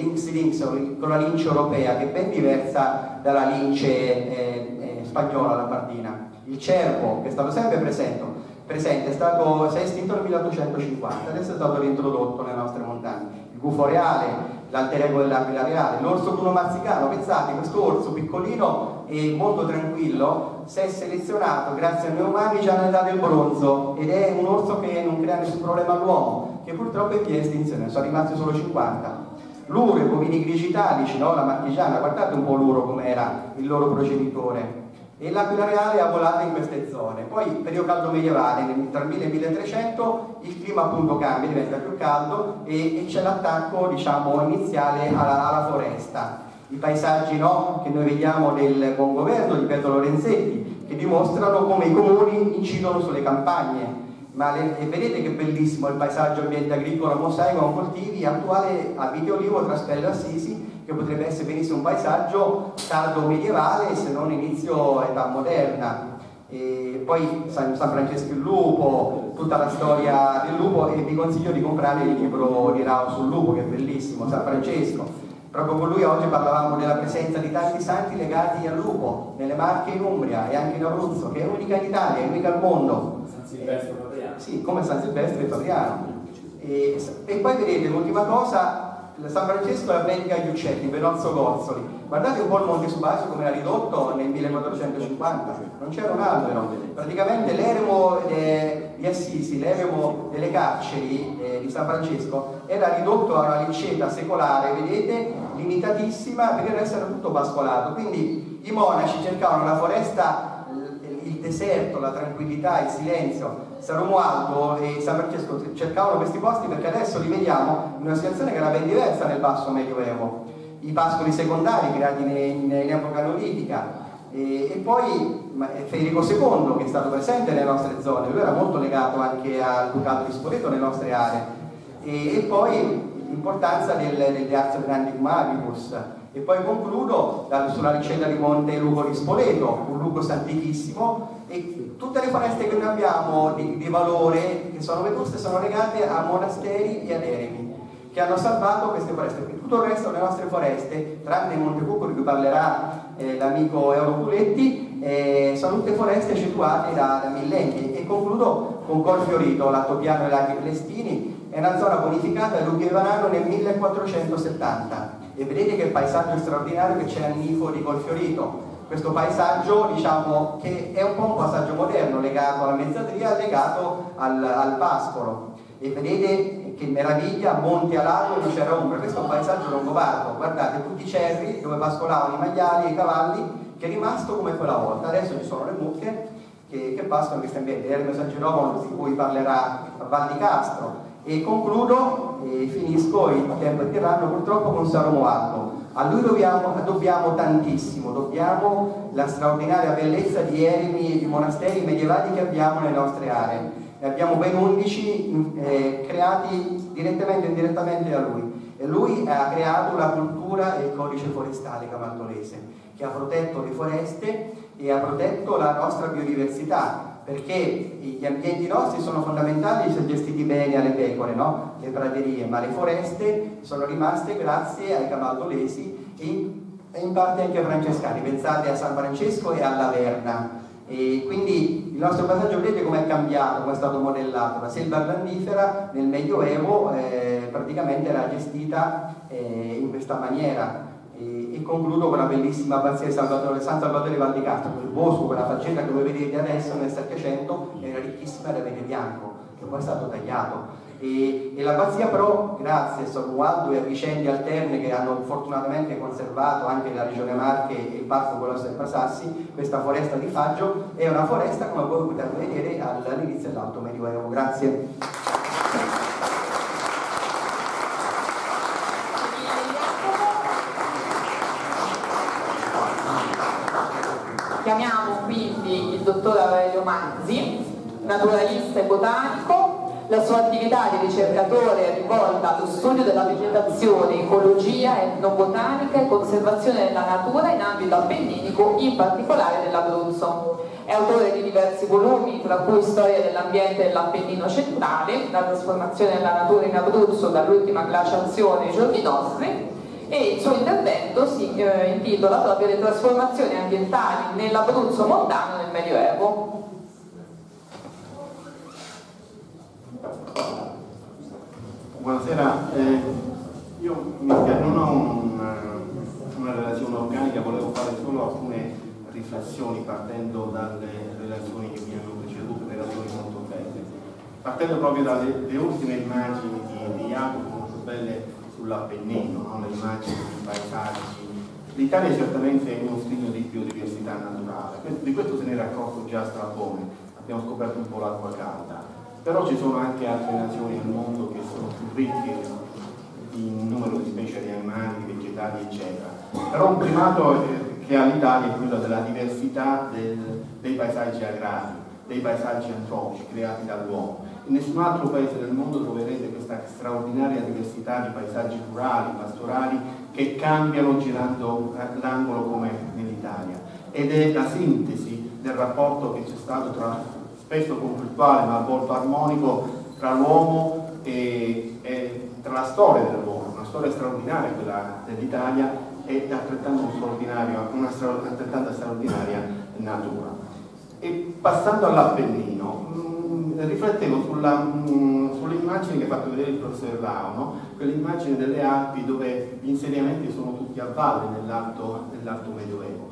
con la lince europea, che è ben diversa dalla lince spagnola labardina. Il cervo, che è stato sempre presente, si è estinto nel 1850, adesso è stato reintrodotto nelle nostre montagne. Il gufo reale, l'alter ego dell'aquila reale, l'orso bruno marzicano. Pensate, questo orso piccolino e molto tranquillo si è selezionato grazie a noi umani già nell'età del bronzo, ed è un orso che non crea nessun problema all'uomo, che purtroppo è in via di estinzione, sono rimasti solo 50. L'uro, i bovini grigi italici, no? La marchigiana, guardate un po' l'uro com'era il loro progenitore. E l'aquila reale ha volato in queste zone. Poi periodo caldo medievale, tra il 1000 e il 1300 il clima appunto cambia, diventa più caldo e c'è l'attacco, diciamo, iniziale alla foresta. I paesaggi, no, che noi vediamo del buon governo di Pietro Lorenzetti, che dimostrano come i comuni incidono sulle campagne. E vedete che bellissimo il paesaggio ambiente agricolo mosaico con coltivi attuale a Vite Olivo tra Spello e Assisi, che potrebbe essere benissimo un paesaggio tardo medievale, se non inizio età moderna. E poi San Francesco il lupo, tutta la storia del lupo, e vi consiglio di comprare il libro di Rao sul lupo, che è bellissimo, San Francesco. Proprio con lui oggi parlavamo della presenza di tanti santi legati al lupo, nelle Marche in Umbria e anche in Abruzzo, che è unica in Italia, è unica al mondo. San Silvestro Fabriano. Sì, come San Silvestre Fabriano. E poi vedete l'ultima cosa, San Francesco è la benedica agli uccelli, Benozzo Gozzoli. Guardate un po' il Monte Subasio come era ridotto nel 1450, non c'era un albero. Praticamente l'eremo di Assisi, l'eremo delle carceri di San Francesco era ridotto a una lincetta secolare, vedete, limitatissima, perché il resto era tutto pascolato. Quindi i monaci cercavano la foresta, il deserto, la tranquillità, il silenzio. San Romualdo e San Francesco cercavano questi posti perché adesso li vediamo in una situazione che era ben diversa nel basso medioevo. I pascoli secondari creati in epoca neolitica, e poi Federico II, che è stato presente nelle nostre zone, lui era molto legato anche al Ducato di Spoleto nelle nostre aree, e poi l'importanza del Deazio Grandi Magibus. E poi concludo sulla ricetta di Monte Lugo di Spoleto, un Lugos antichissimo, e tutte le foreste che noi abbiamo di valore, che sono vetuste, sono legate a monasteri e ad eremi, che hanno salvato queste foreste. Tutto il resto delle nostre foreste, tranne Monte Cucco, di cui parlerà l'amico Euro Puletti, sono tutte foreste situate da millenni. E concludo con Colfiorito, l'altopiano dei Laghi Plestini, è una zona bonificata da Lughevanano nel 1470. E vedete che passaggio straordinario che c'è al Nifo di Colfiorito. Questo paesaggio, diciamo, che è un po' un passaggio moderno, legato alla mezzadria, legato al pascolo. e vedete che meraviglia, monte alato e luce ombra. Questo è un paesaggio longobardo, guardate tutti i cerri dove pascolavano i maiali e i cavalli, che è rimasto come quella volta. Adesso ci sono le mucche che pascolano in questo ambiente. Ermes a Girolamo, di cui parlerà a Val di Castro. E concludo e finisco, il tempo è tiranno, purtroppo con Salomo Alto. A lui dobbiamo tantissimo, dobbiamo la straordinaria bellezza di eremi e di monasteri medievali che abbiamo nelle nostre aree. Ne abbiamo ben 11 creati direttamente e indirettamente da lui. E lui ha creato la cultura e il codice forestale camaldolese, che ha protetto le foreste e ha protetto la nostra biodiversità, perché gli ambienti nostri sono fondamentali se gestiti bene alle pecore, no? Le praterie, ma le foreste sono rimaste grazie ai camaldolesi e in parte anche ai francescani. Pensate a San Francesco e alla Verna. E quindi il nostro paesaggio, vedete come è cambiato, come è stato modellato. La selva arlandifera nel Medioevo praticamente era gestita in questa maniera. E concludo con la bellissima abbazia di San Salvatore Val di Castro, quel bosco, quella faccenda che voi vedete adesso nel 700 era ricchissima di avete bianco, che poi è stato tagliato. E l'abbazia però, grazie a Romualdo e a vicende alterne che hanno fortunatamente conservato anche la Regione Marche e il Parco Colosso del Pasassi, questa foresta di Faggio è una foresta come voi potete vedere all'inizio dell'Alto Medioevo. Grazie. Chiamiamo quindi il dottor Aurelio Manzi, naturalista e botanico. La sua attività di ricercatore è rivolta allo studio della vegetazione, ecologia, etnobotanica e conservazione della natura in ambito appenninico, in particolare dell'Abruzzo. È autore di diversi volumi, tra cui Storia dell'ambiente dell'Appennino centrale, la trasformazione della natura in Abruzzo dall'ultima glaciazione ai giorni nostri, e il suo intervento si intitola proprio Le trasformazioni ambientali nell'Abruzzo montano nel Medioevo. Buonasera, io non ho una relazione organica, volevo fare solo alcune riflessioni partendo dalle relazioni che mi hanno preceduto, relazioni molto belle, partendo proprio dalle ultime immagini di Jacopo, molto belle sull'Appennino, no? Le immagini di paesaggi. L'Italia è certamente uno scrigno di biodiversità naturale, di questo se ne era accorto già Strabone, abbiamo scoperto un po' l'acqua calda. Però ci sono anche altre nazioni nel mondo che sono più ricche in numero di specie di animali, di vegetali, eccetera. Però un primato che ha l'Italia è quello della diversità dei paesaggi agrari, dei paesaggi antropici creati dall'uomo. In nessun altro paese del mondo troverete questa straordinaria diversità di paesaggi rurali, pastorali, che cambiano girando l'angolo come nell'Italia. Ed è la sintesi del rapporto che c'è stato spesso conflittuale ma a volte armonico tra l'uomo e tra la storia dell'uomo, una storia straordinaria quella dell'Italia e altrettanto straordinaria natura. E passando all'Appennino, riflettevo sulle immagini che ha fatto vedere il professor Rao, no? Quelle immagini delle Alpi dove gli insediamenti sono tutti a valle nell'Alto Medioevo.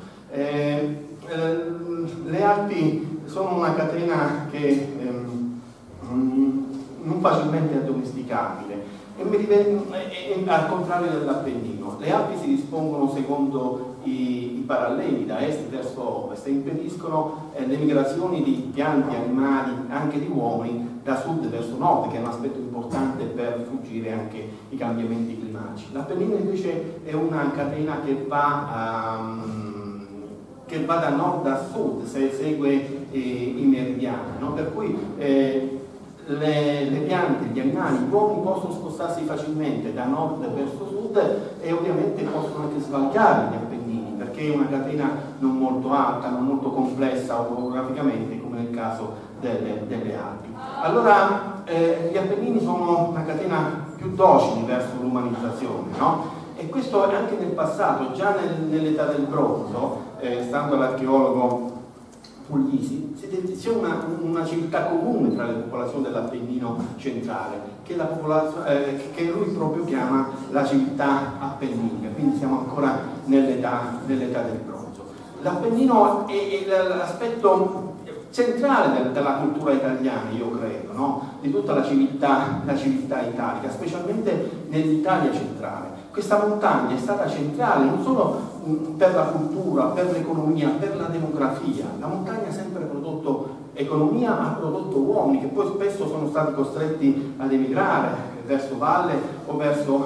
Le Alpi sono una catena che non facilmente addomesticabile e al contrario dell'Appennino. Le Alpi si dispongono secondo i paralleli da est verso ovest e impediscono le migrazioni di piante, animali, anche di uomini da sud verso nord, che è un aspetto importante per fuggire anche i cambiamenti climatici. L'Appennino invece è una catena che va da nord a sud, se segue i meridiani, no? Per cui le piante, gli animali, gli uomini possono spostarsi facilmente da nord verso sud e ovviamente possono anche svalcare gli Appennini, perché è una catena non molto alta, non molto complessa orograficamente come nel caso delle Alpi. Allora gli Appennini sono una catena più docile verso l'umanizzazione, no? E questo anche nel passato, già nell'età del bronzo, stando all'archeologo Puglisi, c'è una civiltà comune tra le popolazioni dell'Appennino centrale, che lui proprio chiama la civiltà appenninica, quindi siamo ancora nell'età del bronzo. L'Appennino è l'aspetto centrale della cultura italiana, io credo. no? Di tutta la civiltà italica, specialmente nell'Italia centrale. Questa montagna è stata centrale non solo per la cultura, per l'economia, per la demografia. La montagna ha sempre prodotto economia, ma ha prodotto uomini che poi spesso sono stati costretti ad emigrare verso valle o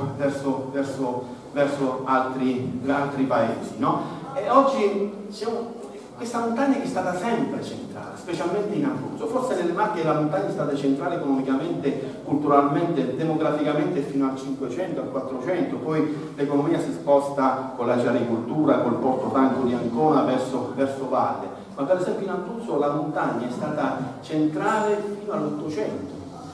verso altri paesi, no? E oggi questa montagna che è stata sempre centrale, specialmente in Abruzzo. Forse nelle Marche la montagna è stata centrale economicamente, culturalmente, demograficamente fino al 500, al 400, poi l'economia si sposta con la giaricoltura, col porto franco di Ancona verso valle. Ma per esempio in Abruzzo la montagna è stata centrale fino all'800.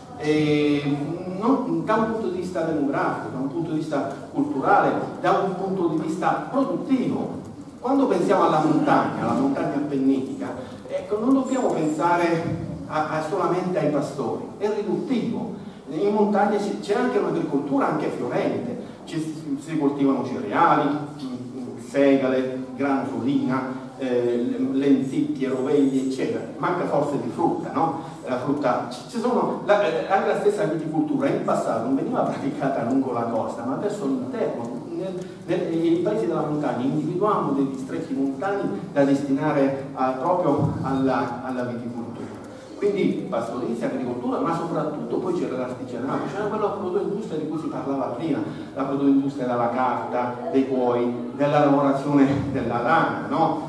Da un punto di vista demografico, da un punto di vista culturale, da un punto di vista produttivo. Quando pensiamo alla montagna appenninica, ecco, non dobbiamo pensare solamente ai pastori, è riduttivo. In montagna c'è anche un'agricoltura anche fiorente, si coltivano cereali, segale, grano, solina, lenticchie, rovegli, eccetera. Manca forse di frutta, no? La frutta, anche la stessa viticoltura in passato non veniva praticata lungo la costa, ma verso l'interno. Nei paesi della montagna individuavamo dei distretti montani da destinare proprio alla viticoltura. Quindi pastorizia, agricoltura, ma soprattutto poi c'era l'artigianato, c'era quella protoindustria di cui si parlava prima, la protoindustria della carta, dei cuoi, della lavorazione della lana, no?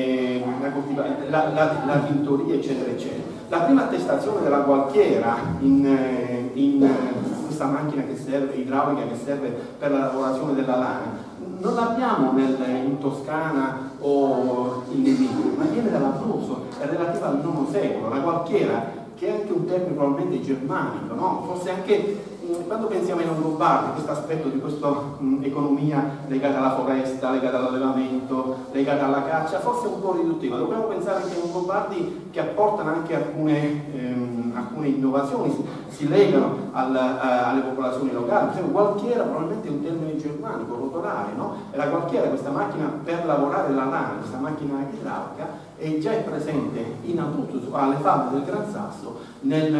La tintoria, eccetera, eccetera. La prima attestazione della gualchiera in questa macchina che serve, idraulica, che serve per la lavorazione della lana, non l'abbiamo in Toscana o in Emilia, ma viene dall'Abruzzo, è relativa al IX secolo. La gualchiera, che è anche un termine probabilmente germanico, no? Forse anche quando pensiamo ai longobardi, questo aspetto di questa economia legata alla foresta, legata all'allevamento, legata alla caccia, forse è un po' riduttiva. Dobbiamo pensare anche ai longobardi che apportano anche alcune innovazioni, si legano alle popolazioni locali. Per esempio, gualchiera probabilmente è un termine germanico, rotolare, no? E la gualchiera, questa macchina per lavorare la lana, questa macchina idraulica, è già presente in Abruzzo, alle falde del Gran Sasso, nel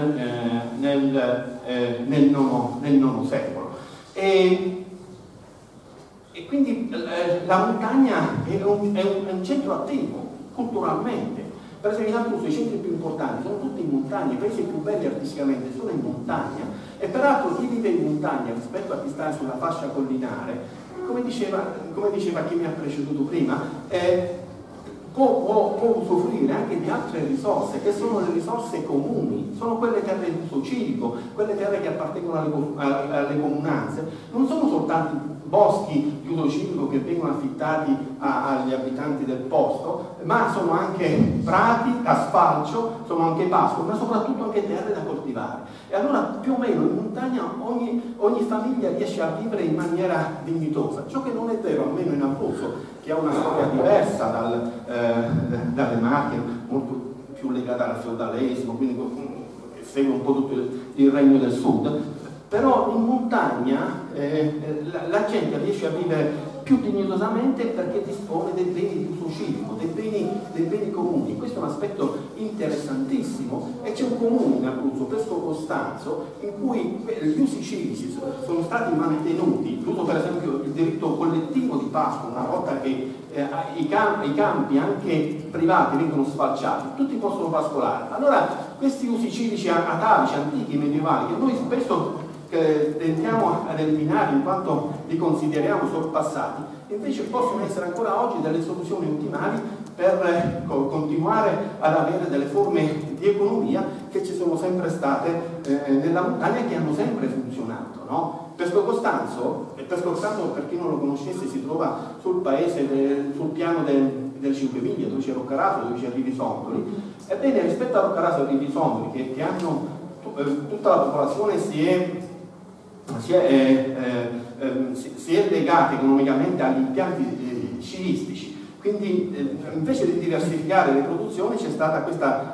IX secolo. E quindi la montagna è un centro attivo culturalmente. Per esempio in Abruzzo i centri più importanti sono tutti in montagna, i paesi più belli artisticamente sono in montagna, e peraltro chi vive in montagna rispetto a chi sta sulla fascia collinare, come diceva chi mi ha preceduto prima, può usufruire anche di altre risorse che sono le risorse comuni, sono quelle terre di uso civico, quelle terre che appartengono alle comunanze, non sono soltanto boschi di uso civico che vengono affittati agli abitanti del posto, ma sono anche prati a sfalcio, sono anche pascoli, ma soprattutto anche terre da coltivare. E allora più o meno in montagna ogni famiglia riesce a vivere in maniera dignitosa, ciò che non è vero, almeno in Abruzzo, che ha una storia diversa dalle Marche, molto più legata al feudalesimo, quindi segue un po' tutto il regno del sud. Però in montagna la gente riesce a vivere più dignitosamente perché dispone dei beni di uso civico, dei beni comuni. Questo è un aspetto interessantissimo, e c'è un comune in Abruzzo, Pesco Costanzo, in cui gli usi civici sono stati mantenuti, l'uso per esempio il diritto collettivo di pascolo, una volta che i campi anche privati vengono sfalciati, tutti possono pascolare. Allora questi usi civici atavici, antichi, medievali, che noi spesso tendiamo ad eliminare in quanto li consideriamo sorpassati, invece possono essere ancora oggi delle soluzioni ottimali per continuare ad avere delle forme di economia che ci sono sempre state nella montagna e che hanno sempre funzionato, no? Pesco Costanzo, per chi non lo conoscesse, si trova sul piano del Cinque Miglia, dove c'è Roccaraso, dove c'è Rivisondoli. Ebbene, rispetto a Roccaraso e Rivisondoli, che hanno tutta la popolazione si è legata economicamente agli impianti sciistici, quindi invece di diversificare le produzioni c'è stata questa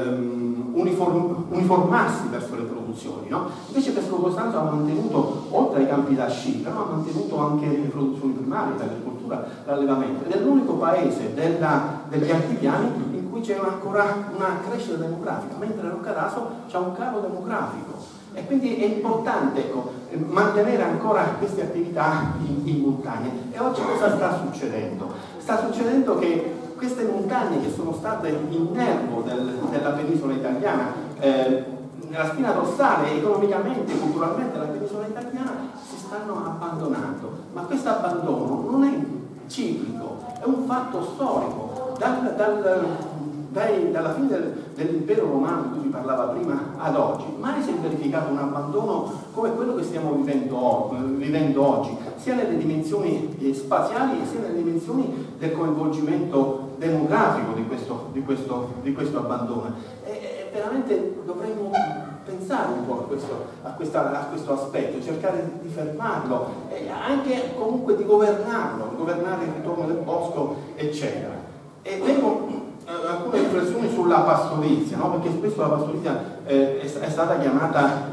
uniformarsi verso le produzioni, no? Invece Pesco Costanzo ha mantenuto, oltre ai campi da sci, però ha mantenuto anche le produzioni primarie, l'agricoltura, l'allevamento, ed è l'unico paese degli altipiani in cui c'è ancora una crescita demografica, mentre a Roccaraso c'è un calo demografico. E quindi è importante, ecco, mantenere ancora queste attività in montagna. E oggi cosa sta succedendo? Sta succedendo che queste montagne, che sono state il nervo della penisola italiana, nella spina dorsale, economicamente, culturalmente, la penisola italiana, si stanno abbandonando. Ma questo abbandono non è ciclico, è un fatto storico. Dalla fine dell'impero romano, di cui si parlava prima, ad oggi, mai si è verificato un abbandono come quello che stiamo vivendo oggi, sia nelle dimensioni spaziali sia nelle dimensioni del coinvolgimento demografico di questo abbandono. E veramente dovremmo pensare un po' a questo aspetto, cercare di fermarlo e anche comunque di governare il ritorno del bosco, eccetera. E vengo alcune riflessioni sulla pastorizia, no? Perché spesso la pastorizia è stata chiamata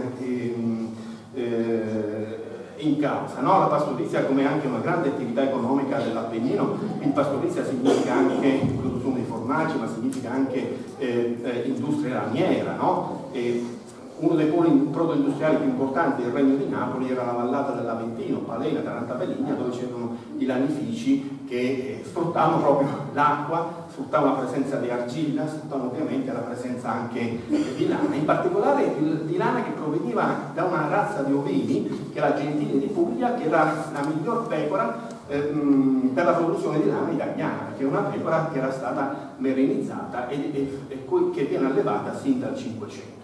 in causa, no? La pastorizia come anche una grande attività economica dell'Appennino. Il pastorizia significa anche produzione di formaggi, ma significa anche industria lamiera, no? Uno dei poli proto-industriali più importanti del Regno di Napoli era la vallata dell'Aventino, Palena, Taranta Peligna, dove c'erano i lanifici che sfruttavano proprio l'acqua, sfruttavano la presenza di argilla, sfruttavano ovviamente la presenza anche di lana, in particolare di lana che proveniva da una razza di ovini, che è la Gentile di Puglia, che era la miglior pecora per la produzione di lana italiana, perché è una pecora che era stata merinizzata e che viene allevata sin dal 500.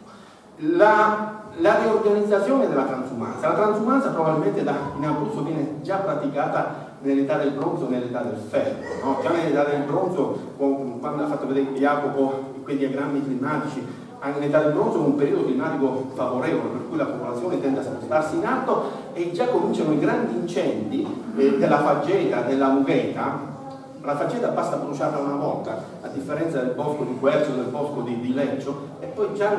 La riorganizzazione della transumanza. La transumanza probabilmente in Abruzzo viene già praticata nell'età del bronzo e nell'età del ferro, no? Già nell'età del bronzo, quando ha fatto vedere Jacopo quei diagrammi climatici, nell'età del bronzo è un periodo climatico favorevole, per cui la popolazione tende a spostarsi in alto e già cominciano i grandi incendi della faggeta, della mugheta. La faggeta basta bruciarla una volta, a differenza del bosco di Quercio, del bosco di Leccio, e poi già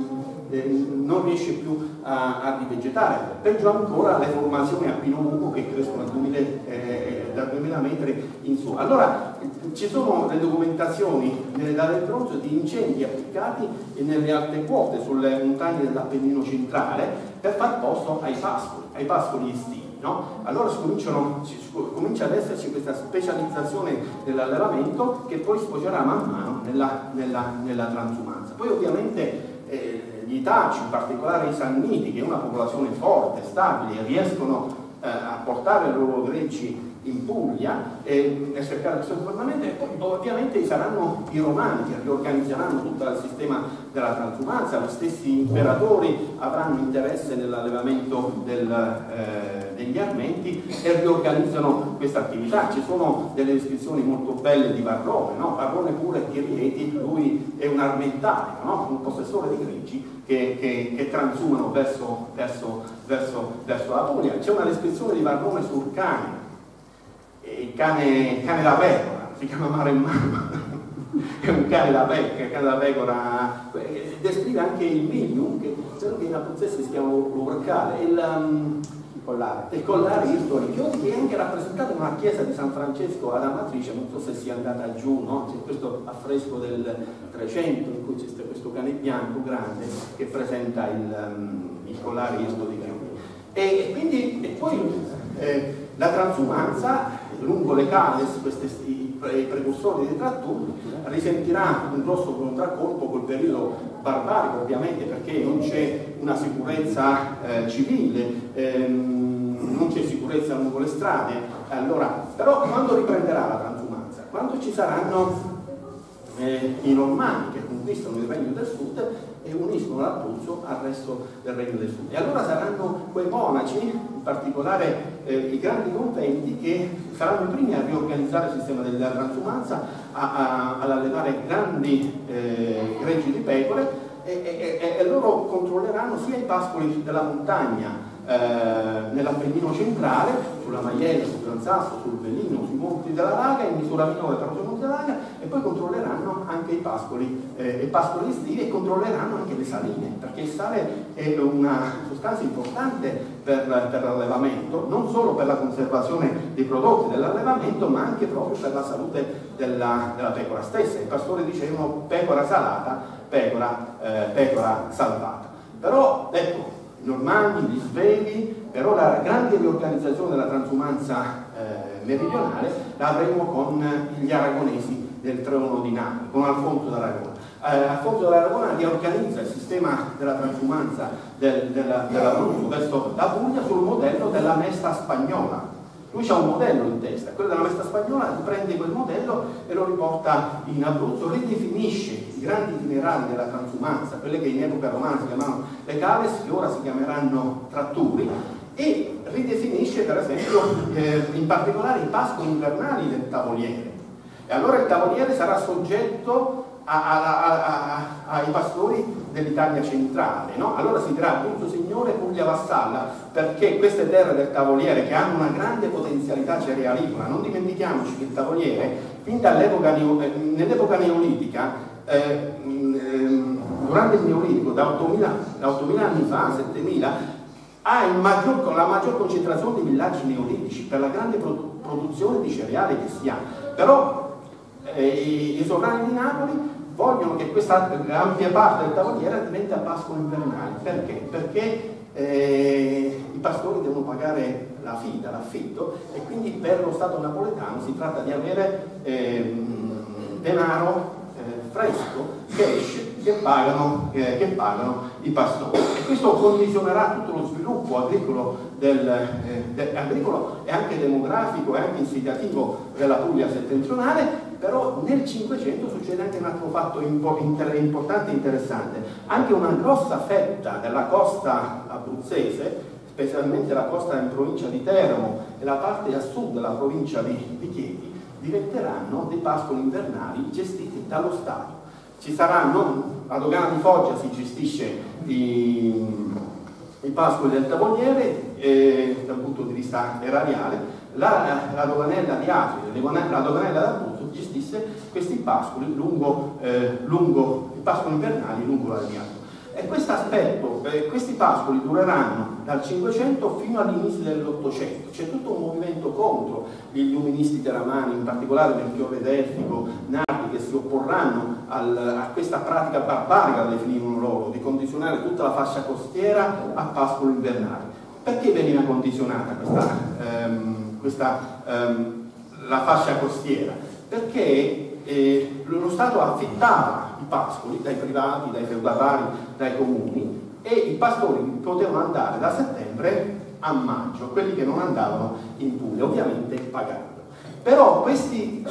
non riesce più a rivegetare. Peggio ancora le formazioni a pino buco che crescono da 2000 metri in su. Allora ci sono le documentazioni nell'età del bronzo di incendi appiccati nelle alte quote sulle montagne dell'Appennino centrale per far posto ai pascoli estivi. No? Allora comincia ad esserci questa specializzazione dell'allevamento che poi sfocerà man mano nella transumanza. Poi ovviamente gli Itaci, in particolare i Sanniti, che è una popolazione forte, stabile, riescono a portare i loro greggi in Puglia e cercare questo governamento, e poi ovviamente saranno i Romani che riorganizzeranno tutto il sistema della transumanza. Gli stessi imperatori avranno interesse nell'allevamento degli armenti e riorganizzano questa attività. Ci sono delle descrizioni molto belle di Varrone, no? Varrone pure di Rieti, lui è un armentario, no? Un possessore di greggi che transumano verso la Puglia. C'è una descrizione di Varrone sul cane, il cane da pecora, si chiama Maremmano, è un cane da pecora, descrive anche il Milium, che credo che in abruzzese si chiama l'urcale, il collare Irto Richioti, che è anche rappresentato in una chiesa di San Francesco ad Amatrice. Non so se sia andata giù, no? C'è questo affresco del 300 in cui c'è questo cane bianco grande che presenta il collare Irto Richioti. E poi la transumanza lungo le cave, i precursori dei Trattù, risentirà un grosso contraccolpo col periodo barbarico, ovviamente, perché non c'è una sicurezza civile, non c'è sicurezza lungo le strade. Allora, però quando riprenderà la transumanza? Quando ci saranno i Normanni che conquistano il Regno del Sud e uniscono l'Abruzzo al resto del Regno del Sud. E allora saranno quei monaci, in particolare i grandi conventi, che saranno i primi a riorganizzare il sistema della transumanza, ad allevare grandi greggi di pecore, e loro controlleranno sia i pascoli della montagna nell'Appennino centrale, sulla Maiella, sul Gran Sasso, sul Velino, sui Monti della Laga, in misura minore però sui Monti della Laga, e poi controlleranno anche i pascoli estivi e controlleranno anche le saline, perché il sale è una sostanza importante per l'allevamento, non solo per la conservazione dei prodotti dell'allevamento, ma anche proprio per la salute della pecora stessa. I pastori dicevano pecora salata, pecora salvata. Però ecco, i Normanni, gli Svevi, però la grande riorganizzazione della transumanza meridionale la avremo con gli aragonesi del Trono di Napoli, con Alfonso d'Aragona. Alfonso d'Aragona riorganizza il sistema della transumanza dell'Abruzzo verso la Puglia sul modello della mesta spagnola. Lui ha un modello in testa, quello della mesta spagnola, prende quel modello e lo riporta in Abruzzo, ridefinisce i grandi itinerari della transumanza, quelle che in epoca romana si chiamavano le cales, che ora si chiameranno tratturi, e ridefinisce per esempio in particolare i pascoli invernali del tavoliere. E allora il tavoliere sarà soggetto ai pastori dell'Italia centrale, no? Allora si dirà Abruzzo Signore, Puglia Vassalla, perché queste terre del tavoliere, che hanno una grande potenzialità cerealicola, non dimentichiamoci che il tavoliere, fin nell'epoca neolitica, durante il Neolitico, da 8.000 anni fa, 7.000, ha la maggior concentrazione di villaggi neolitici per la grande produzione di cereali che si ha. Però i sovrani di Napoli vogliono che questa ampia parte del tavoliere diventi a pascoli invernali. Perché? Perché i pastori devono pagare l'affitto, e quindi per lo Stato napoletano si tratta di avere denaro fresco, cash, che pagano i pastori. E questo condizionerà tutto lo sviluppo agricolo agricolo e anche demografico e anche insediativo della Puglia settentrionale. Però nel Cinquecento succede anche un altro fatto importante e interessante. Anche una grossa fetta della costa abruzzese, specialmente la costa in provincia di Teramo e la parte a sud della provincia di Chieti, diventeranno dei pascoli invernali gestiti dallo Stato. Ci saranno, la dogana di Foggia si gestisce i pascoli del tavoliere dal punto di vista erariale, la doganella di Atri, la doganella d'Abruzzo gestisce questi pascoli i pascoli invernali lungo l'Adriatico. E questo aspetto, questi pascoli dureranno dal Cinquecento fino all'inizio dell'Ottocento. C'è tutto un movimento contro gli illuministi teramani, in particolare Melchiorre Delfico, Nardi, che si opporranno a questa pratica barbarica, la definivano loro, di condizionare tutta la fascia costiera a pascoli invernali. Perché veniva condizionata la fascia costiera? Perché lo Stato affittava i pascoli dai privati, dai feudatari, dai comuni, e i pastori potevano andare da settembre a maggio, quelli che non andavano in Puglia, ovviamente pagando. Però questi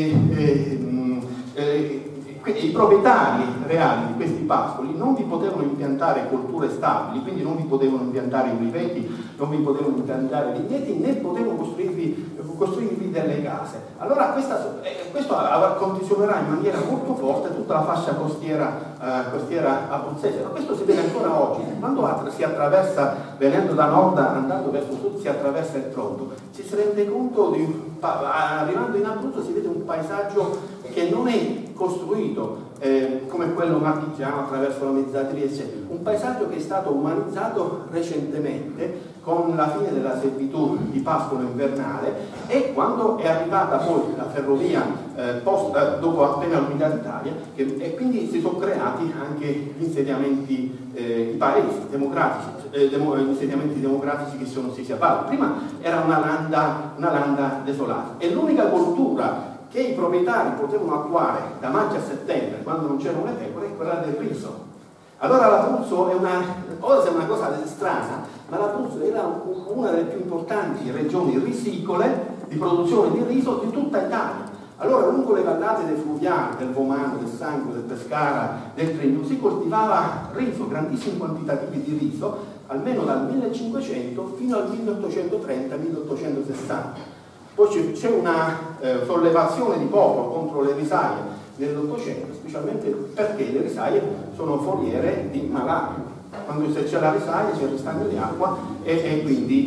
i proprietari reali di questi pascoli non vi potevano impiantare colture stabili, quindi non vi potevano impiantare uliveti, non vi potevano impiantare vigneti, né potevano costruirvi delle case. Allora questo condizionerà in maniera molto forte tutta la fascia costiera abruzzese. Ma questo si vede ancora oggi. Quando si attraversa, venendo da nord andando verso sud, si attraversa il Tronto, ci si rende conto arrivando in Abruzzo si vede un paesaggio che non è costruito come quello marchigiano attraverso la mezzadria, eccetera. Un paesaggio che è stato umanizzato recentemente con la fine della servitù di pascolo invernale, e quando è arrivata poi la ferrovia dopo appena l'unità d'Italia, e quindi si sono creati anche gli insediamenti, i paesi demografici, insediamenti demografici che sono stesi a valle. Prima era una landa desolata, e l'unica coltura che i proprietari potevano attuare da maggio a settembre, quando non c'erano le pecore, è quella del riso. Allora l'Abruzzo ora sembra una cosa strana, ma l'Abruzzo era una delle più importanti regioni risicole di produzione di riso di tutta Italia. Allora lungo le vallate dei fluviali, del Vomano, del Sangro, del Pescara, del Trentino, si coltivava riso, grandissimi quantitativi di riso, almeno dal 1500 fino al 1830-1860. Poi c'è una sollevazione di popolo contro le risaie nell'Ottocento, specialmente perché le risaie sono foriere di malaria. Quando c'è la risaia c'è il ristagno di acqua e quindi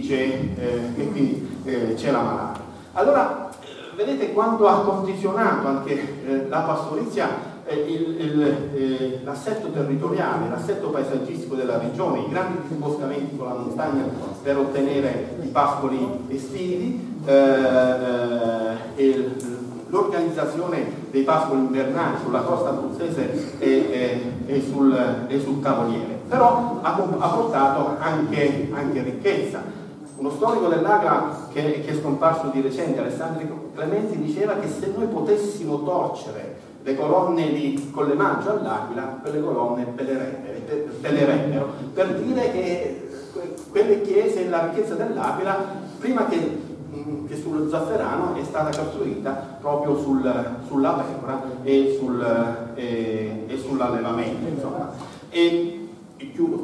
c'è la malaria. Allora, vedete quanto ha condizionato anche la pastorizia l'assetto territoriale, l'assetto paesaggistico della regione, i grandi disboscamenti con la montagna per ottenere i pascoli estivi, l'organizzazione dei pascoli invernali sulla costa abruzzese e sul Tavoliere. Però ha portato anche ricchezza. Uno storico dell'Agra che è scomparso di recente, Alessandro Clementi, diceva che se noi potessimo torcere le colonne di Collemaggio all'Aquila, quelle colonne pelerebbero, per dire che quelle chiese e la ricchezza dell'Aquila, prima che sullo zafferano, è stata costruita proprio sulla pecora e sull'allevamento, insomma. E chiudo.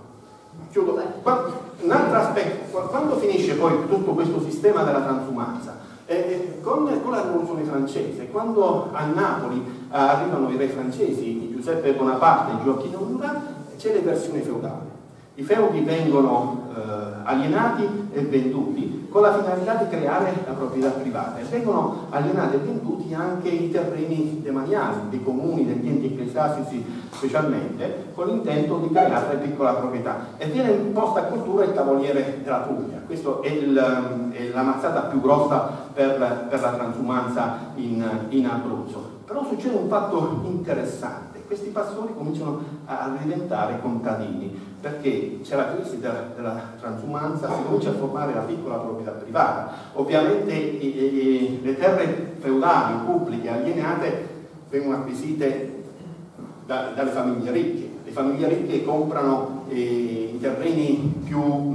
Un altro aspetto, quando finisce poi tutto questo sistema della transumanza? Con la rivoluzione francese, quando a Napoli arrivano i re francesi, Giuseppe Bonaparte e Gioacchino Murat, c'è l'eversione feudale. I feudi vengono alienati e venduti con la finalità di creare la proprietà privata, e vengono alienati e venduti anche i terreni demaniali dei comuni, degli enti ecclesiastici specialmente, con l'intento di creare piccola proprietà, e viene imposta a cultura il Tavoliere della Puglia. Questa è la mazzata più grossa per la transumanza in Abruzzo. Però succede un fatto interessante: questi pastori cominciano a diventare contadini, perché c'è la crisi della transumanza, si comincia a formare la piccola proprietà privata. Ovviamente le terre feudali, pubbliche, alienate vengono acquisite dalle famiglie ricche. Le famiglie ricche comprano i terreni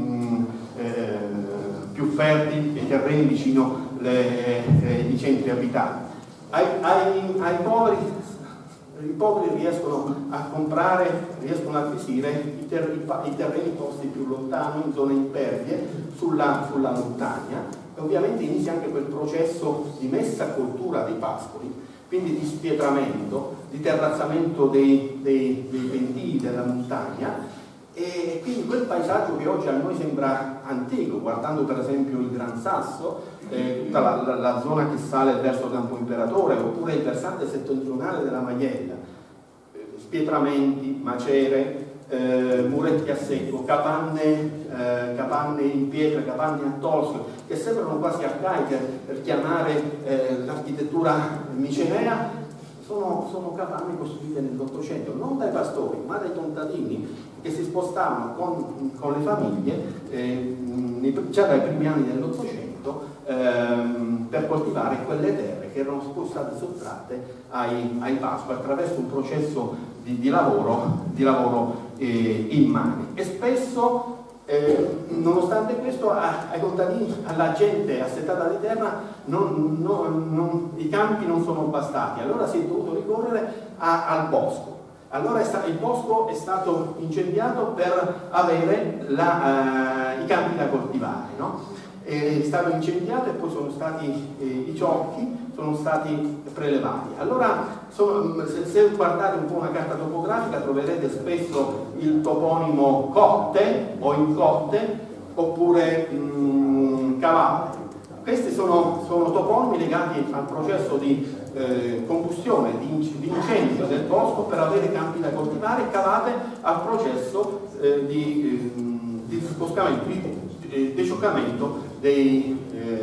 più fertili, i terreni vicino ai centri abitati. Ai poveri, i poveri riescono a comprare, riescono a acquisire i terreni posti più lontano, in zone impervie, sulla montagna, e ovviamente inizia anche quel processo di messa a coltura dei pascoli, quindi di spietramento, di terrazzamento dei pentili della montagna, e quindi quel paesaggio che oggi a noi sembra antico, guardando per esempio il Gran Sasso, tutta la zona che sale verso Campo Imperatore, oppure il versante settentrionale della Maiella, spietramenti, macere, muretti a secco, capanne in pietra, capanne a tolso, che sembrano quasi arcaiche per chiamare l'architettura micenea. Sono capanne costruite nell'Ottocento, non dai pastori ma dai contadini, che si spostavano con le famiglie già dai primi anni dell'Ottocento per coltivare quelle terre che erano state sottratte ai pascoli attraverso un processo di lavoro immane. E spesso, nonostante questo, ai contadini, alla gente assetata di terra, i campi non sono bastati, allora si è dovuto ricorrere al bosco. Allora il bosco è stato incendiato per avere i campi da coltivare, no? È stato incendiato e poi sono stati i ciocchi sono stati prelevati. Allora, se guardate un po' una carta topografica, troverete spesso il toponimo Cotte o Incotte oppure Cavate. Questi sono toponimi legati al processo di combustione, di incendio del bosco per avere campi da coltivare, e Cavate al processo di sboscamento, di decioccamento dei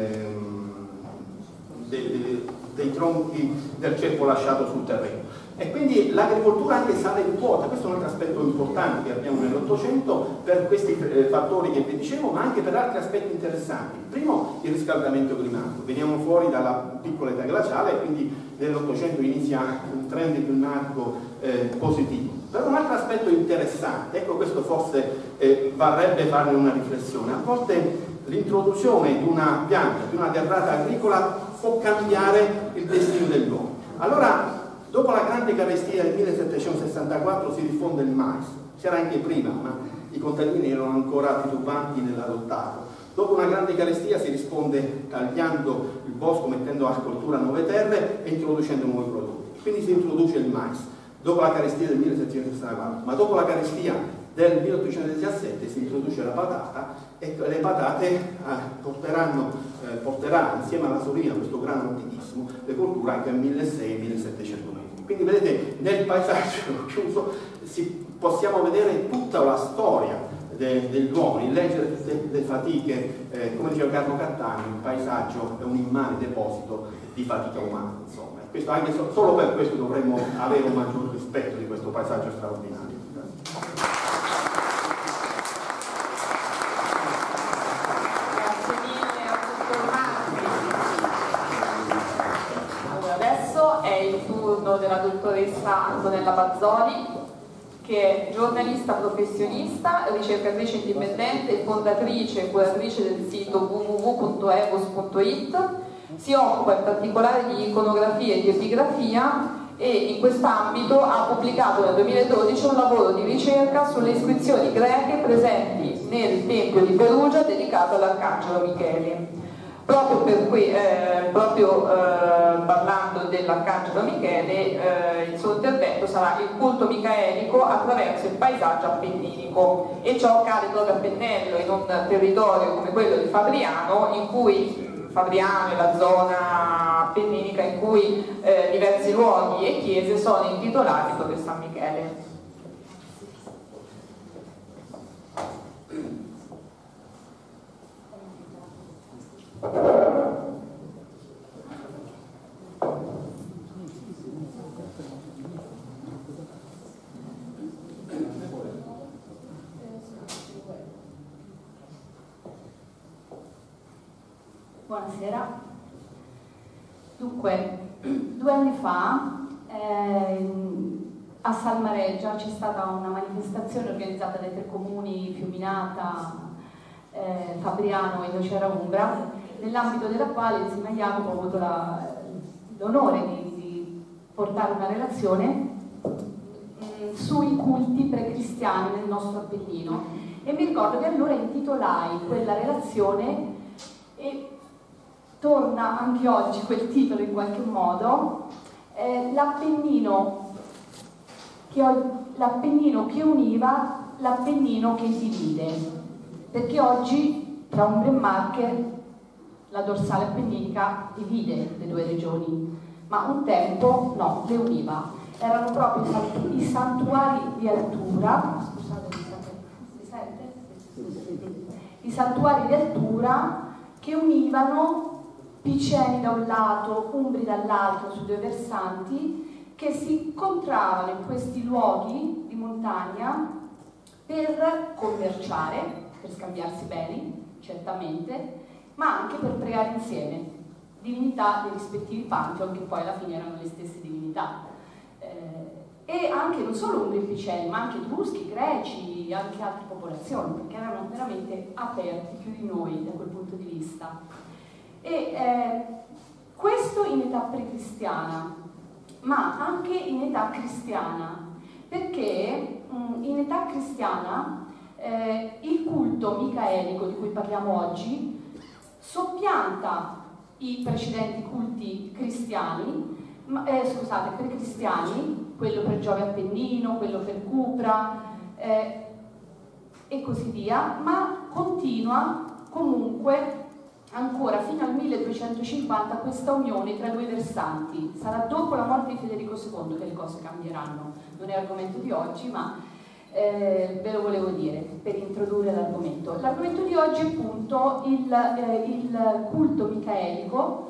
tronchi del ceppo lasciato sul terreno. E quindi l'agricoltura anche sale in quota. Questo è un altro aspetto importante che abbiamo nell'Ottocento per questi fattori che vi dicevo, ma anche per altri aspetti interessanti. Primo, il riscaldamento climatico. Veniamo fuori dalla piccola età glaciale e quindi nell'Ottocento inizia un trend climatico positivo. Però un altro aspetto interessante, ecco, questo forse varrebbe farne una riflessione. A volte l'introduzione di una pianta, di una derrata agricola può cambiare il destino dell'uomo. Allora, dopo la grande carestia del 1764 si diffonde il mais. C'era anche prima, ma i contadini erano ancora titubanti nell'adottarlo. Dopo una grande carestia si risponde tagliando il bosco, mettendo a coltura nuove terre e introducendo nuovi prodotti. Quindi si introduce il mais dopo la carestia del 1764. Ma dopo la carestia del 1817 si introduce la patata e le patate porterà insieme alla Solina, questo grano antichissimo, le colture anche a 1600-1700 metri. Quindi vedete, nel paesaggio chiuso possiamo vedere tutta la storia degli uomini, leggere tutte le fatiche, come diceva Carlo Cattaneo, il paesaggio è un immane deposito di fatica umana, insomma. E questo, anche solo per questo dovremmo avere un maggior rispetto di questo paesaggio straordinario. Grazie mille a tutto Allora, adesso è il turno della dottoressa Antonella Bazzoli, che è giornalista professionista, ricercatrice indipendente e fondatrice e curatrice del sito www.evos.it. Si occupa in particolare di iconografia e di epigrafia e in quest'ambito ha pubblicato nel 2012 un lavoro di ricerca sulle iscrizioni greche presenti nel Tempio di Perugia dedicato all'Arcangelo Michele. Proprio parlando dell'Arcangelo Michele, il suo intervento sarà il culto micaelico attraverso il paesaggio appenninico, e ciò cade proprio a pennello in un territorio come quello di Fabriano, in cui Fabriano è la zona appenninica in cui diversi luoghi e chiese sono intitolati proprio a San Michele. Buonasera. Dunque, 2 anni fa a Salmareggia c'è stata una manifestazione organizzata dai 3 comuni Fiuminata, Fabriano e Nocera Umbra, nell'ambito della quale insieme a Jacopo ho avuto l'onore di portare una relazione sui culti precristiani nel nostro Appennino, e mi ricordo che allora intitolai quella relazione, e torna anche oggi quel titolo in qualche modo, l'Appennino che univa, l'Appennino che divide, perché oggi tra Umbria e Marche la dorsale appenninica divide le 2 regioni, ma un tempo no, le univa. Erano proprio i santuari di altura, scusate, si sente? I santuari di altura che univano Piceni da un lato, Umbri dall'altro, su 2 versanti, che si incontravano in questi luoghi di montagna per commerciare, per scambiarsi beni, certamente, ma anche per pregare insieme, divinità dei rispettivi pantheon, che poi alla fine erano le stesse divinità. E anche non solo Umbri e Piceni, ma anche Etruschi, Greci, anche altre popolazioni, perché erano veramente aperti più di noi da quel punto di vista. E questo in età precristiana, ma anche in età cristiana, perché in età cristiana il culto micaelico di cui parliamo oggi soppianta i precedenti culti cristiani, precristiani, quello per Giove Appennino, quello per Cupra e così via, ma continua comunque ancora fino al 1250 questa unione tra i 2 versanti. Sarà dopo la morte di Federico II che le cose cambieranno, non è argomento di oggi, ma ve lo volevo dire per introdurre l'argomento. L'argomento di oggi è appunto il culto micaelico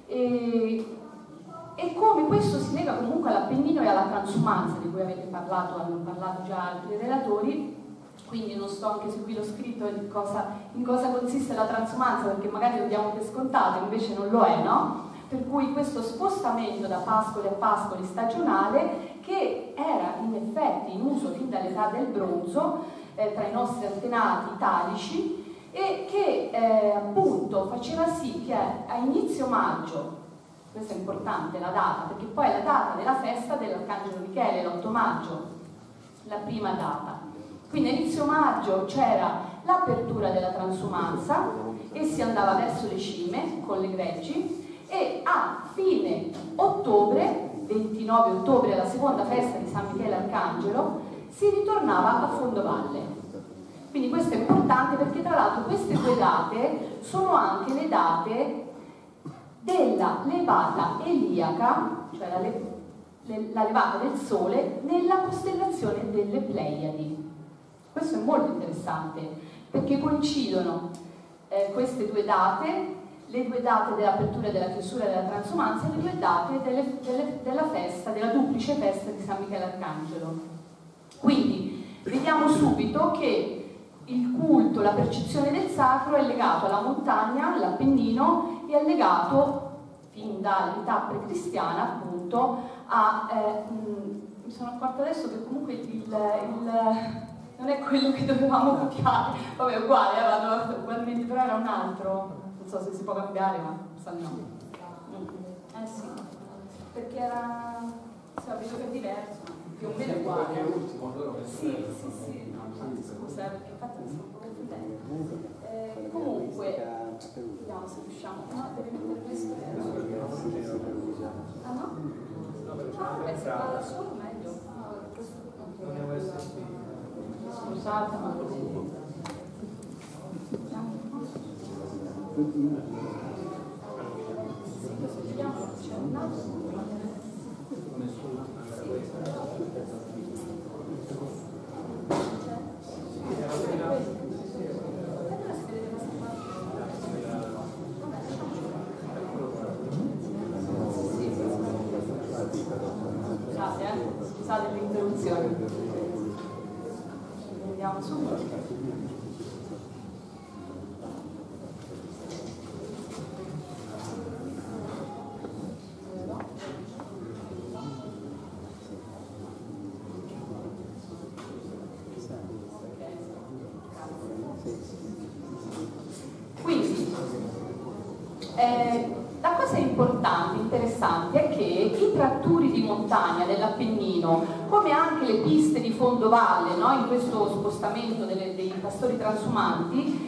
e come questo si lega comunque all'Appennino e alla transumanza di cui avete parlato, hanno parlato già altri relatori. Quindi non sto anche su qui lo scritto in cosa consiste la transumanza, perché magari lo diamo per scontato, invece non lo è, no? Per cui questo spostamento da pascoli a pascoli stagionale, che era in effetti in uso fin dall'età del bronzo tra i nostri antenati italici, e che appunto faceva sì che a inizio maggio, questa è importante la data, perché poi è la data della festa dell'Arcangelo Michele, l'8 maggio, la prima data. Quindi a inizio maggio c'era l'apertura della transumanza e si andava verso le cime con le greggi, e a fine ottobre, 29 ottobre, la seconda festa di San Michele Arcangelo, si ritornava a Fondovalle. Quindi questo è importante perché tra l'altro queste due date sono anche le date della levata eliaca, cioè la levata del Sole nella costellazione delle Pleiadi. Questo è molto interessante perché coincidono queste due date, le due date dell'apertura e della chiusura della transumanza e le due date della festa, della duplice festa di San Michele Arcangelo. Quindi vediamo subito che il culto, la percezione del sacro è legato alla montagna, all'Appennino, e è legato fin dall'età precristiana appunto a mi sono accorta adesso che comunque non è quello che dovevamo copiare, vabbè uguale, vado ugualmente, però era un altro, non so se si può cambiare, ma sa no. Sì, perché era, vedo che è diverso, più o meno è uguale. Sì, scusa, perché infatti mi sto un po' confondendo. Comunque, vediamo se riusciamo. No, devi mettere questo. Ah no? Beh, se va da solo meglio. Non è USB. Scusate, ma vediamo se c'è un altro. Scusate l'interruzione. Vediamo subito. Quindi la cosa importante, interessante, è che i tratturi di montagna dell'Appennino, come anche le piste di fondovalle, no, in questo spostamento dei pastori transumanti,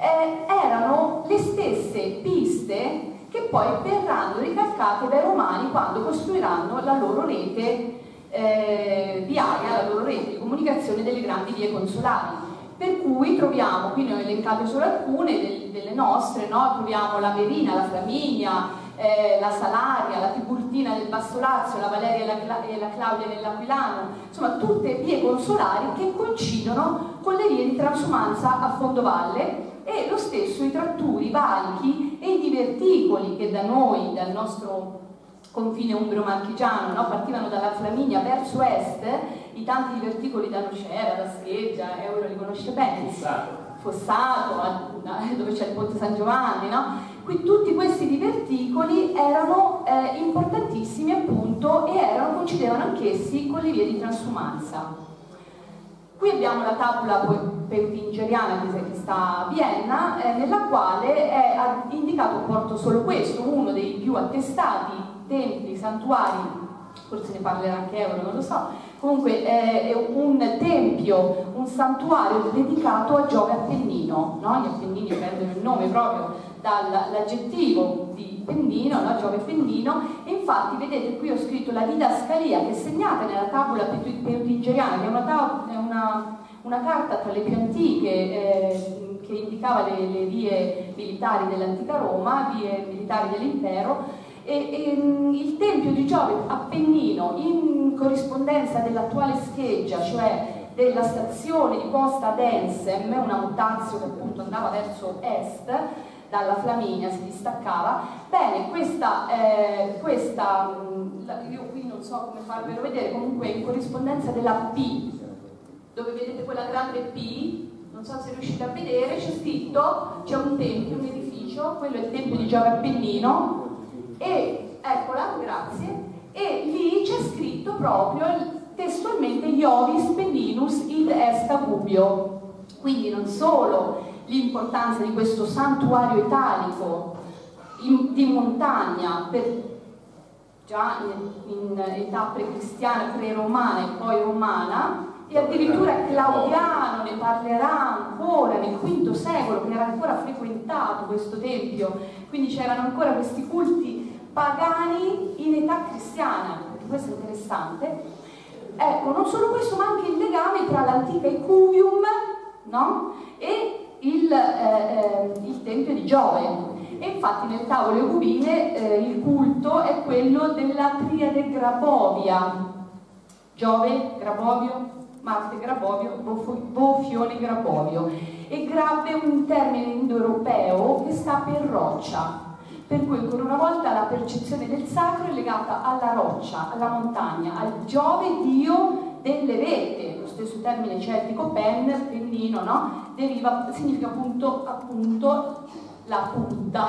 erano le stesse piste che poi verranno ricalcate dai romani quando costruiranno la loro rete viaria, la loro rete di comunicazione delle grandi vie consolari. Per cui troviamo, qui ne ho elencate solo alcune delle nostre, no? Troviamo la Verina, la Flaminia, la Salaria, la Tiburtina del Bastolazzo, la Valeria e la Claudia nell'Aquilano, insomma tutte vie consolari che coincidono con le vie di transumanza a Fondovalle, e lo stesso i tratturi, i valichi e i diverticoli che da noi, dal nostro confine umbro-marchigiano, no? Partivano dalla Flaminia verso est, i tanti diverticoli da Nocera, da Scheggia, Euro li conosce bene, Fossato, dove c'è il Ponte San Giovanni, no? Qui tutti questi diverticoli erano importantissimi appunto e coincidevano anch'essi con le vie di transumanza. Qui abbiamo la tabula peutingeriana che sta a Vienna, nella quale è indicato, porto solo questo, uno dei più attestati templi, santuari, forse ne parlerà anche Euro, non lo so, comunque è un tempio, un santuario dedicato a Giove Appennino, no? Gli Appennini prendono il nome proprio dall'aggettivo di Pennino, no? Giove Appennino, e infatti vedete qui ho scritto la didascalia che è segnata nella tavola peutingeriana, che è una carta tra le più antiche che indicava le vie militari dell'antica Roma, vie militari dell'impero. Il tempio di Giove Appennino, in corrispondenza dell'attuale scheggia, cioè della stazione di posta ad Ensem, una mutazio che appunto andava verso est, dalla Flaminia si distaccava. Bene, io qui non so come farvelo vedere, comunque in corrispondenza della P, dove vedete quella grande P, non so se riuscite a vedere, c'è scritto, c'è un tempio, un edificio, quello è il tempio di Giove Appennino, e eccola, grazie, e lì c'è scritto proprio testualmente Iovis Penninus id est Agubio. Quindi non solo l'importanza di questo santuario italico di montagna già in età precristiana, pre-romana e poi romana, e addirittura Claudiano ne parlerà ancora nel V secolo, che era ancora frequentato questo tempio, quindi c'erano ancora questi culti pagani in età cristiana, questo è interessante. Ecco, non solo questo, ma anche il legame tra l'antica Ecuvium, no? E il tempio di Giove. E infatti nel tavolo ecubine il culto è quello della triade Grabovia. Giove, Grabovio, Marte, Grabovio, Bofione, Grabovio. E Grab è un termine indoeuropeo che sta per roccia. Per cui ancora una volta la percezione del sacro è legata alla roccia, alla montagna, al Giove, dio delle vette. Lo stesso termine celtico pennino, no? Significa appunto la punta,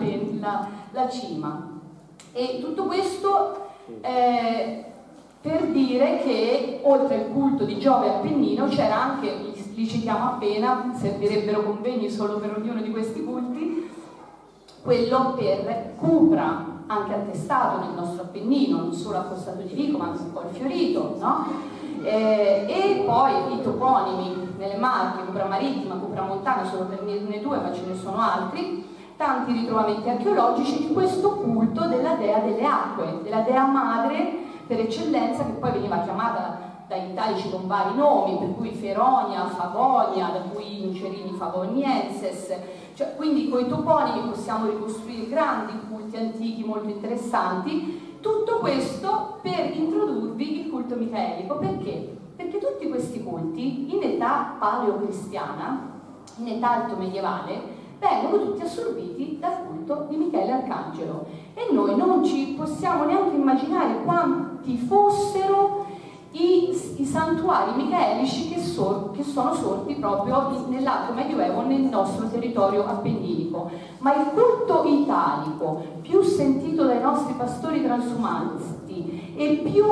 la cima. E tutto questo per dire che oltre al culto di Giove Appennino c'era anche, li citiamo appena, servirebbero convegni solo per ognuno di questi culti, quello per Cupra, anche attestato nel nostro Appennino, non solo a Costato di Vico ma anche un po' il Fiorito, no? E poi i toponimi nelle Marche, Cupra Marittima, Cupra Montana, solo per dirne due, ma ce ne sono altri, tanti ritrovamenti archeologici di questo culto della dea delle acque, della dea madre per eccellenza, che poi veniva chiamata dagli italici con vari nomi, per cui Feronia, Favonia, da cui Incerini Favonienses, cioè, quindi con i toponimi possiamo ricostruire grandi culti antichi molto interessanti. Tutto questo per introdurvi il culto michaelico. Perché? Perché tutti questi culti in età paleocristiana, in età alto medievale, vengono tutti assorbiti dal culto di Michele Arcangelo, e noi non ci possiamo neanche immaginare quanti fossero i santuari michaelici che sono sorti proprio nell'alto medioevo nel nostro territorio appenninico. Ma il culto italico più sentito dai nostri pastori transumanti e più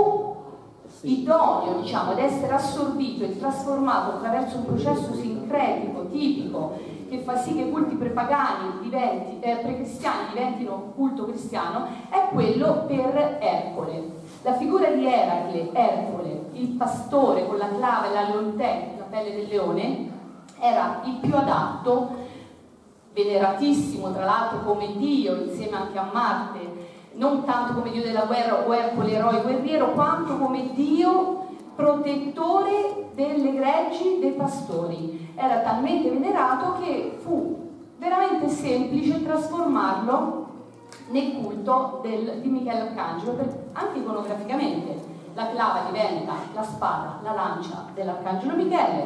idoneo, diciamo, ad essere assorbito e trasformato attraverso un processo sincretico tipico che fa sì che i culti prepagani precristiani diventino culto cristiano, è quello per Ercole. La figura di Ercole, il pastore con la clava e la leontè, la pelle del leone, era il più adatto, veneratissimo tra l'altro come dio insieme anche a Marte, non tanto come dio della guerra o Ercole eroe guerriero, quanto come dio protettore delle greggi dei pastori. Era talmente venerato che fu veramente semplice trasformarlo nel culto di Michele Arcangelo, anche iconograficamente. La clava diventa la spada, la lancia dell'Arcangelo Michele,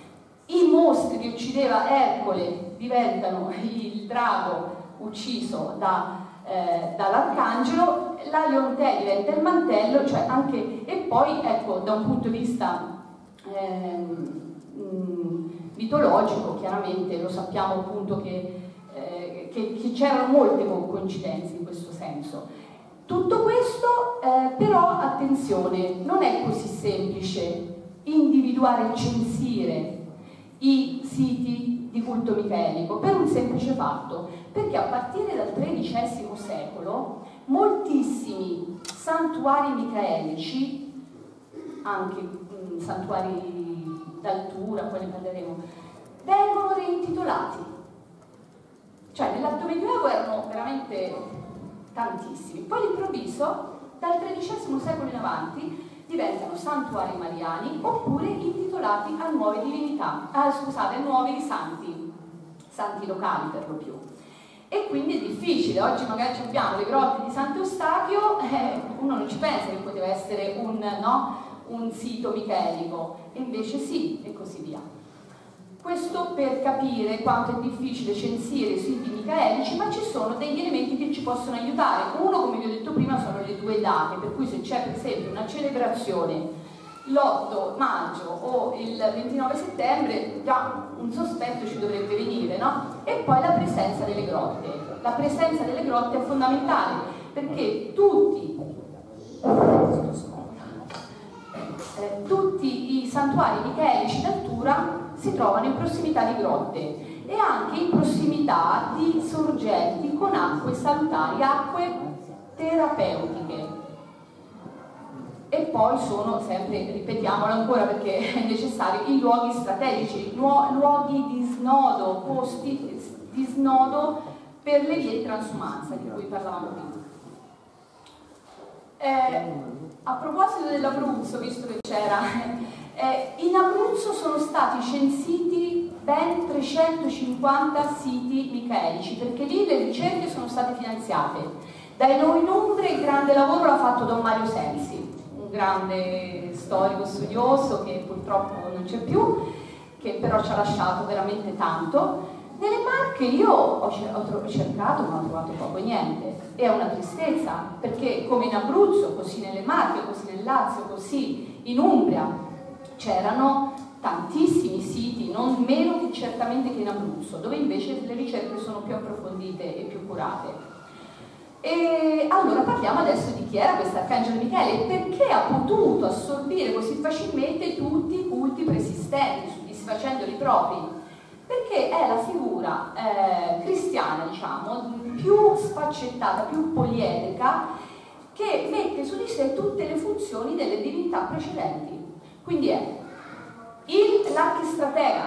i mostri che uccideva Ercole diventano il drago ucciso dall'Arcangelo, la leontè diventa il mantello, cioè anche, e poi ecco, da un punto di vista mitologico, chiaramente lo sappiamo appunto che c'erano molte coincidenze in questo senso. Tutto questo però, attenzione, non è così semplice individuare e censire i siti di culto michaelico, per un semplice fatto, perché a partire dal XIII secolo moltissimi santuari michaelici, anche santuari d'altura, poi ne parleremo, vengono reintitolati. Cioè nell'Alto Medioevo erano veramente tantissimi, poi all'improvviso dal XIII secolo in avanti diventano santuari mariani oppure intitolati a nuove divinità, a nuovi santi locali per lo più. E quindi è difficile, oggi magari abbiamo le grotte di Sant'Eustachio, uno non ci pensa che poteva essere un sito michaelico, e invece sì, e così via. Questo per capire quanto è difficile censire i siti michaelici, ma ci sono degli elementi che ci possono aiutare. Uno, come vi ho detto prima, sono le due date, per cui se c'è per esempio una celebrazione l'8 maggio o il 29 settembre, già un sospetto ci dovrebbe venire, no? E poi la presenza delle grotte. La presenza delle grotte è fondamentale, perché tutti i santuari michaelici d'altura si trovano in prossimità di grotte e anche in prossimità di sorgenti con acque salutari, acque terapeutiche. E poi sono sempre, ripetiamolo ancora perché è necessario, i luoghi strategici, luoghi di snodo, posti di snodo per le vie di transumanza di cui parlavamo prima. a proposito dell'Abruzzo, visto che c'era, in Abruzzo sono stati censiti ben 350 siti michaelici, perché lì le ricerche sono state finanziate. Dai Noi Numbre il grande lavoro l'ha fatto Don Mario Sensi, un grande storico studioso che purtroppo non c'è più, che però ci ha lasciato veramente tanto. Nelle Marche io ho cercato ma ho trovato poco e niente, e è una tristezza, perché come in Abruzzo, così nelle Marche, così nel Lazio, così in Umbria c'erano tantissimi siti, non meno che certamente che in Abruzzo, dove invece le ricerche sono più approfondite e più curate. E allora parliamo adesso di chi era questo Arcangelo Michele e perché ha potuto assorbire così facilmente tutti i culti preesistenti, disfacendoli propri. Perché è la figura cristiana, diciamo, più sfaccettata, più poliedrica, che mette su di sé tutte le funzioni delle divinità precedenti. Quindi è l'archistratega,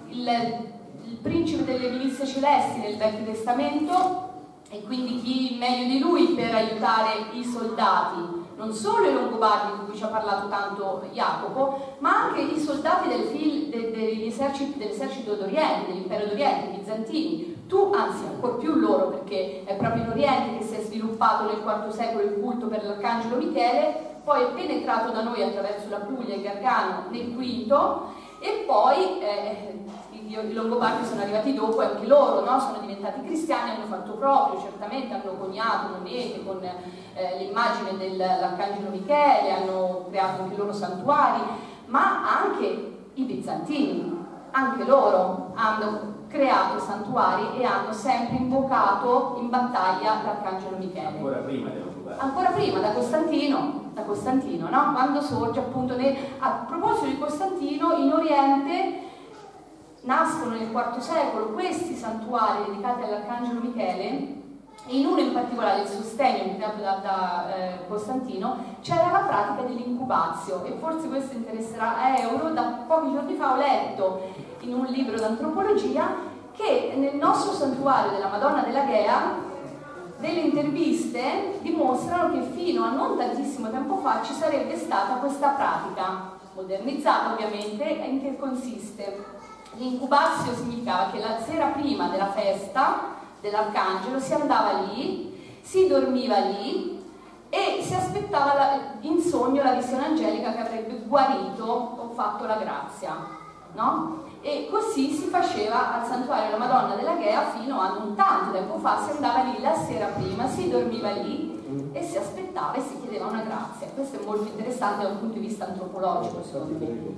il principe delle milizie celesti nel Vecchio Testamento, e quindi chi meglio di lui per aiutare i soldati, non solo i Longobardi di cui ci ha parlato tanto Jacopo, ma anche i soldati dell'esercito d'Oriente, dell'impero d'Oriente, i bizantini. Anzi, ancora più loro, perché è proprio in Oriente che si è sviluppato nel IV secolo il culto per l'Arcangelo Michele, poi è penetrato da noi attraverso la Puglia e il Gargano nel V, e poi i Longobardi sono arrivati dopo e anche loro, no? Sono diventati cristiani, hanno fatto proprio, certamente hanno coniato monete con l'immagine dell'Arcangelo Michele, hanno creato anche loro santuari, ma anche i bizantini, anche loro hanno creato santuari e hanno sempre invocato in battaglia l'Arcangelo Michele. Ancora prima dello Longobardi. Ancora prima, da Costantino, no? Quando sorge appunto, a proposito di Costantino, in Oriente nascono nel IV secolo questi santuari dedicati all'Arcangelo Michele, e in uno in particolare, il Sostegno, creato da Costantino, c'era la pratica dell'incubazio, e forse questo interesserà a Euro. Da pochi giorni fa ho letto in un libro d'antropologia che nel nostro santuario della Madonna della Ghea delle interviste dimostrano che fino a non tantissimo tempo fa ci sarebbe stata questa pratica, modernizzata ovviamente. In che consiste? L'incubazio significava che la sera prima della festa dell'Arcangelo si andava lì, si dormiva lì e si aspettava in sogno la visione angelica che avrebbe guarito o fatto la grazia, no? E così si faceva al santuario della Madonna della Ghea fino a non tanto tempo fa. Si andava lì la sera prima, si dormiva lì e si aspettava e si chiedeva una grazia. Questo è molto interessante da un punto di vista antropologico, secondo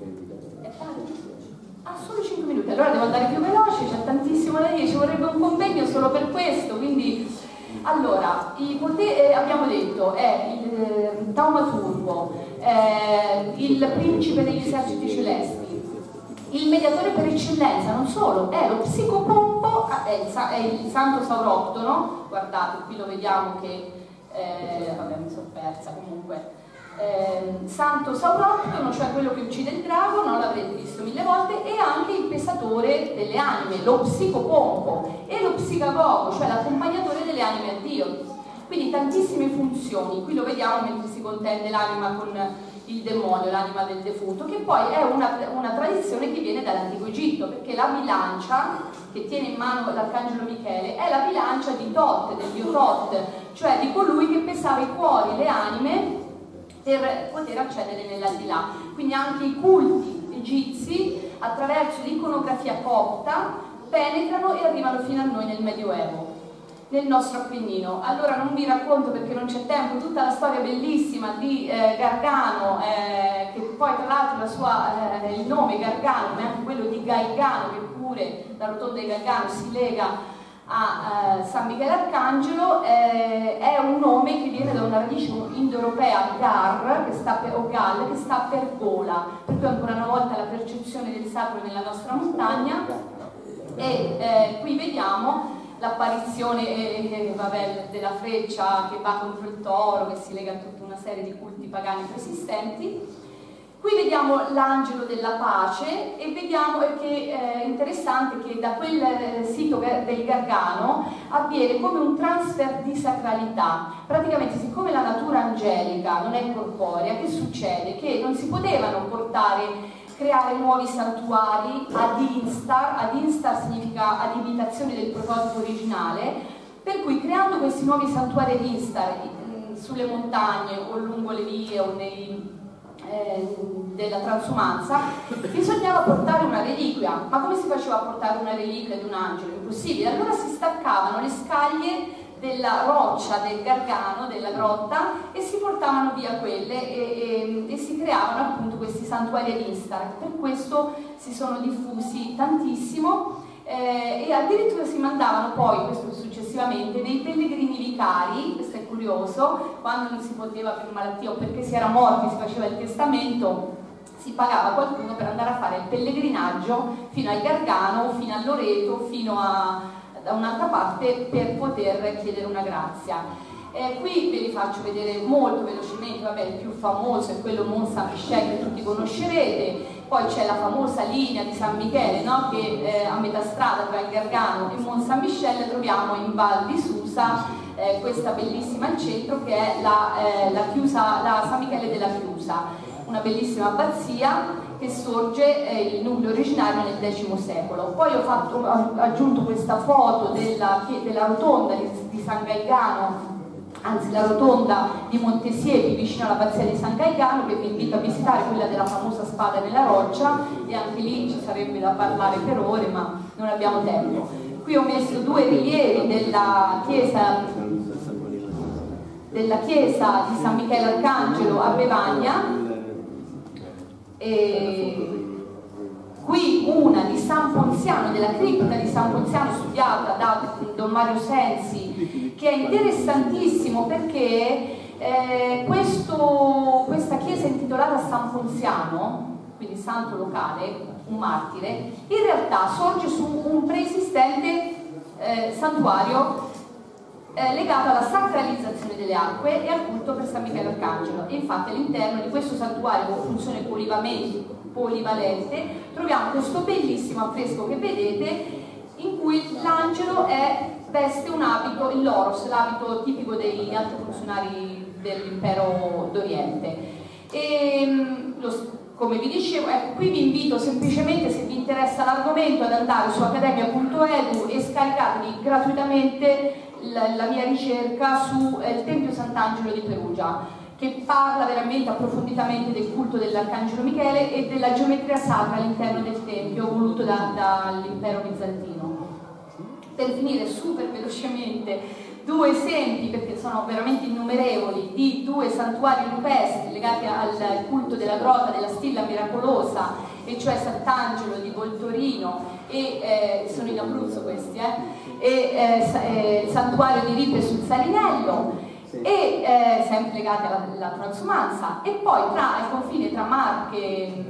me. Solo 5 minuti, allora devo andare più veloce, c'è tantissimo da dire, ci vorrebbe un convegno solo per questo. Quindi, allora, abbiamo detto, è il taumaturgo, il principe degli eserciti celesti, il mediatore per eccellenza, non solo, è lo psicopompo, è il santo Sauroctono. Guardate, qui lo vediamo che, vabbè, mi sono persa comunque. Santo Sauroctono, cioè quello che uccide il drago, non l'avrete visto 1000 volte, e anche il pesatore delle anime, lo psicopompo, e lo psicagogo, cioè l'accompagnatore delle anime a Dio. Quindi tantissime funzioni. Qui lo vediamo mentre si contende l'anima con il demonio, l'anima del defunto, che poi è una tradizione che viene dall'antico Egitto, perché la bilancia che tiene in mano l'Arcangelo Michele è la bilancia di Tot, del dio Tot, cioè di colui che pesava i cuori, le anime, per poter accedere nell'aldilà. Quindi anche i culti egizi, attraverso l'iconografia copta, penetrano e arrivano fino a noi nel Medioevo, nel nostro Appennino. Allora non vi racconto, perché non c'è tempo, tutta la storia bellissima di Gargano, che poi tra l'altro il nome Gargano, ma è anche quello di Galgano, che pure la rotonda di Galgano si lega a San Michele Arcangelo. È un nome che viene da una radice indoeuropea, gar, o gal, che sta per gola, per cui ancora una volta la percezione del sacro nella nostra montagna. E qui vediamo l'apparizione della freccia che va contro il toro, che si lega a tutta una serie di culti pagani preesistenti. Qui vediamo l'angelo della pace, e vediamo che è interessante che da quel sito del Gargano avviene come un transfer di sacralità. Praticamente, siccome la natura natura angelica, non è corporea, che succede? Che non si potevano creare nuovi santuari ad instar significa ad imitazione del prototipo originale, per cui creando questi nuovi santuari ad instar sulle montagne o lungo le vie o della transumanza, bisognava portare una reliquia. Ma come si faceva a portare una reliquia di un angelo? Impossibile. Allora si staccavano le scaglie della roccia del Gargano, della grotta, e si portavano via quelle e si creavano appunto questi santuari ad instar. Per questo si sono diffusi tantissimo e addirittura si mandavano poi, questo successivamente, dei pellegrini vicari. Questo è curioso, quando non si poteva per malattia o perché si era morti, si faceva il testamento, si pagava qualcuno per andare a fare il pellegrinaggio fino al Gargano o fino a Loreto, fino da un'altra parte, per poter chiedere una grazia. Qui ve li faccio vedere molto velocemente. Vabbè, il più famoso è quello Mont Saint-Michel, che tutti conoscerete. Poi c'è la famosa linea di San Michele, no? Che a metà strada tra il Gargano e Mont Saint-Michel troviamo in Val di Susa questa bellissima al centro, che è la San Michele della Chiusa, una bellissima abbazia che sorge il nucleo originario nel X secolo. Poi ho aggiunto questa foto della rotonda di San Galgano, anzi la rotonda di Montesiepi vicino all'abbazia di San Galgano, che vi invito a visitare, quella della famosa spada nella roccia, e anche lì ci sarebbe da parlare per ore, ma non abbiamo tempo. Qui ho messo due rilievi della chiesa di San Michele Arcangelo a Bevagna, e qui una di San Ponziano, della cripta di San Ponziano, studiata da Don Mario Sensi, che è interessantissimo perché questa chiesa intitolata San Ponziano, quindi santo locale, un martire, in realtà sorge su un preesistente santuario legato alla sacralizzazione delle acque e al culto per San Michele Arcangelo. E infatti all'interno di questo santuario con funzione polivalente troviamo questo bellissimo affresco che vedete, in cui l'angelo veste un abito, il loros, l'abito tipico degli alti funzionari dell'impero d'Oriente. E come vi dicevo, qui vi invito semplicemente, se vi interessa l'argomento, ad andare su accademia.edu e scaricatevi gratuitamente la mia ricerca sul Tempio Sant'Angelo di Perugia, che parla veramente approfonditamente del culto dell'Arcangelo Michele e della geometria sacra all'interno del Tempio voluto dall'impero bizantino. Per finire super velocemente, due esempi, perché sono veramente innumerevoli, di due santuari rupestri legati al culto della grotta della Stilla Miracolosa, e cioè Sant'Angelo di Voltorino e sono in Abruzzo questi, e il santuario di Ripe sul Salinello, e sempre legati alla transumanza. E poi al confine tra Marche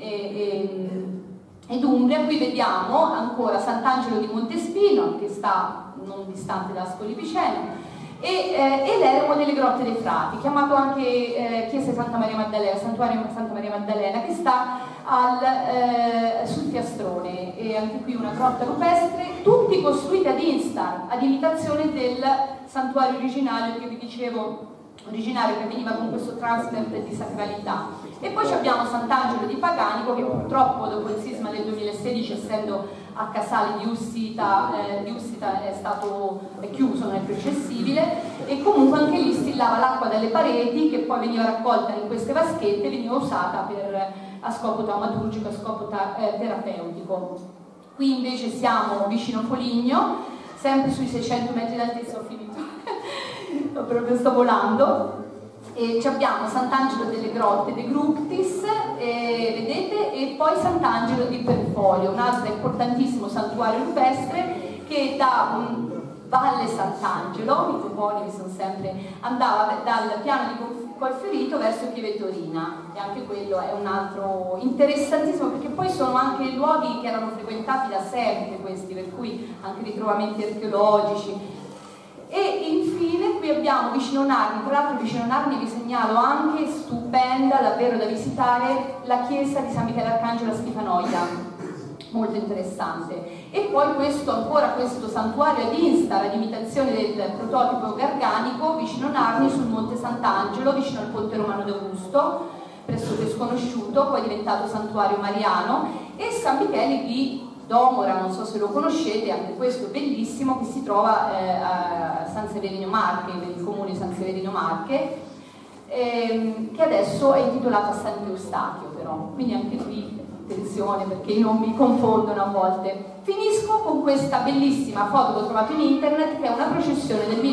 ed Umbria, qui vediamo ancora Sant'Angelo di Montespino, che sta non distante da Ascoli Piceno, e l'eremo delle Grotte dei Frati, chiamato anche Chiesa di Santa Maria Maddalena, Santuario Santa Maria Maddalena, che sta sul Fiastrone. E anche qui una grotta rupestre, tutti costruiti ad instar, ad imitazione del santuario originario che vi dicevo, che veniva con questo transfer di sacralità. E poi abbiamo Sant'Angelo di Paganico, che purtroppo dopo il sisma del 2016, essendo a Casale di Ussita è stato chiuso, non è più accessibile, e comunque anche lì stillava l'acqua dalle pareti, che poi veniva raccolta in queste vaschette e veniva usata a scopo taumaturgico, a scopo terapeutico. Qui invece siamo vicino Foligno, sempre sui 600 metri d'altezza, ho finito, proprio sto volando. E abbiamo Sant'Angelo delle Grotte De Gruptis, vedete, e poi Sant'Angelo di Perfolio, un altro importantissimo santuario rupestre che da Valle Sant'Angelo, i toponimi sono sempre, andava dal piano di Colferito verso Pieve Torina, e anche quello è un altro interessantissimo, perché poi sono anche luoghi che erano frequentati da sempre questi, per cui anche ritrovamenti archeologici. E infine qui abbiamo vicino Narni, tra l'altro vicino Narni vi segnalo anche, stupenda, davvero da visitare, la chiesa di San Michele Arcangelo a Schifanoia, molto interessante. E poi questo santuario ad Instara di imitazione del prototipo garganico vicino Narni sul Monte Sant'Angelo, vicino al Ponte Romano d'Augusto, pressoché sconosciuto, poi è diventato santuario mariano, e San Michele di Domora, non so se lo conoscete, anche questo bellissimo, che si trova a San Severino Marche, nel comune di San Severino Marche, che adesso è intitolato a San Eustachio, però, quindi anche qui attenzione perché i nomi confondono a volte. Finisco con questa bellissima foto che ho trovato in internet, che è una processione del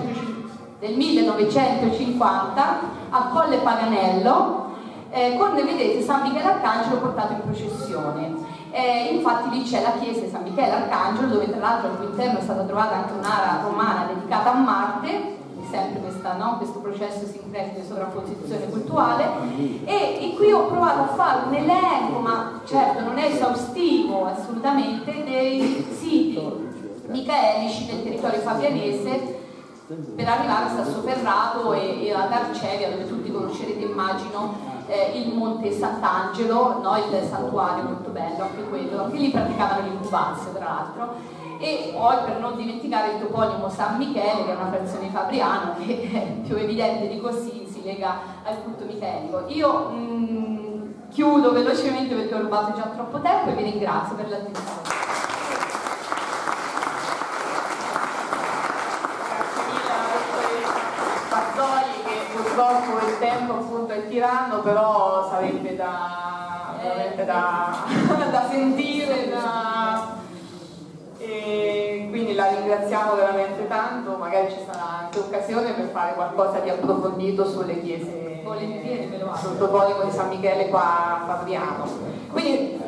1950 a Colle Paganello, con, vedete, San Michele Arcangelo portato in processione. Infatti lì c'è la chiesa di San Michele Arcangelo, dove tra l'altro al cui interno è stata trovata anche un'ara romana dedicata a Marte, sempre questo processo sincretico di sovrapposizione culturale, e qui ho provato a fare un elenco, ma certo non è esaustivo assolutamente, dei siti micaelici del territorio fabrianese, per arrivare a Sassoferrato e ad Arcevia, dove tutti conoscerete, immagino, il Monte Sant'Angelo, no? Il santuario molto bello, anche quello, anche lì praticavano l'incubazio tra l'altro. E poi, per non dimenticare, il toponimo San Michele, che è una frazione di Fabriano, che è più evidente di così, si lega al culto michelico. Io chiudo velocemente perché ho rubato già troppo tempo e vi ringrazio per l'attenzione. Purtroppo il tempo appunto è tiranno, però sarebbe da sentire, e quindi la ringraziamo veramente tanto. Magari ci sarà anche occasione per fare qualcosa di approfondito sulle chiese, sul toponimo di San Michele qua a Fabriano. Quindi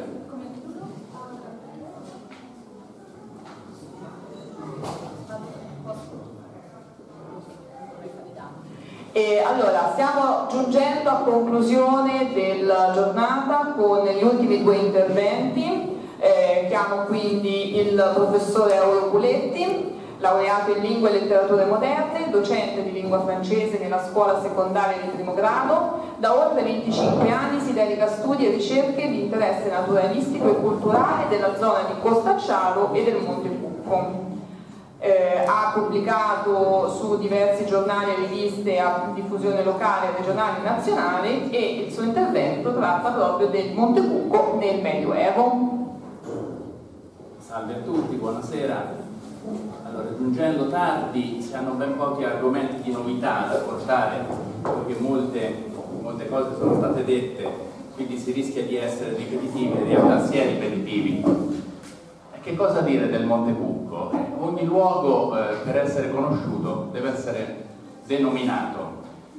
e allora stiamo giungendo a conclusione della giornata con gli ultimi due interventi. Chiamo quindi il professore Auro Puletti, laureato in lingue e letterature moderne, docente di lingua francese nella scuola secondaria di primo grado. Da oltre 25 anni si dedica a studi e ricerche di interesse naturalistico e culturale della zona di Costacciaro e del Monte Cucco. Ha pubblicato su diversi giornali e riviste a diffusione locale, regionale e nazionale, e il suo intervento tratta proprio del Monte Cucco nel Medioevo. Salve a tutti, buonasera. Allora, giungendo tardi, si hanno ben pochi argomenti di novità da portare, perché molte cose sono state dette, quindi si rischia di essere ripetitivi, in realtà si è ripetitivi. Che cosa dire del Monte Cucco? Ogni luogo per essere conosciuto deve essere denominato.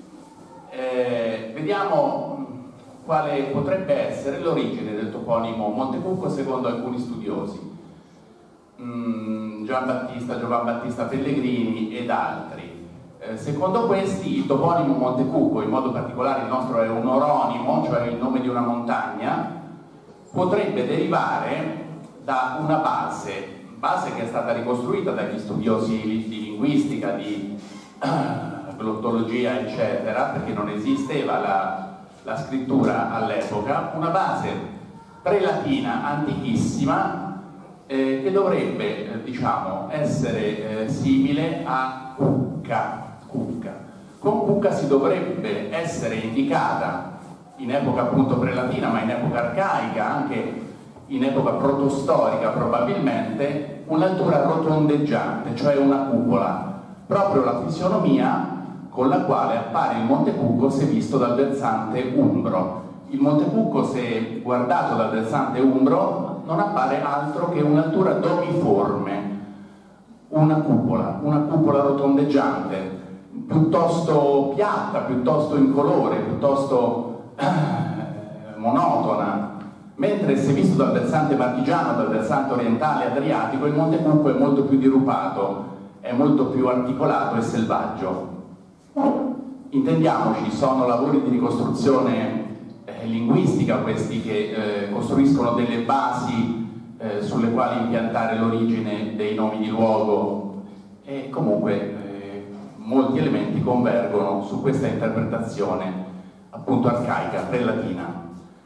Vediamo quale potrebbe essere l'origine del toponimo Monte Cucco secondo alcuni studiosi, Giovanni Battista Pellegrini ed altri. Secondo questi il toponimo Monte Cucco, in modo particolare il nostro è un oronimo, cioè il nome di una montagna, potrebbe derivare da una base che è stata ricostruita dagli studiosi di linguistica, di glottologia eccetera, perché non esisteva la scrittura all'epoca, una base prelatina antichissima che dovrebbe essere simile a Cucca. Con Cucca si dovrebbe essere indicata in epoca appunto prelatina, ma in epoca arcaica, anche in epoca protostorica probabilmente, un'altura rotondeggiante, cioè una cupola, proprio la fisionomia con la quale appare il Monte Cucco se visto dal versante umbro. Il Monte Cucco, se guardato dal versante umbro, non appare altro che un'altura domiforme, una cupola rotondeggiante, piuttosto piatta, piuttosto incolore, piuttosto monotona. Mentre se visto dal versante marchigiano, dal versante orientale adriatico, il Monte Cucco è molto più dirupato, è molto più articolato e selvaggio. Intendiamoci, sono lavori di ricostruzione linguistica questi che costruiscono delle basi sulle quali impiantare l'origine dei nomi di luogo, e comunque molti elementi convergono su questa interpretazione appunto arcaica, prelatina.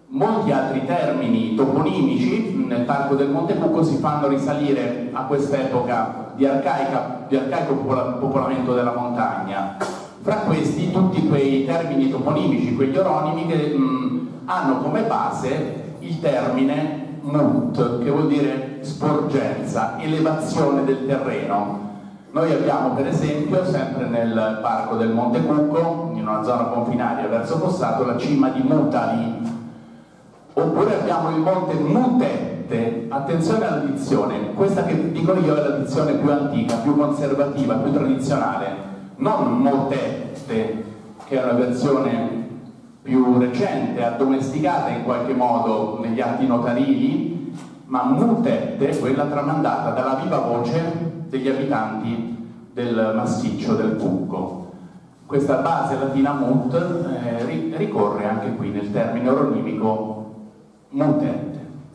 molti altri termini toponimici nel parco del Monte Cucco si fanno risalire a quest'epoca di arcaico popolamento della montagna. Fra questi tutti quei termini toponimici, quegli oronimi che hanno come base il termine mut, che vuol dire sporgenza, elevazione del terreno. Noi abbiamo per esempio, sempre nel parco del Monte Cucco, in una zona confinaria verso Fossato, la cima di Mutali. Oppure abbiamo il monte Mutette. Attenzione alla dizione, questa che dico io è la dizione più antica, più conservativa, più tradizionale, non Motette, che è una versione più recente, addomesticata in qualche modo negli atti notarili, ma Mutette, quella tramandata dalla viva voce degli abitanti del massiccio del Cucco. Questa base latina mut ricorre anche qui nel termine oronimico Mutette.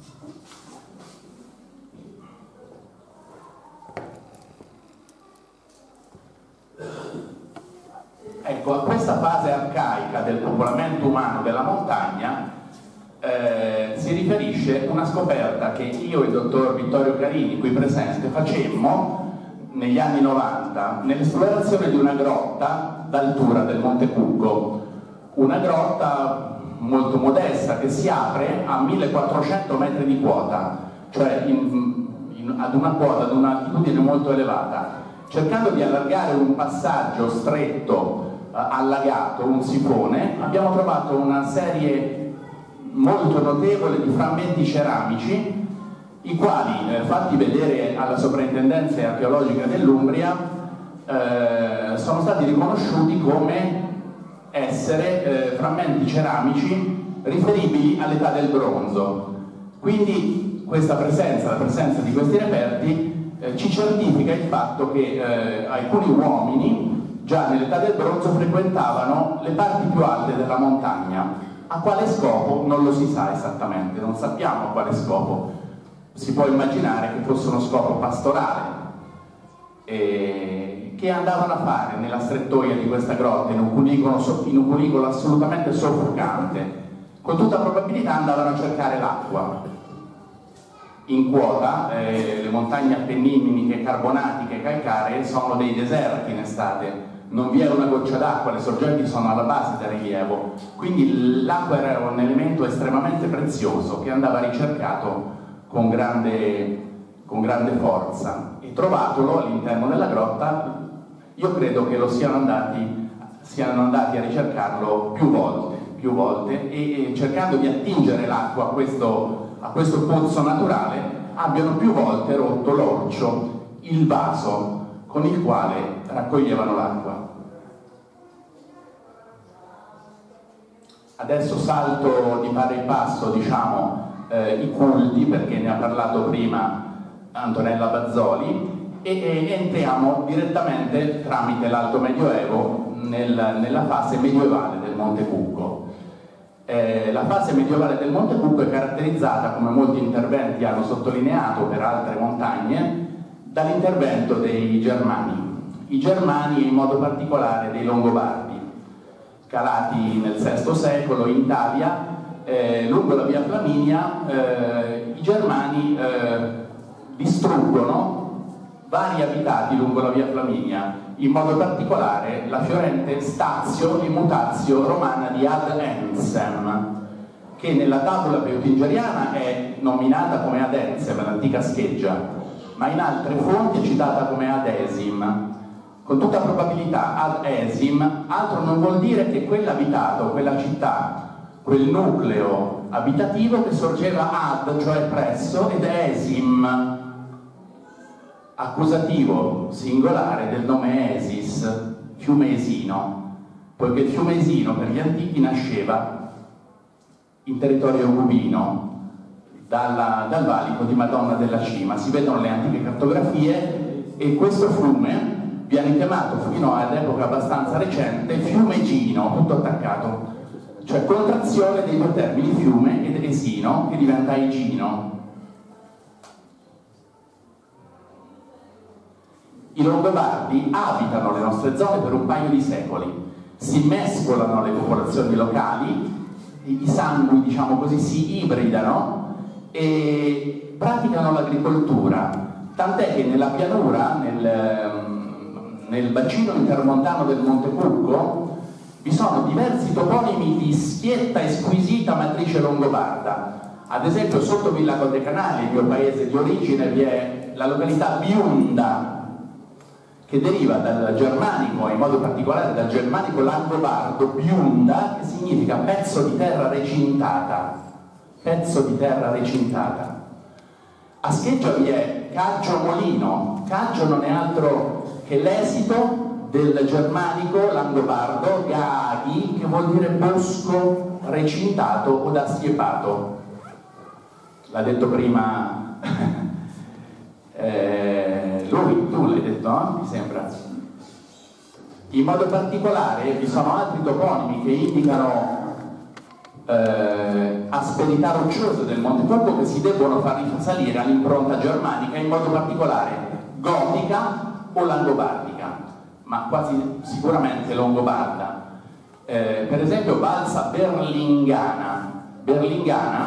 Ecco, a questa fase arcaica del popolamento umano della montagna si riferisce una scoperta che io e il dottor Vittorio Carini, qui presente, facemmo negli anni 90 nell'esplorazione di una grotta d'altura del Monte Cucco, una grotta molto modesta che si apre a 1400 metri di quota, cioè ad una quota, ad un'altitudine molto elevata. Cercando di allargare un passaggio stretto, allagato, un sifone, abbiamo trovato una serie molto notevole di frammenti ceramici, i quali, fatti vedere alla Soprintendenza Archeologica dell'Umbria, sono stati riconosciuti come essere frammenti ceramici riferibili all'età del bronzo. Quindi questa presenza, la presenza di questi reperti, ci certifica il fatto che alcuni uomini già nell'età del bronzo frequentavano le parti più alte della montagna. A quale scopo non lo si sa esattamente, non sappiamo a quale scopo. Si può immaginare che fosse uno scopo pastorale. Che andavano a fare nella strettoia di questa grotta, in un cunicolo assolutamente soffocante? Con tutta probabilità andavano a cercare l'acqua. In quota, le montagne appenniniche, carbonatiche, calcaree sono dei deserti in estate. Non vi è una goccia d'acqua, le sorgenti sono alla base del rilievo, quindi l'acqua era un elemento estremamente prezioso che andava ricercato con grande forza, e trovatolo all'interno della grotta, io credo che lo siano andati a ricercarlo più volte e cercando di attingere l'acqua a questo pozzo naturale, abbiano più volte rotto l'orcio, il vaso con il quale raccoglievano l'acqua. Adesso salto di pari passo, diciamo, i culti, perché ne ha parlato prima Antonella Bazzoli, e entriamo direttamente tramite l'Alto Medioevo nella fase medievale del Monte Cucco. La fase medievale del Monte Cucco è caratterizzata, come molti interventi hanno sottolineato per altre montagne, dall'intervento dei Germani. I Germani, in modo particolare dei Longobardi, calati nel VI secolo in Italia, lungo la via Flaminia. I Germani distruggono vari abitati lungo la via Flaminia, in modo particolare la fiorente stazio e mutatio romana di Ad Ensem, che nella tabula peutingeriana è nominata come Ad Ensem, l'antica scheggia, ma in altre fonti è citata come Ad Esim. Con tutta probabilità Ad Esim altro non vuol dire che quell'abitato, quella città, quel nucleo abitativo che sorgeva ad, cioè presso, ed esim, accusativo singolare del nome Esis, fiume Esino, poiché il fiume Esino per gli antichi nasceva in territorio ubino, dal valico di Madonna della Cima. Si vedono le antiche cartografie e questo fiume viene chiamato fino ad epoca abbastanza recente Fiumegino, tutto attaccato, cioè contrazione dei due termini fiume ed Esino, che diventa Egino. I Longobardi abitano le nostre zone per un paio di secoli, si mescolano alle popolazioni locali i sangui, diciamo così, si ibridano e praticano l'agricoltura, tant'è che nella pianura, nel bacino intermontano del Monte Cucco, vi sono diversi toponimi di schietta e squisita matrice longobarda. Ad esempio sotto Villa Codecanali, il mio paese di origine, vi è la località Biunda, che deriva dal germanico, in modo particolare dal germanico langobardo biunda, che significa pezzo di terra recintata. Pezzo di terra recintata. A Scheggia vi è Caggio Molino. Caggio non è altro che l'esito del germanico langobardo gaghi, che vuol dire bosco recintato o astiepato. L'ha detto prima tu l'hai detto, no? Mi sembra. In modo particolare vi sono altri toponimi che indicano asperità rocciose del Monte Cucco, che si debbono far risalire all'impronta germanica, in modo particolare gotica o langobardica, ma quasi sicuramente longobarda. Per esempio Balsa Berlingana. Berlingana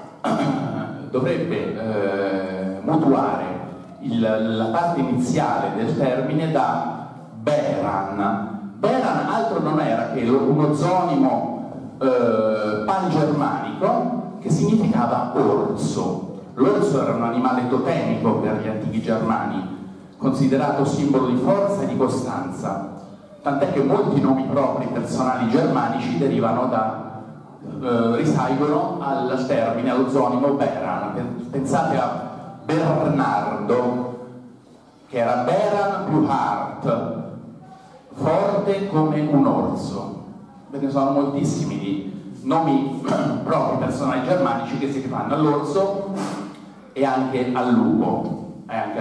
dovrebbe mutuare la parte iniziale del termine da Beran. Beran altro non era che uno zonimo pangermanico che significava orso. L'orso era un animale totemico per gli antichi germani, considerato simbolo di forza e di costanza, tant'è che molti nomi propri personali germanici derivano risalgono al termine, allo zonimo Beran. Pensate a Bernardo, che era Beran più Hart, forte come un orso. Ve ne sono moltissimi di nomi propri personali germanici che si fanno all'orso e anche al lupo.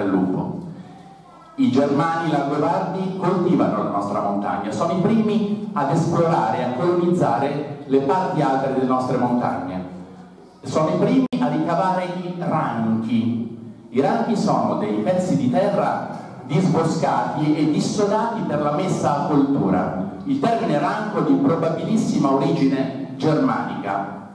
I germani langobardi coltivano la nostra montagna, sono i primi ad esplorare, a colonizzare le parti alte delle nostre montagne. Sono i primi a ricavare i ranchi. I ranchi sono dei pezzi di terra disboscati e dissodati per la messa a coltura. Il termine ranco di probabilissima origine germanica,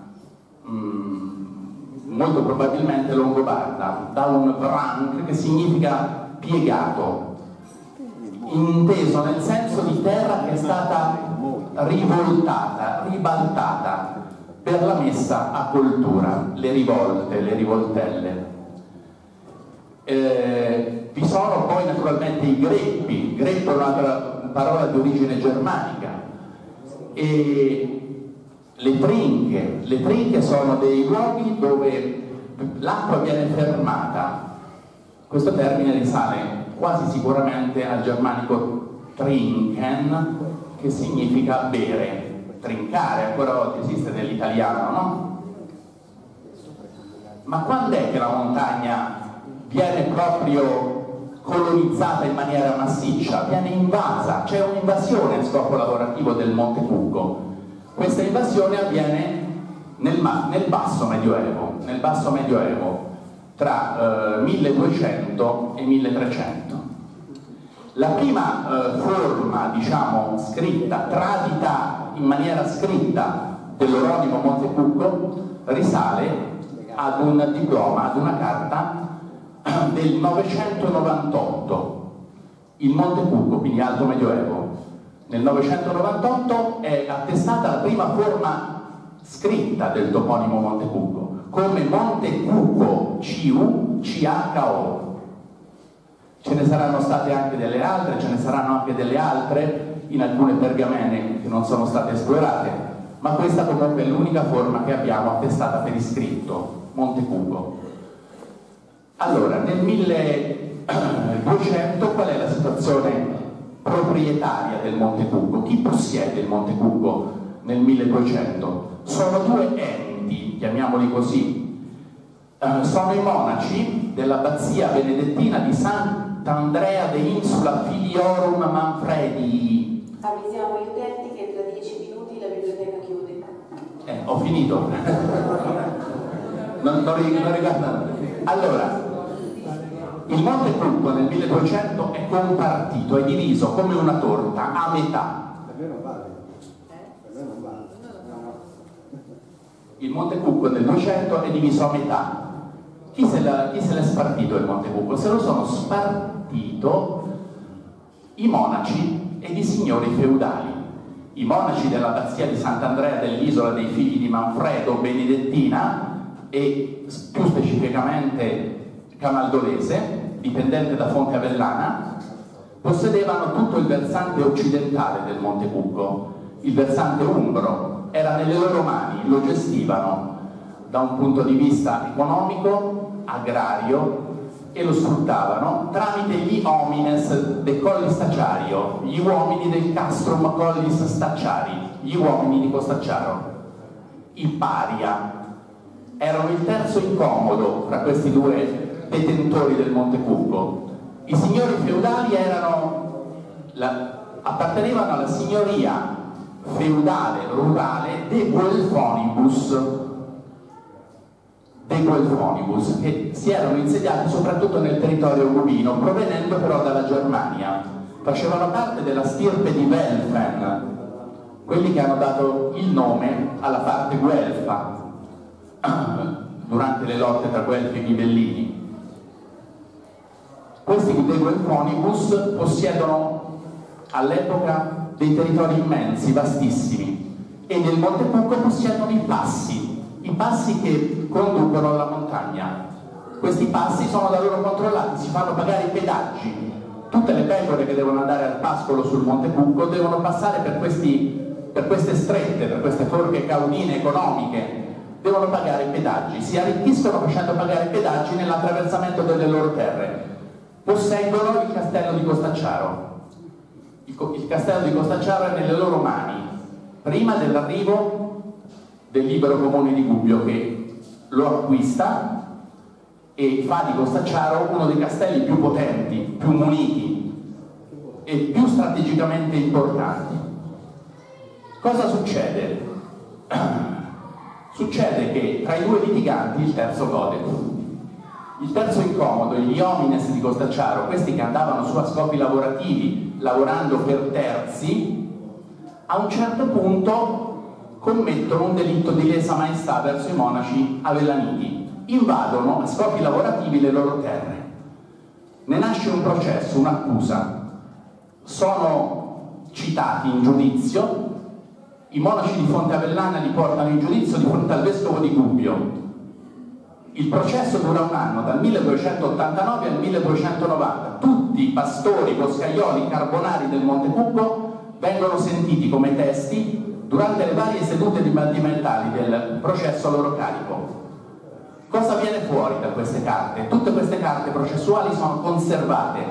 molto probabilmente longobarda, da un branch che significa piegato, inteso nel senso di terra che è stata rivoltata, ribaltata per la messa a coltura, le rivolte, le rivoltelle. Vi sono poi naturalmente i greppi. Greppo è un'altra parola di origine germanica, e le trinche sono dei luoghi dove l'acqua viene fermata. Questo termine risale quasi sicuramente al germanico trinken, che significa bere, trincare, ancora oggi esiste nell'italiano, no? Ma quando è che la montagna viene proprio colonizzata in maniera massiccia? Viene invasa, c'è un'invasione a scopo lavorativo del Monte Cucco. Questa invasione avviene nel basso medioevo, tra 1200 e 1300. La prima forma, diciamo, scritta, tradita in maniera scritta dell'omonimo Monte Cucco risale ad un diploma, ad una carta del 998. Il Monte Cucco, quindi Alto Medioevo. Nel 998 è attestata la prima forma scritta del toponimo Monte Cucco, come Monte Cucco, C-U-C-H-O. Ce ne saranno state anche delle altre, ce ne saranno anche delle altre in alcune pergamene che non sono state esplorate, ma questa comunque è l'unica forma che abbiamo attestata per iscritto, Monte Cucco. Allora, nel 1200 qual è la situazione proprietaria del Monte Cucco? Chi possiede il Monte Cucco nel 1200? Sono due enti, chiamiamoli così. Sono i monaci dell'abbazia benedettina di Sant'Andrea de Insula Filiorum Manfredi. Avvisiamo gli utenti che tra 10 minuti la biblioteca chiude. Ho finito. non riguarda. Allora, il Monte Cucco nel 1200 è compartito, è diviso come una torta a metà. Il Monte Cucco nel 200 è diviso a metà. Chi se l'è spartito il Monte Cucco? Se lo sono spartito i monaci ed i signori feudali. I monaci dell'abbazia di Sant'Andrea dell'Isola dei Figli di Manfredo, benedettina, e più specificamente camaldolese, dipendente da Fonte Avellana, possedevano tutto il versante occidentale del Monte Cucco. Il versante umbro era nelle loro mani, lo gestivano da un punto di vista economico, agrario, e lo sfruttavano tramite gli homines de Colli Stacciario, gli uomini del Castrum Collis Stacciari, gli uomini di Costacciaro. I paria erano il terzo incomodo fra questi due detentori del Monte Cucco. I signori feudali appartenevano alla signoria feudale rurale de Guelfonibus, che si erano insediati soprattutto nel territorio gubino, provenendo però dalla Germania. Facevano parte della stirpe di Welfen, quelli che hanno dato il nome alla parte guelfa durante le lotte tra Guelfi e Ghibellini. Questi de Guelfonibus possiedono all'epoca dei territori immensi, vastissimi, e nel Monte Cucco possiedono i passi che conducono alla montagna. Questi passi sono da loro controllati, si fanno pagare i pedaggi. Tutte le pecore che devono andare al pascolo sul Monte Cucco devono passare per queste strette, per queste forche caudine economiche, devono pagare i pedaggi, si arricchiscono facendo pagare i pedaggi nell'attraversamento delle loro terre. Posseggono il castello di Costacciaro. Il castello di Costacciaro è nelle loro mani, prima dell'arrivo del libero comune di Gubbio, che lo acquista e fa di Costacciaro uno dei castelli più potenti, più muniti e più strategicamente importanti. Cosa succede? Succede che tra i due litiganti il terzo gode. Il terzo incomodo, gli homines di Costacciaro, questi che andavano su a scopi lavorativi, lavorando per terzi, a un certo punto commettono un delitto di lesa maestà verso i monaci avellaniti, invadono a scopi lavorativi le loro terre. Ne nasce un processo, un'accusa, sono citati in giudizio, i monaci di Fonte Avellana li portano in giudizio di fronte al vescovo di Gubbio. Il processo dura un anno, dal 1289 al 1290. Tutti i pastori, boscaioli, carbonari del Monte Cucco vengono sentiti come testi durante le varie sedute dibattimentali del processo a loro carico. Cosa viene fuori da queste carte? Tutte queste carte processuali sono conservate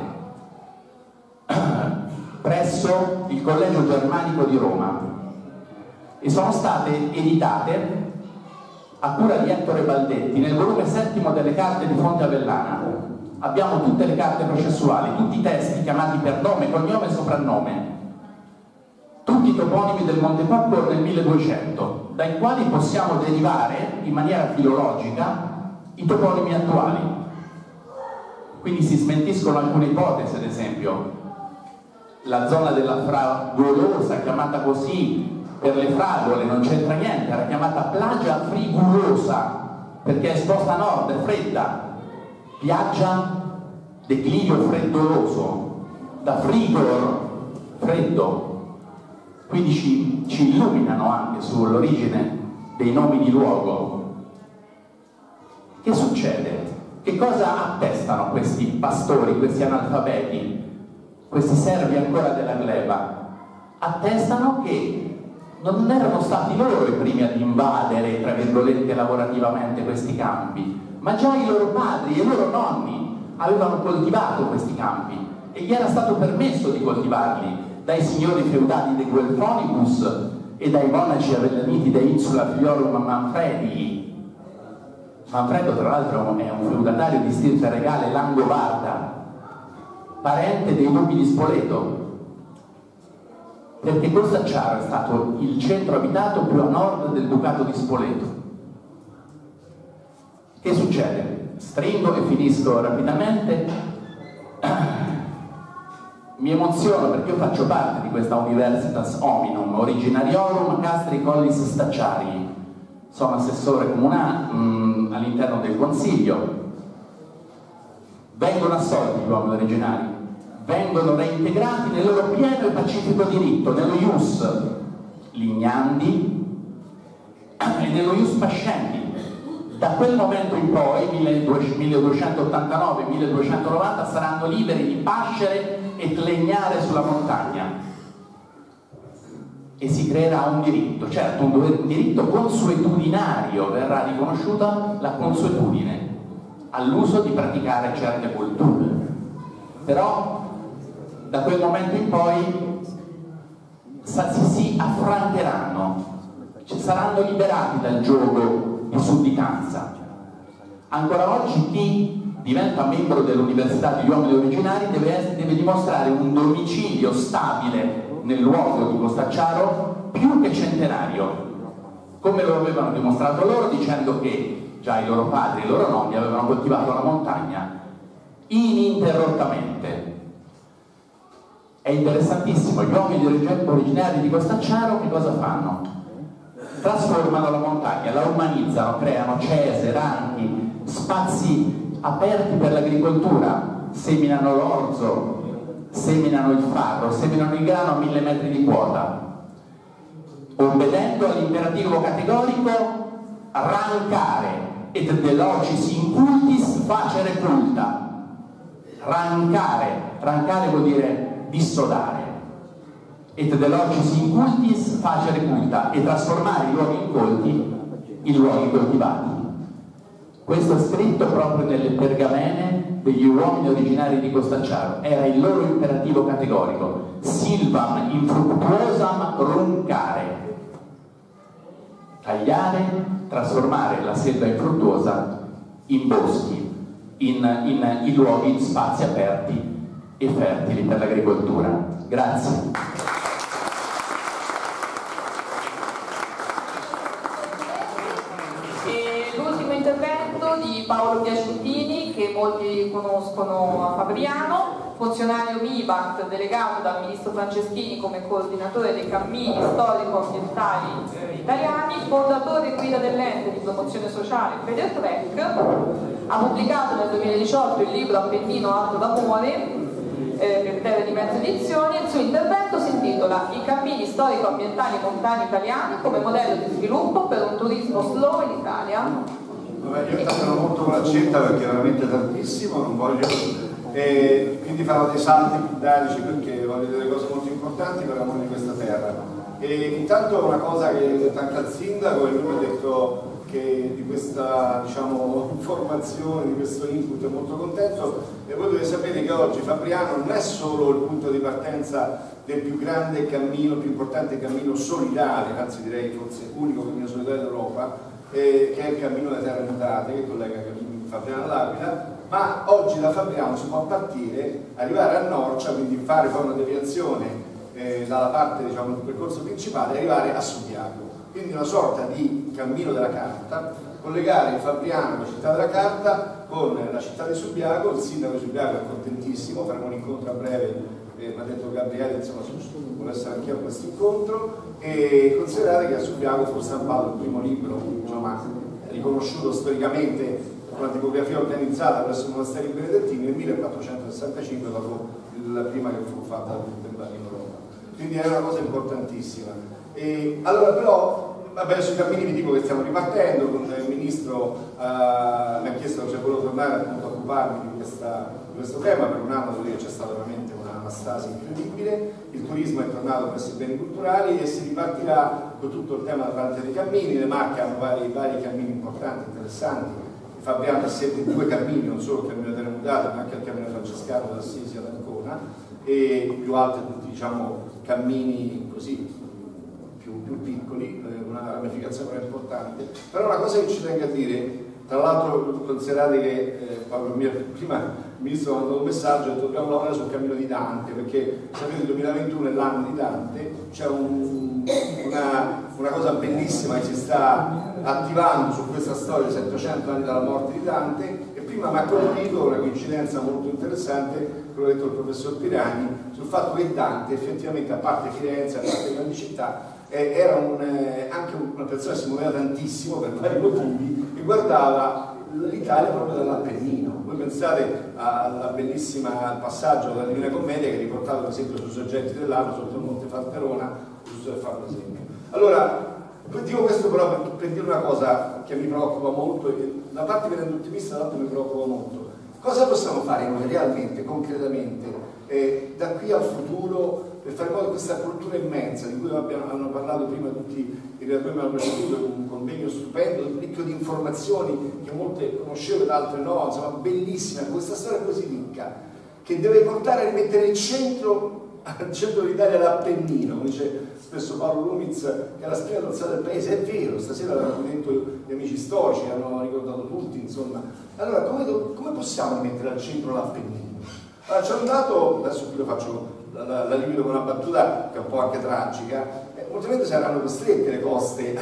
presso il Collegio Germanico di Roma e sono state editate a cura di Ettore Baldetti nel volume settimo delle carte di Fonte Avellana. Abbiamo tutte le carte processuali, tutti i testi chiamati per nome, cognome e soprannome, tutti i toponimi del Monte Cucco nel 1200, dai quali possiamo derivare in maniera filologica i toponimi attuali. Quindi si smentiscono alcune ipotesi, ad esempio la zona della Fragolosa, chiamata così per le fragole, non c'entra niente, era chiamata Plagia Frigulosa perché è esposta a nord, è fredda. Piaggia, declivio freddoloso, da frigor, freddo. Quindi ci illuminano anche sull'origine dei nomi di luogo. Che succede? Che cosa attestano questi pastori, questi analfabeti, questi servi ancora della gleba? Attestano che non erano stati loro i primi ad invadere, tra virgolette, lavorativamente questi campi, ma già i loro padri e i loro nonni avevano coltivato questi campi e gli era stato permesso di coltivarli dai signori feudali de Guelfonibus e dai monaci avellaniti de Insula Fliorum Manfredi. Manfredo, tra l'altro, è un feudatario di stirpe regale langobarda, parente dei duchi di Spoleto, perché Costacciaro è stato il centro abitato più a nord del ducato di Spoleto. Che succede? Stringo e finisco rapidamente. Mi emoziono perché io faccio parte di questa Universitas Hominum, originariorum Castri Collis Stacciari. sono assessore comunale all'interno del Consiglio. Vengono assolti gli uomini originari, vengono reintegrati nel loro pieno e pacifico diritto, nello ius Lignandi e nello ius Pascendi. Da quel momento in poi, 1289-1290, saranno liberi di pascere e legnare sulla montagna e si creerà un diritto, certo un diritto consuetudinario, verrà riconosciuta la consuetudine all'uso di praticare certe culture. Però da quel momento in poi si affrancheranno, saranno liberati dal giogo di sudditanza. Ancora oggi chi diventa membro dell'Università degli Uomini Originari deve dimostrare un domicilio stabile nel luogo di Costacciaro più che centenario, come lo avevano dimostrato loro, dicendo che già i loro padri e i loro nonni avevano coltivato la montagna ininterrottamente. È interessantissimo, gli uomini originari di Costacciaro che cosa fanno? Trasformano la montagna, la umanizzano, creano cese, ranchi, spazi aperti per l'agricoltura, seminano l'orzo, seminano il farro, seminano il grano a 1000 metri di quota, obbedendo all'imperativo categorico rancare et delocis incultis facere culta. Rancare vuol dire dissodare, et delocis incultis facere culta, e trasformare i luoghi incolti in luoghi coltivati. Questo è scritto proprio nelle pergamene degli uomini originari di Costacciaro, era il loro imperativo categorico: silvam infructuosam runcare, tagliare, trasformare la selva infruttuosa in boschi, in luoghi, in spazi aperti e fertili per l'agricoltura. Grazie. Di Paolo Piacentini, che molti conoscono a Fabriano, funzionario MIBACT delegato dal ministro Franceschini come coordinatore dei cammini storico-ambientali italiani, fondatore e guida dell'ente di promozione sociale Federtrek. Ha pubblicato nel 2018 il libro Appennino Alto d'Amore per Terre di Mezze Edizioni. Il suo intervento si intitola I cammini storico-ambientali montani italiani come modello di sviluppo per un turismo slow in Italia. Io sono molto con l'accetta perché è veramente tantissimo, non voglio, quindi farò dei salti pindarici perché voglio dire cose molto importanti per l'amore di questa terra. E intanto una cosa che anche al sindaco, e lui mi ha detto che di questa, diciamo, informazione, di questo input è molto contento, e voi dovete sapere che oggi Fabriano non è solo il punto di partenza del più grande cammino, più importante cammino solidale, anzi direi forse unico cammino solidale d'Europa, che è il cammino delle terre mutate che collega Fabriano all'Aquila, ma oggi da Fabriano si può partire, arrivare a Norcia, quindi fare poi una deviazione dalla parte, diciamo, del percorso principale e arrivare a Subiaco, quindi una sorta di cammino della carta, collegare Fabriano, la città della carta, con la città di Subiaco. Il sindaco di Subiaco è contentissimo, faremo un incontro a breve, mi ha detto Gabriele, insomma, vuole essere anche a questo incontro, e considerate che a Subiaco fu stampato il primo libro, insomma, riconosciuto storicamente con la tipografia organizzata presso i monasteri benedettini nel 1465, dopo la prima che fu fatta in Europa. Quindi è una cosa importantissima. E allora però, vabbè, sui cammini vi dico che stiamo ripartendo, con il ministro mi ha chiesto se volevo tornare appunto a occuparmi di questo tema. Per un anno c'è stata veramente una stasi incredibile, il turismo è tornato presso i beni culturali e si ripartirà con tutto il tema davanti dei cammini. Le Marche hanno vari cammini importanti, interessanti. Fabriano ha sempre 2 cammini, non solo il cammino delle terre mutate, ma anche il cammino francescano da Assisi ad Ancona, e più altri, diciamo, cammini così più piccoli, una ramificazione importante. Però una cosa che ci tengo a dire, tra l'altro considerate che prima il ministro ha mandato un messaggio e dobbiamo lavorare sul cammino di Dante, perché sapete il 2021 è l'anno di Dante, c'è una cosa bellissima che si sta attivando su questa storia di 700 anni dalla morte di Dante, e prima mi ha colpito una coincidenza molto interessante, quello che ha detto il professor Pirani, sul fatto che Dante effettivamente, a parte Firenze, a parte le grandi città, era anche una persona che si muoveva tantissimo per vari motivi e guardava l'Italia proprio dall'Appennino. Voi pensate al bellissimo passaggio della Divina Commedia che riportava per esempio sui soggetti dell'anno sotto il Monte Falterona, giusto per fare un esempio. Allora, dico questo però per dire una cosa che mi preoccupa molto, e da parte venendo ottimista, dall'altro mi preoccupa molto. Cosa possiamo fare noi realmente, concretamente, da qui al futuro per fare in modo che questa cultura immensa di cui hanno parlato prima tutti i relatori che mi hanno preceduto, un convegno stupendo, ricco di informazioni che molte conoscevo ed altre no, insomma bellissima, questa storia così ricca che deve portare a rimettere al centro d'Italia l'Appennino, come dice spesso Paolo Lumiz, che è la spina dorsale del paese. È vero, stasera l'hanno detto gli amici storici, hanno ricordato tutti, insomma. Allora come possiamo rimettere al centro l'Appennino? Allora, c'è un dato, adesso qui lo faccio, la limito con una battuta che è un po' anche tragica, ultimamente saranno costrette le coste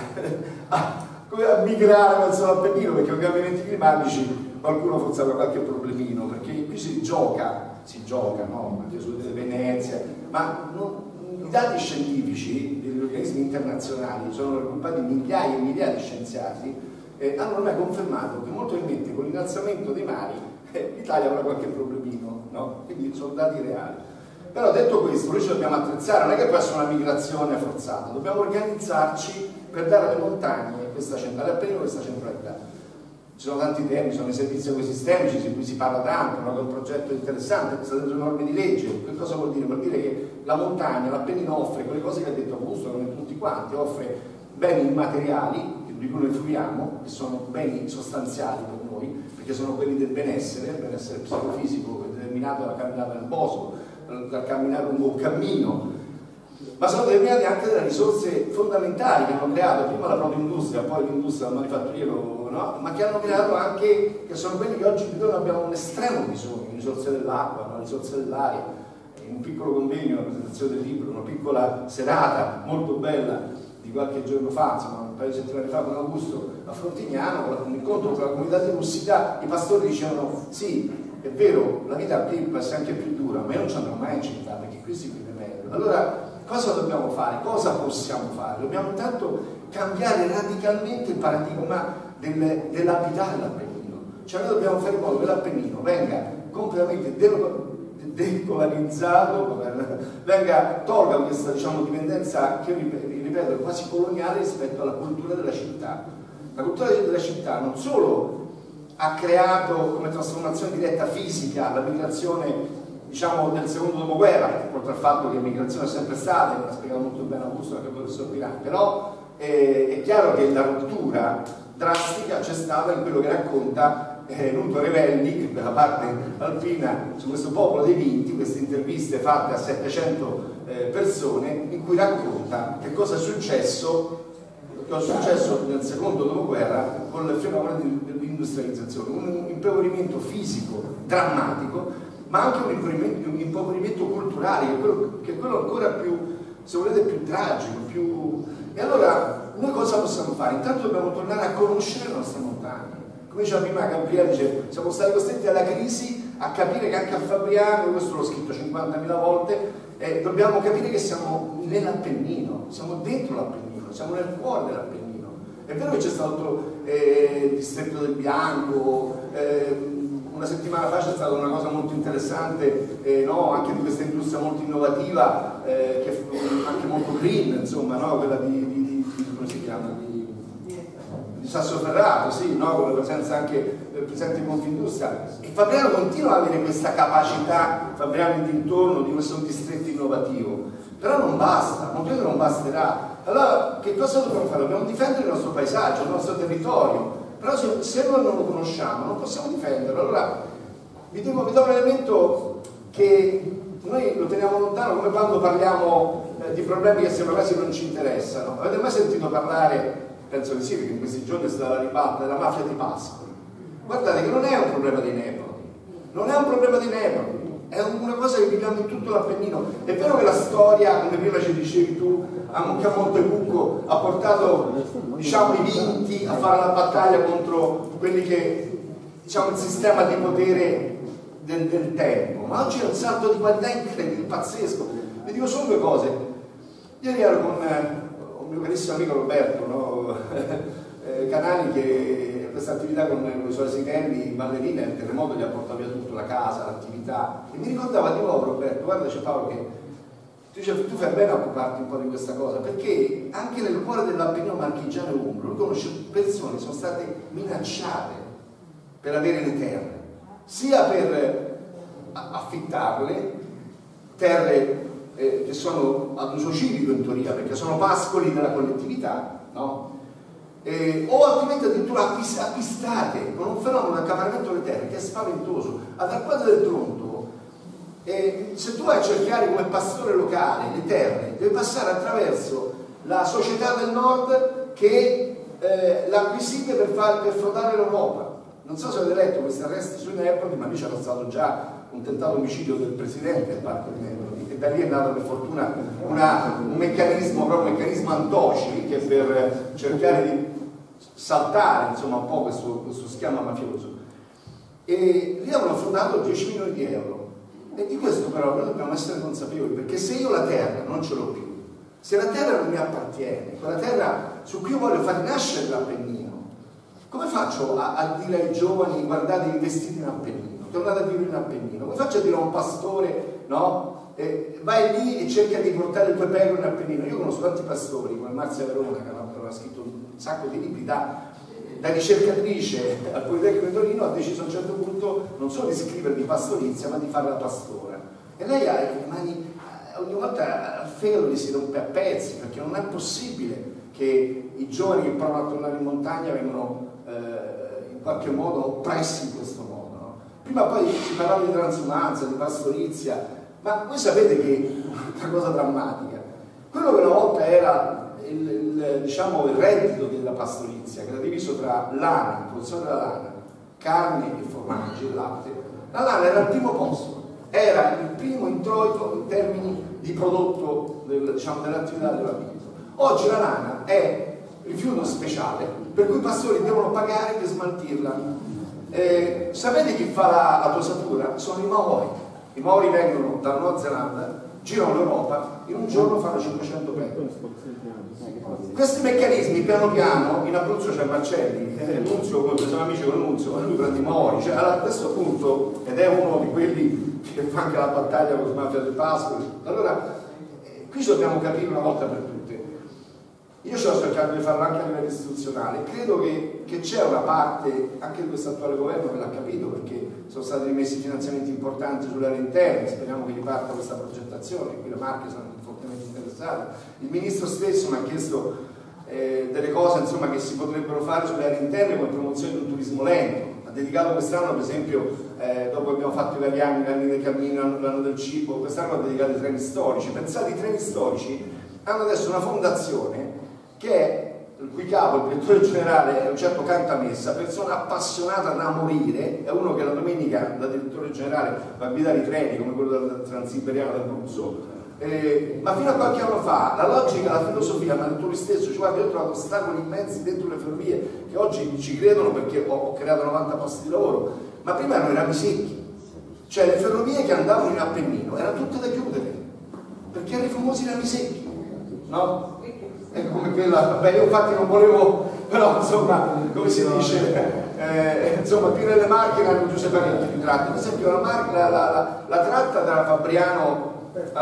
a migrare verso l'Appennino, perché con i cambiamenti climatici qualcuno forse avrà qualche problemino, perché qui si gioca, no? Anche su Venezia, ma i dati scientifici degli organismi internazionali, sono raggruppati migliaia e migliaia di scienziati, hanno ormai confermato che molto probabilmente con l'innalzamento dei mari l'Italia avrà qualche problemino, no? Quindi sono dati reali. Però detto questo, noi ci dobbiamo attrezzare, non è che può essere una migrazione forzata, dobbiamo organizzarci per dare alle montagne questa centralità, appena questa centralità. Ci sono tanti temi, sono i servizi ecosistemici di cui si parla tanto, no? È un progetto interessante che sta dentro le norme di legge. Che cosa vuol dire? Vuol dire che la montagna, l'Appennino offre quelle cose che ha detto Augusto, come tutti quanti, offre beni immateriali di cui noi fruiamo, che sono beni sostanziali per noi, perché sono quelli del benessere psicofisico determinato dalla camminata nel bosco, dal camminare un buon cammino, ma sono determinati anche dalle risorse fondamentali che hanno creato prima la protoindustria, poi l'industria del manifatturiero, no? Ma che hanno creato anche, che sono quelli che oggi noi abbiamo un estremo bisogno, risorse dell'acqua, no? Risorse dell'aria. In un piccolo convegno, una presentazione del libro, una piccola serata molto bella di qualche giorno fa, insomma un paio di settimane fa con Augusto a Frontignano, un incontro con la comunità di Russità, i pastori dicevano sì, è vero, la vita qui può essere anche più dura, ma io non ci andrò mai in città perché qui si vive meglio. Allora cosa dobbiamo fare? Cosa possiamo fare? Dobbiamo intanto cambiare radicalmente il paradigma dell'abitare l'Appennino. Cioè noi dobbiamo fare in modo che l'Appennino venga completamente decolonizzato, tolga questa dipendenza che ripeto è quasi coloniale rispetto alla cultura della città. La cultura della città non solo ha creato come trasformazione diretta fisica la migrazione del secondo dopoguerra, oltre al fatto che l'immigrazione è sempre stata, l'ha spiegato molto bene Augusto anche il professor Pirani, però è chiaro che la rottura drastica c'è stata in quello che racconta Nuto Revelli per la parte alpina su questo popolo dei Vinti, queste interviste fatte a 700 persone in cui racconta che cosa è successo nel secondo dopoguerra con il fenomeno dell'industrializzazione, un impoverimento fisico drammatico, ma anche un impoverimento culturale, che è quello ancora più, se volete, più tragico, E allora, noi cosa possiamo fare? Intanto dobbiamo tornare a conoscere le nostre montagne. Come diceva prima Gabriele, siamo stati costretti alla crisi a capire che anche a Fabriano, questo l'ho scritto 50.000 volte, dobbiamo capire che siamo nell'Appennino, siamo dentro l'Appennino, siamo nel cuore dell'Appennino. È vero che c'è stato il distretto del Bianco, una settimana fa c'è stata una cosa molto interessante, no? Anche di questa industria molto innovativa, che è anche molto green, insomma, no? Quella come si chiama? Di Sassoferrato, sì, no? Con la presenza anche presente in Confindustria. E Fabriano continua ad avere questa capacità, Fabriano in dintorno, di questo distretto innovativo. Però non basta, non credo che non basterà. Allora, che cosa dobbiamo fare? Dobbiamo difendere il nostro paesaggio, il nostro territorio. Però se noi non lo conosciamo, non possiamo difenderlo. Allora, vi do un elemento che noi lo teniamo lontano, come quando parliamo di problemi che sembra quasi non ci interessano. Avete mai sentito parlare, penso di sì, perché in questi giorni è stata la ribalta, della mafia di Pascoli? Guardate che non è un problema dei Nepali, non è un problema dei Nepali, è una cosa che viviamo in tutto l'Appennino. È vero che la storia, come prima ci dicevi tu, anche a Montecucco ha portato i Vinti a fare la battaglia contro quelli che il sistema di potere del tempo, ma oggi è un salto di qualità incredibile, pazzesco. Vi dico solo due cose. Ieri ero con il mio carissimo amico Roberto, no? Canali, che questa attività con i suoi asitelli, i ballerini, il terremoto gli ha portato via tutto, la casa, l'attività, e mi ricordava di nuovo Roberto, guarda, c'è Paolo, che tu fai bene a occuparti un po' di questa cosa, perché anche nel cuore dell'Appennino marchigiano e umbro lui conosce persone che sono state minacciate per avere le terre, sia per affittarle, terre che sono ad uso civico in teoria, perché sono pascoli della collettività, no? O altrimenti addirittura acquistate, con un fenomeno di accaparramento delle terre che è spaventoso. Ad Arquata del Tronto, se tu vai a cercare come pastore locale le terre, devi passare attraverso la Società del Nord che l'ha acquisita per frodare l'Europa. Non so se avete letto questi arresti sui Nepoli, ma lì c'era stato già un tentato omicidio del presidente del Parco di Nepoli, e da lì è nato per fortuna un meccanismo, proprio un meccanismo Antoci, che per cercare di saltare insomma un po' questo schema mafioso, e lì avevano fondato 10 milioni di euro, e di questo però noi dobbiamo essere consapevoli, perché se io la terra non ce l'ho più, se la terra non mi appartiene, quella terra su cui io voglio far nascere l'Appennino, come faccio a dire ai giovani guardate investite in Appennino, tornate a vivere in Appennino? Come faccio a dire a un pastore, no? Vai lì e cerca di portare le tue pecore in Appennino? Io conosco tanti pastori come Marzia Verona, che ha scritto un sacco di libri da ricercatrice al Politecnico di Torino, ha deciso a un certo punto non solo di scrivere di pastorizia ma di fare la pastora, e lei ha le mani, ogni volta al fegato gli si rompe a pezzi, perché non è possibile che i giovani che provano a tornare in montagna vengono in qualche modo oppressi in questo modo, no? Prima poi si parlava di transumanza, di pastorizia, ma voi sapete che una cosa drammatica, quello che una volta era diciamo, il reddito della pastorizia, che era diviso tra lana, produzione della lana, carne e formaggi e latte, la lana era al primo posto, era il primo introito in termini di prodotto dell'attività dell'abito. Oggi la lana è rifiuto speciale, per cui i pastori devono pagare per smaltirla. Sapete chi fa la tosatura? Sono i Maori. I Maori vengono dalla Nuova Zelanda, girano l'Europa, in un giorno fanno 500 pecore. Questi meccanismi piano piano, in Abruzzo c'è Marcelli, Nunzio, sono amici con Nunzio, ma lui prende i Maori, cioè a questo punto, ed è uno di quelli che fa anche la battaglia con la mafia del Pascoli. Allora, qui dobbiamo capire una volta per tutte. Io sto cercando di farlo anche a livello istituzionale, credo che c'è una parte anche di questo attuale governo che l'ha capito, perché sono stati rimessi finanziamenti importanti sulle aree interne, speriamo che riparta questa progettazione, qui le Marche sono fortemente interessate. Il ministro stesso mi ha chiesto delle cose insomma, che si potrebbero fare sulle aree interne come promozione di un turismo lento. Ha dedicato quest'anno, per esempio, dopo che abbiamo fatto i vari anni, l'anno del cammino, l'anno del cibo, quest'anno ha dedicato i treni storici. Pensate, i treni storici hanno adesso una fondazione che è il cui capo, il direttore generale, è un certo Cantamessa, persona appassionata da morire, è uno che la domenica da direttore generale va a guidare i treni come quello del Transiberiano d'Abruzzo, ma fino a qualche anno fa la logica, la filosofia, ma tu stesso, cioè guarda, io ho trovato ostacoli immensi dentro le ferrovie che oggi ci credono perché ho creato 90 posti di lavoro, ma prima erano i rami secchi, cioè le ferrovie che andavano in Appennino erano tutte da chiudere perché erano i famosi rami secchi, no? È come quella, vabbè, io infatti non volevo, però insomma, come si dice, insomma, qui nelle Marche hanno giù parecchi di tratte, per esempio la tratta tra Fabriano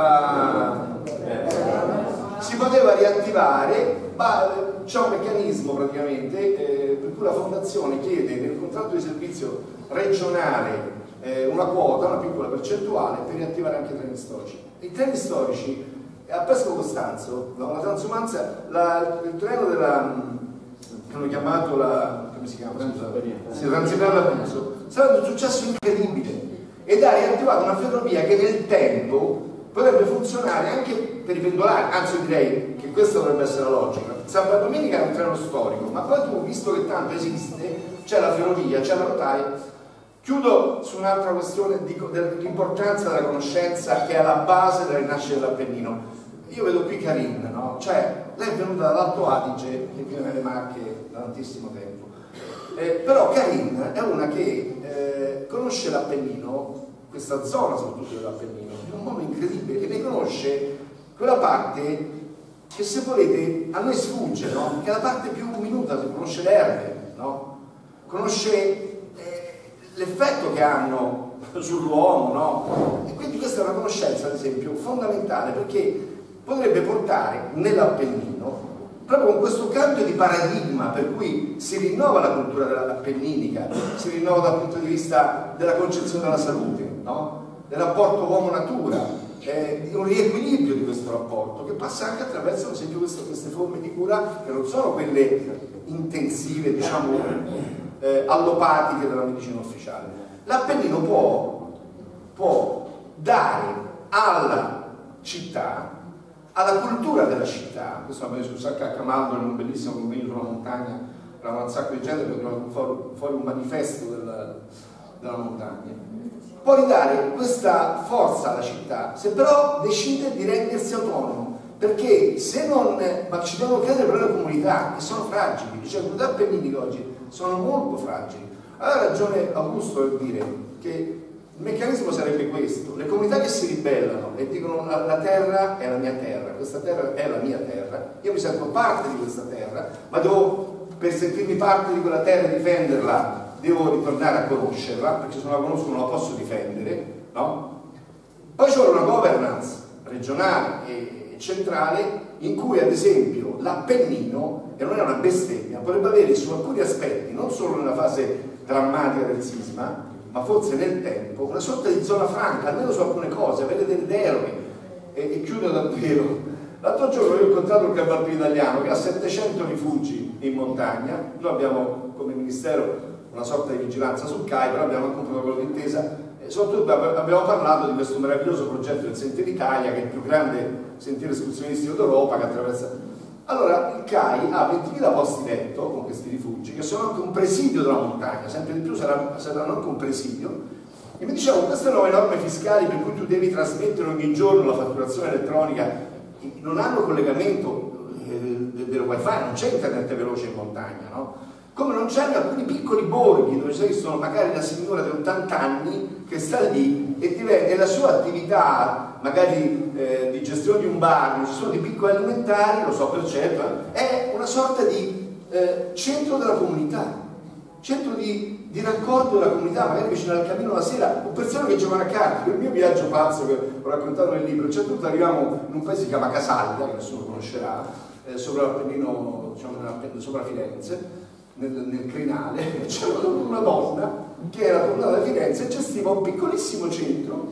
si poteva riattivare, ma c'è un meccanismo praticamente per cui la fondazione chiede nel contratto di servizio regionale una quota, una piccola percentuale per riattivare anche i treni storici. I treni storici a Pesco Costanzo, la transumanza, il treno della, che hanno chiamato come si chiama? Transiberiano d'Abruzzo, sarà un successo incredibile ed ha riattivato una ferrovia che nel tempo potrebbe funzionare anche per i pendolari, anzi direi che questa dovrebbe essere la logica. Sabato domenica è un treno storico, ma poi tu, visto che tanto esiste, c'è la ferrovia, c'è la rotaia. Chiudo su un'altra questione dell'importanza della conoscenza che è alla base della rinascita dell'Appennino. Io vedo qui Karin, no? Cioè, lei è venuta dall'Alto Adige, che vive nelle Marche da tantissimo tempo, però Karin è una che conosce l'Appennino, questa zona soprattutto dell'Appennino, in un modo incredibile, che ne conosce quella parte che, se volete, a noi sfugge, no? Che è la parte più minuta, si conosce le erbe, no? Conosce l'effetto che hanno sull'uomo, no? E quindi questa è una conoscenza, ad esempio, fondamentale, perché potrebbe portare nell'Appennino, proprio con questo cambio di paradigma per cui si rinnova la cultura dell'appenninica, si rinnova dal punto di vista della concezione della salute, no? Del rapporto uomo-natura, di un riequilibrio di questo rapporto, che passa anche attraverso, ad esempio, queste forme di cura che non sono quelle intensive, diciamo, allopatiche della medicina ufficiale. L'Appennino può dare alla città, alla cultura della città. Questo l'abbiamo discusso anche a Camaldo in un bellissimo convegno sulla montagna, eravamo un sacco di gente perché abbiamo fuori un manifesto della montagna. Può ridare questa forza alla città, se però decide di rendersi autonomo, perché se non, ma ci devono credere però le comunità che sono fragili, cioè le comunità appenniniche oggi sono molto fragili. Allora ha ragione Augusto nel dire che il meccanismo sarebbe questo: le comunità che si ribellano e dicono la terra è la mia terra, questa terra è la mia terra, io mi sento parte di questa terra, ma devo, per sentirmi parte di quella terra e difenderla, devo ritornare a conoscerla, perché se non la conosco non la posso difendere, no? Poi c'è una governance regionale e centrale in cui, ad esempio, l'Appennino, e non è una bestemmia, potrebbe avere su alcuni aspetti, non solo nella fase drammatica del sisma, ma forse nel tempo, una sorta di zona franca, almeno su alcune cose, avere delle deroghe. E chiudo davvero. L'altro giorno io ho incontrato il Capo Italiano che ha 700 rifugi in montagna. Noi abbiamo come Ministero una sorta di vigilanza sul CAI, però abbiamo anche un protocollo d'intesa, e soprattutto abbiamo parlato di questo meraviglioso progetto del Sentiero Italia, che è il più grande sentiero escursionistico d'Europa, che attraversa. Allora il CAI ha 20.000 posti letto con questi rifugi, che sono anche un presidio della montagna, sempre di più saranno anche un presidio, e mi dicevano queste nuove norme fiscali per cui tu devi trasmettere ogni giorno la fatturazione elettronica, non hanno collegamento del wifi, non c'è internet veloce in montagna, no? Come non c'è in alcuni piccoli borghi dove ci sono magari la signora di 80 anni che sta lì e la sua attività magari di gestione di un bar, ci sono dei piccoli alimentari, lo so per certo, è una sorta di centro della comunità, centro di raccordo della comunità, magari vicino al camino la sera, o persone che giocano a carte. Il mio viaggio pazzo che ho raccontato nel libro, a un certo punto arriviamo in un paese che si chiama Casalda, che nessuno conoscerà, sopra l'Appennino, diciamo, sopra Firenze, nel crinale, c'era una donna che era tornata da Firenze e gestiva un piccolissimo centro,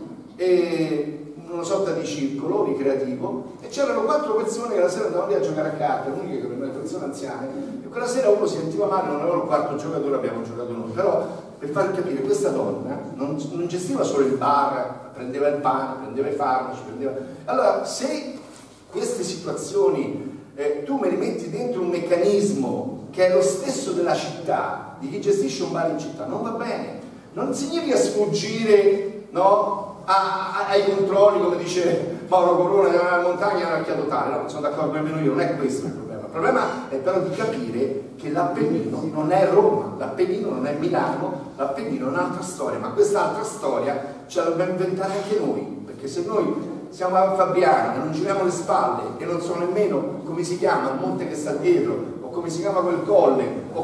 una sorta di circolo ricreativo, e c'erano 4 persone che la sera andavano lì a giocare a carte, l'unica che erano persone anziane, e quella sera uno si sentiva male, non aveva il quarto giocatore, abbiamo giocato noi. Però, per far capire, questa donna non gestiva solo il bar, prendeva il pane, prendeva i farmaci, allora se queste situazioni tu me li metti dentro un meccanismo che è lo stesso della città, di chi gestisce un bar in città, non va bene. Non significa sfuggire, no, ai controlli, come dice Mauro Corona, nella montagna è anarchia totale. No, non sono d'accordo nemmeno io, non è questo il problema. Il problema è però di capire che l'Appennino non è Roma, l'Appennino non è Milano, l'Appennino è un'altra storia, ma quest'altra storia ce la dobbiamo inventare anche noi, perché se noi siamo a Fabriano e non giriamo le spalle e non so nemmeno come si chiama il monte che sta dietro, o come si chiama quel colle, o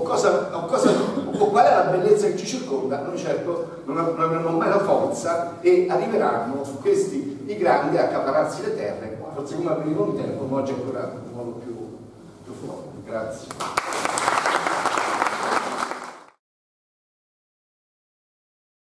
qual è la bellezza che ci circonda, noi certo non avremo mai la forza, e arriveranno questi i grandi a accaparrarsi le terre, forse come avveniva un tempo, ma oggi ancora in modo più forte. Grazie.